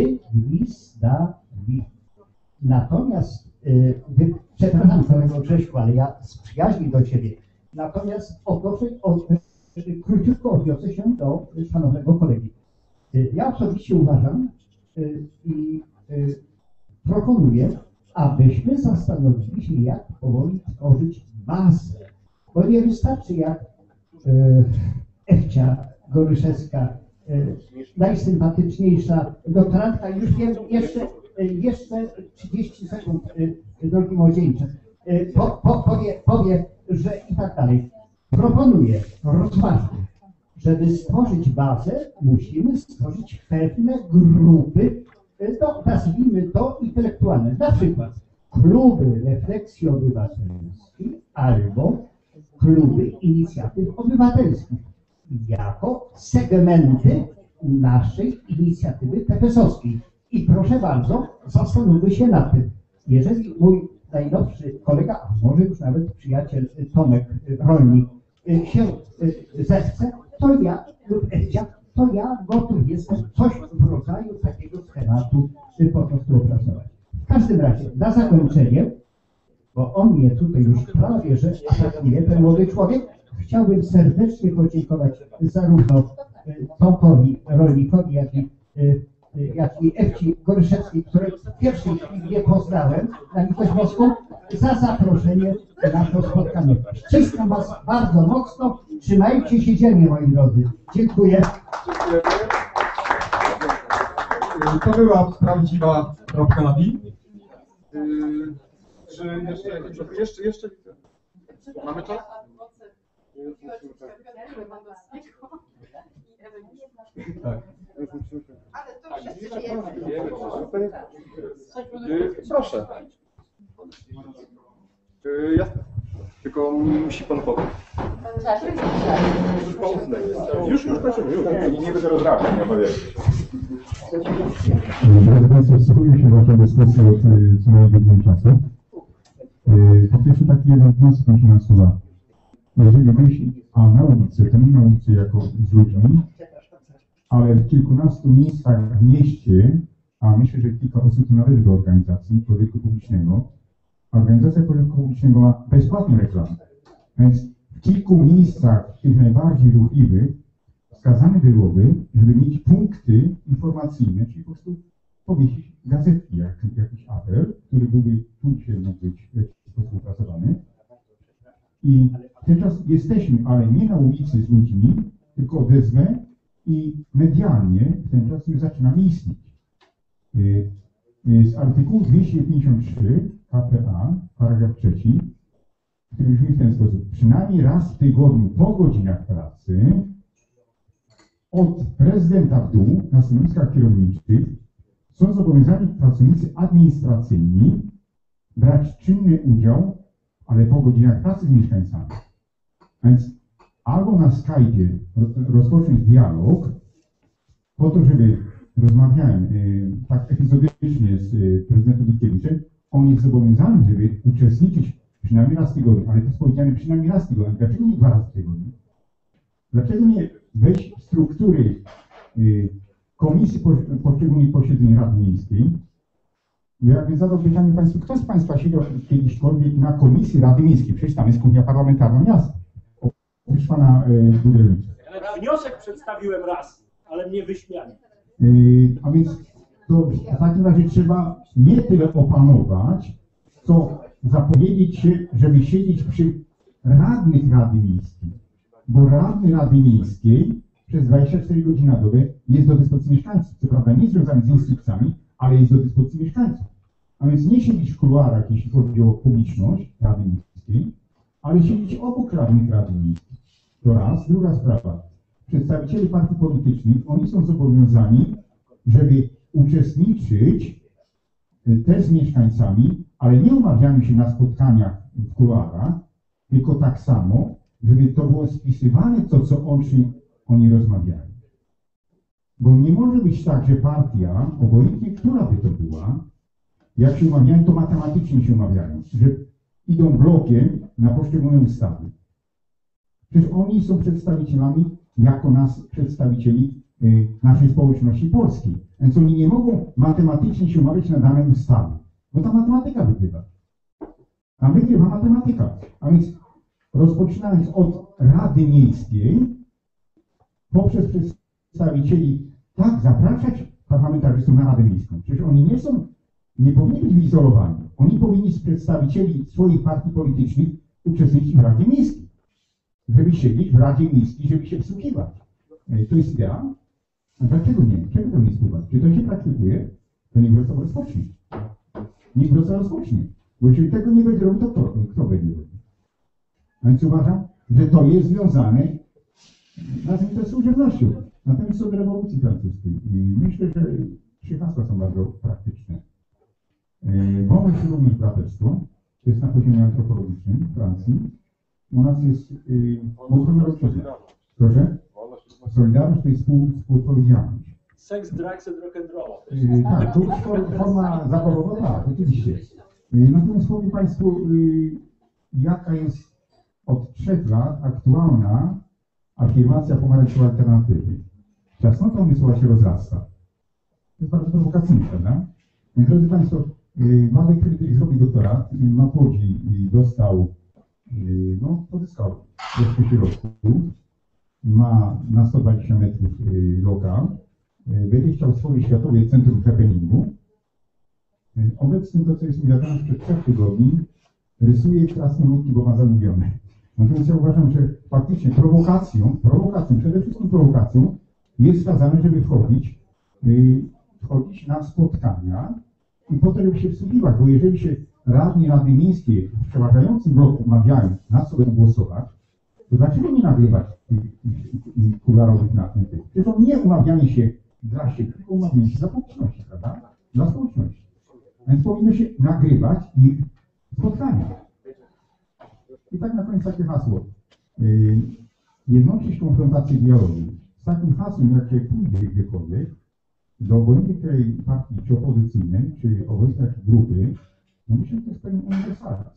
wygwizdali. Natomiast, y, wy, przepraszam kolego Grześku, ale ja z przyjaźni do ciebie, natomiast odnoszę, od, króciutko odniosę się do szanownego kolegi. Y, ja osobiście uważam y, i y, proponuję, abyśmy zastanowili się, jak powoli tworzyć bazę. Bo nie wystarczy, jak e, Ewcia Goryszewska, y, najsympatyczniejsza doktorantka, już wiem, jeszcze, y, jeszcze trzydzieści sekund, y, drogi młodzieńcze, y, po, po, powie, powie, że i tak dalej. Proponuję rozważnie, żeby stworzyć bazę, musimy stworzyć pewne grupy, y, no, nazwijmy to intelektualne, na przykład kluby refleksji obywatelskiej albo kluby inicjatyw obywatelskich jako segmenty naszej inicjatywy P P S-owskiej. I proszę bardzo, zastanówmy się nad tym. Jeżeli mój najnowszy kolega, a może już nawet przyjaciel Tomek, rolnik, się zechce, to ja lub Edzia, to ja gotów jestem coś w rodzaju takiego schematu po prostu opracować. W każdym razie, na zakończenie, bo on mnie tutaj już prawie że atakuje, ten młody człowiek, chciałbym serdecznie podziękować zarówno Tomkowi, rolnikowi, jak i, jak i Ewci Goryszewskiej, której w pierwszej chwili nie poznałem na litość boską, za zaproszenie na to spotkanie. Ściskam Was bardzo mocno, trzymajcie się dzielnie, moi drodzy. Dziękuję. To była prawdziwa kropka na i. Czy jeszcze, jeszcze, jeszcze, mamy czas? Tak. Ale to wszyscy wiemy. Proszę. Jasne. Tylko musi pan powiedzieć. Już po ósmej jest. Już, już kończymy. Już. Nie będę rozrabiał, nie obawiajcie się. Drodzy Państwo, wsłuchuję się w Waszą dyskusję od co najmniej dłuższym czasu. Po pierwsze taki jeden wniosek mi się nasuwa. Jeżeli myśli a na ulicy, to nie na ulicy jako z ludźmi, ale w kilkunastu miejscach w mieście, a myślę, że kilka osób należy do organizacji pożytku publicznego, organizacja pożytku publicznego ma bezpłatną reklamę. Więc w kilku miejscach, tych najbardziej ruchliwych, wskazane byłoby, żeby mieć punkty informacyjne, czyli po prostu powiesić gazetki, jak, jakiś apel, który byłby tu się mógł być w jakiś sposób opracowany. I tymczasem jesteśmy, ale nie na ulicy z ludźmi, tylko odezwę i medialnie w ten czas już zaczynamy istnieć. Z artykułu dwieście pięćdziesiąt trzy K P A, paragraf trzeci, który brzmi w ten sposób. Przynajmniej raz w tygodniu po godzinach pracy od prezydenta w dół na stanowiskach kierowniczych są zobowiązani pracownicy administracyjni brać czynny udział, ale po godzinach pracy z mieszkańcami. A więc albo na Skype'ie rozpocząć dialog po to, żeby rozmawiałem y, tak epizodycznie z y, prezydentem Dudkiewiczem, on jest zobowiązany, żeby uczestniczyć przynajmniej raz w tygodniu, ale to jest powiedziane przynajmniej raz w tygodniu. Dlaczego nie dwa razy w tygodniu? Dlaczego nie wejść w struktury y, komisji poszczególnych posiedzeń Rady Miejskiej? Bo jakby zadał pytanie Państwu, kto z Państwa siedział kiedyśkolwiek na komisji Rady Miejskiej? Przecież tam jest kuchnia parlamentarna miasta. Oprócz Pana Budrewicza. Wniosek przedstawiłem raz, ale mnie wyśmiali. Yy, a więc to w takim razie trzeba nie tyle opanować, co zapowiedzieć się, żeby siedzieć przy radnych Rady Miejskiej. Bo radny Rady Miejskiej przez dwadzieścia cztery godziny na dobę jest do dyspozycji mieszkańców. Co prawda nie związany z instrukcjami, ale jest do dyspozycji mieszkańców. A więc nie siedzieć w kuluarach, jeśli chodzi o publiczność Rady Miejskiej, ale siedzieć obok radnych Rady Miejskiej. To raz. Druga sprawa. Przedstawiciele partii politycznych, oni są zobowiązani, żeby uczestniczyć też z mieszkańcami, ale nie umawiają się na spotkaniach w kuluarach, tylko tak samo, żeby to było spisywane to, co oni, oni rozmawiają. Bo nie może być tak, że partia, obojętnie która by to była, jak się umawiają, to matematycznie się umawiają, że idą blokiem na poszczególne ustawy. Przecież oni są przedstawicielami, jako nas, przedstawicieli y, naszej społeczności polskiej. Więc oni nie mogą matematycznie się umawiać na dane ustawy, bo ta matematyka wygrywa. A wygrywa matematyka. A więc rozpoczynając od Rady Miejskiej, poprzez przedstawicieli, tak, zapraszać parlamentarzystów na Radę Miejską. Przecież oni nie są, nie powinni być izolowani. Oni powinni z przedstawicieli swoich partii politycznych uczestniczyć w Radzie Miejskiej. Żeby siedzieć w Radzie Miejskiej, żeby się wsłuchiwać. E, To jest ja. A dlaczego nie? Czego to nie spływa? Czy to się praktykuje? To niech Wrocław rozpocznie. Niech Wrocław rozpocznie. Bo jeśli tego nie będzie robił, to kto, kto będzie robił? A więc uważam, że to jest związane, nazwijmy to, z służebnością. Natomiast od rewolucji francuskiej. I myślę, że trzy hasła są bardzo praktyczne. Wolność i równość, braterstwo. To jest na poziomie antropologicznym w Francji. U nas jest yy, proszę? Solidarność to jest współ, współodpowiedzialność. Seks, drugs and rock and roll. Yy, tak, to jest forma zawodowa, tak, oczywiście. Yy, natomiast powiem Państwu, yy, jaka jest od trzech lat aktualna afirmacja pomarańczowej alternatywy. Czasnota umysłowa się rozrasta. To jest bardzo prowokacyjne, prawda? Więc, drodzy Państwo, yy, Władek Krytyk zrobił doktorat, yy, na Łodzi i dostał, yy, no, pozyskał troszkę środków, ma na sto dwadzieścia metrów yy, lokal, yy, będzie chciał stworzyć Światowe Centrum Happeningu. Yy, obecnie to, co jest mi wiadomo sprzed trzech tygodni, rysuje krasnoludki, bo ma zamówione. Natomiast ja uważam, że faktycznie prowokacją, prowokacją, przede wszystkim prowokacją jest wskazane, żeby wchodzić, yy, wchodzić na spotkania i potem żeby się wsłuchiwać, bo jeżeli się radni Rady Miejskiej w przeważającym bloku umawiają, na co będą głosować, to dlaczego nie nagrywać tych kularowych napiętych? Przecież to nie umawianie się dla siebie, tylko umawianie się dla publiczności, prawda? Dla społeczności. Więc powinno się nagrywać ich spotkania. I tak na koniec takie hasło. Yy, jednoczyć konfrontację dialogu. Z takim hasłem, jak się pójdzie gdziekolwiek, do obojętnej której partii, czy opozycyjnej, czy obojętnej grupy, no myślę, że to jest pewien uniwersalny.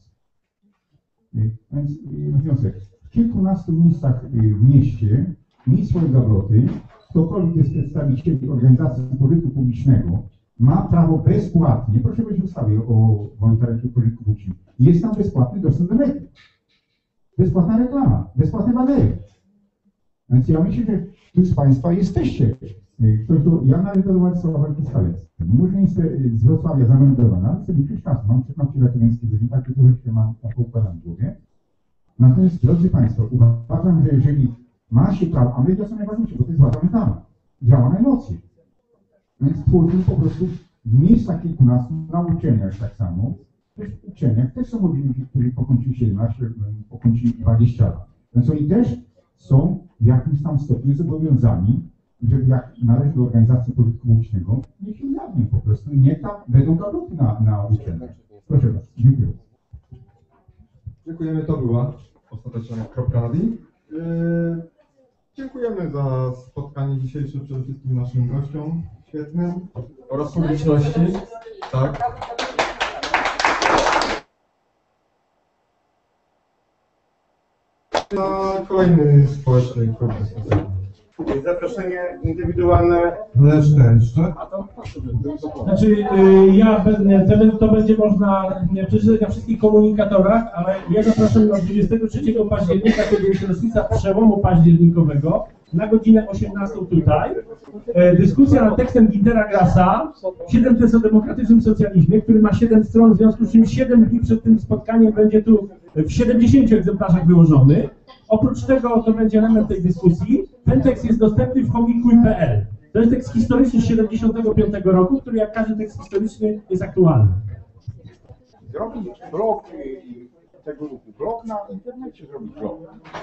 Yy, więc yy, wniosek. W kilkunastu miejscach yy, w mieście, miejsc swoje gabloty, ktokolwiek jest przedstawicielem organizacji pożytku publicznego, ma prawo bezpłatnie, proszę powiedzieć w ustawie o wolontariacie pożytku publicznym, jest tam bezpłatny dostęp do mediów. Bezpłatna reklama, bezpłatne banery. Więc ja myślę, że tu z Państwa jesteście. Ktoś tu, ja należę do Władysława Walki-Skalec. Muszę z Wrocławia zameldowana, ale sobie przecież czas mam, czekam na klęski, że tak troszeczkę mam na poukładam w głowie. Natomiast, drodzy Państwo, uważam, że jeżeli ma się prawo, a media są najważniejsze, bo to jest władza mentalna, działa na emocje. Więc twórzmy po prostu w miejscach kilkunastu, na uczelniach tak samo, też w uczelniach też są ludzie, którzy pokończyli siedemnaście, pokończyli dwadzieścia lat. Więc oni też są w jakimś tam stopniu zobowiązani, żeby jak należy do organizacji pożytku publicznego, niech się ujawnią po prostu i niech tam będą gabloty na, na uczelniach. Proszę bardzo, dziękuję. Dziękujemy, to była ostateczna kropka nad i. Yy, dziękujemy za spotkanie dzisiejsze, przede wszystkim naszym gościom świetnym oraz publiczności. Tak. Na kolejny społeczny program. Zaproszenie indywidualne jeszcze, jeszcze. Znaczy, y, ja będę, to będzie można przeczytać na wszystkich komunikatorach, ale ja zapraszam na dwudziestego trzeciego października, kiedy jest rocznica przełomu październikowego, na godzinę osiemnastą tutaj. E, dyskusja nad tekstem Güntera Grassa, siedem tez o demokratycznym socjalizmie, który ma siedem stron, w związku z czym siedem dni przed tym spotkaniem będzie tu w siedemdziesięciu egzemplarzach wyłożony. Oprócz tego to będzie element tej dyskusji. Ten tekst jest dostępny w homikuj kropka p l. To jest tekst historyczny z siedemdziesiątego piątego roku, który jak każdy tekst historyczny jest aktualny. Zrobić blog i tego ruchu. Blog na internecie zrobić blog.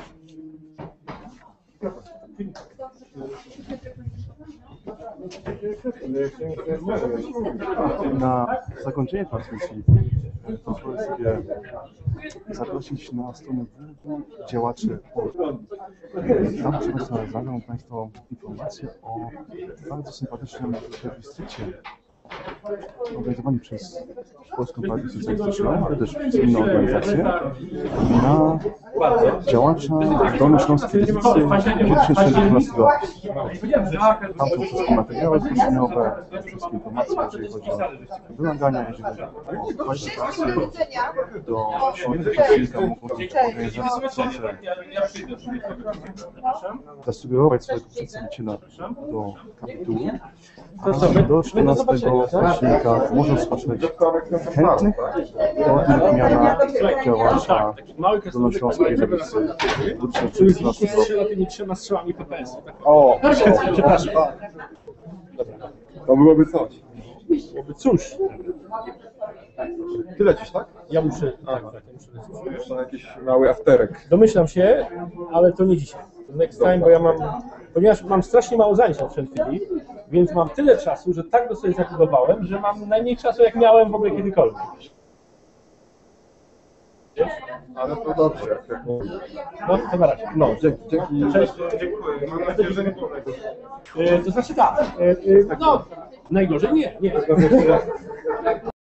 Na zakończenie transmisji pozwolę sobie zaprosić na stronę www działaczy Polski. Tam proszę Państwa zagram Państwu informacje o bardzo sympatycznym plebiscycie organizowany przez Polską Partię Socjalistyczną, ale też przez inne organizacje, na działacza Dolny Śląskiej Lewicy dwa tysiące czternastego roku. Tam są wszystkie materiały zgłoszeniowe, wszystkie informacje, jeżeli chodzi o wymagania, jeżeli chodzi o kwalifikacje do śmierci przeciwnika mogą być organizacje zasugerować swojego przedstawiciela do kapitułu, a do czternastego Silnika może rozpocząć chętnych do wymiana działacza dolnośląskiej lewicy. Czyli strzela tymi trzema strzałami P P S. O, przepraszam. To byłoby coś. Byłoby cóż. Ty lecisz, tak? Ja muszę, tak, tak, ja muszę lecieć. Jeszcze jakiś mały afterek. Domyślam się, ale to nie dzisiaj. To next time, bo ja mam, ponieważ mam strasznie mało zajęć na przed chwili, więc mam tyle czasu, że tak go sobie zabudowałem, że mam najmniej czasu, jak miałem w ogóle kiedykolwiek. Ale to dobrze. Jak, jak No, to na razie. No, dzięki. dzięki. Cześć. Dziękuję. Mam nadzieję, że nie było najgorzej. E, To znaczy tak, e, e, no, najgorzej nie, nie.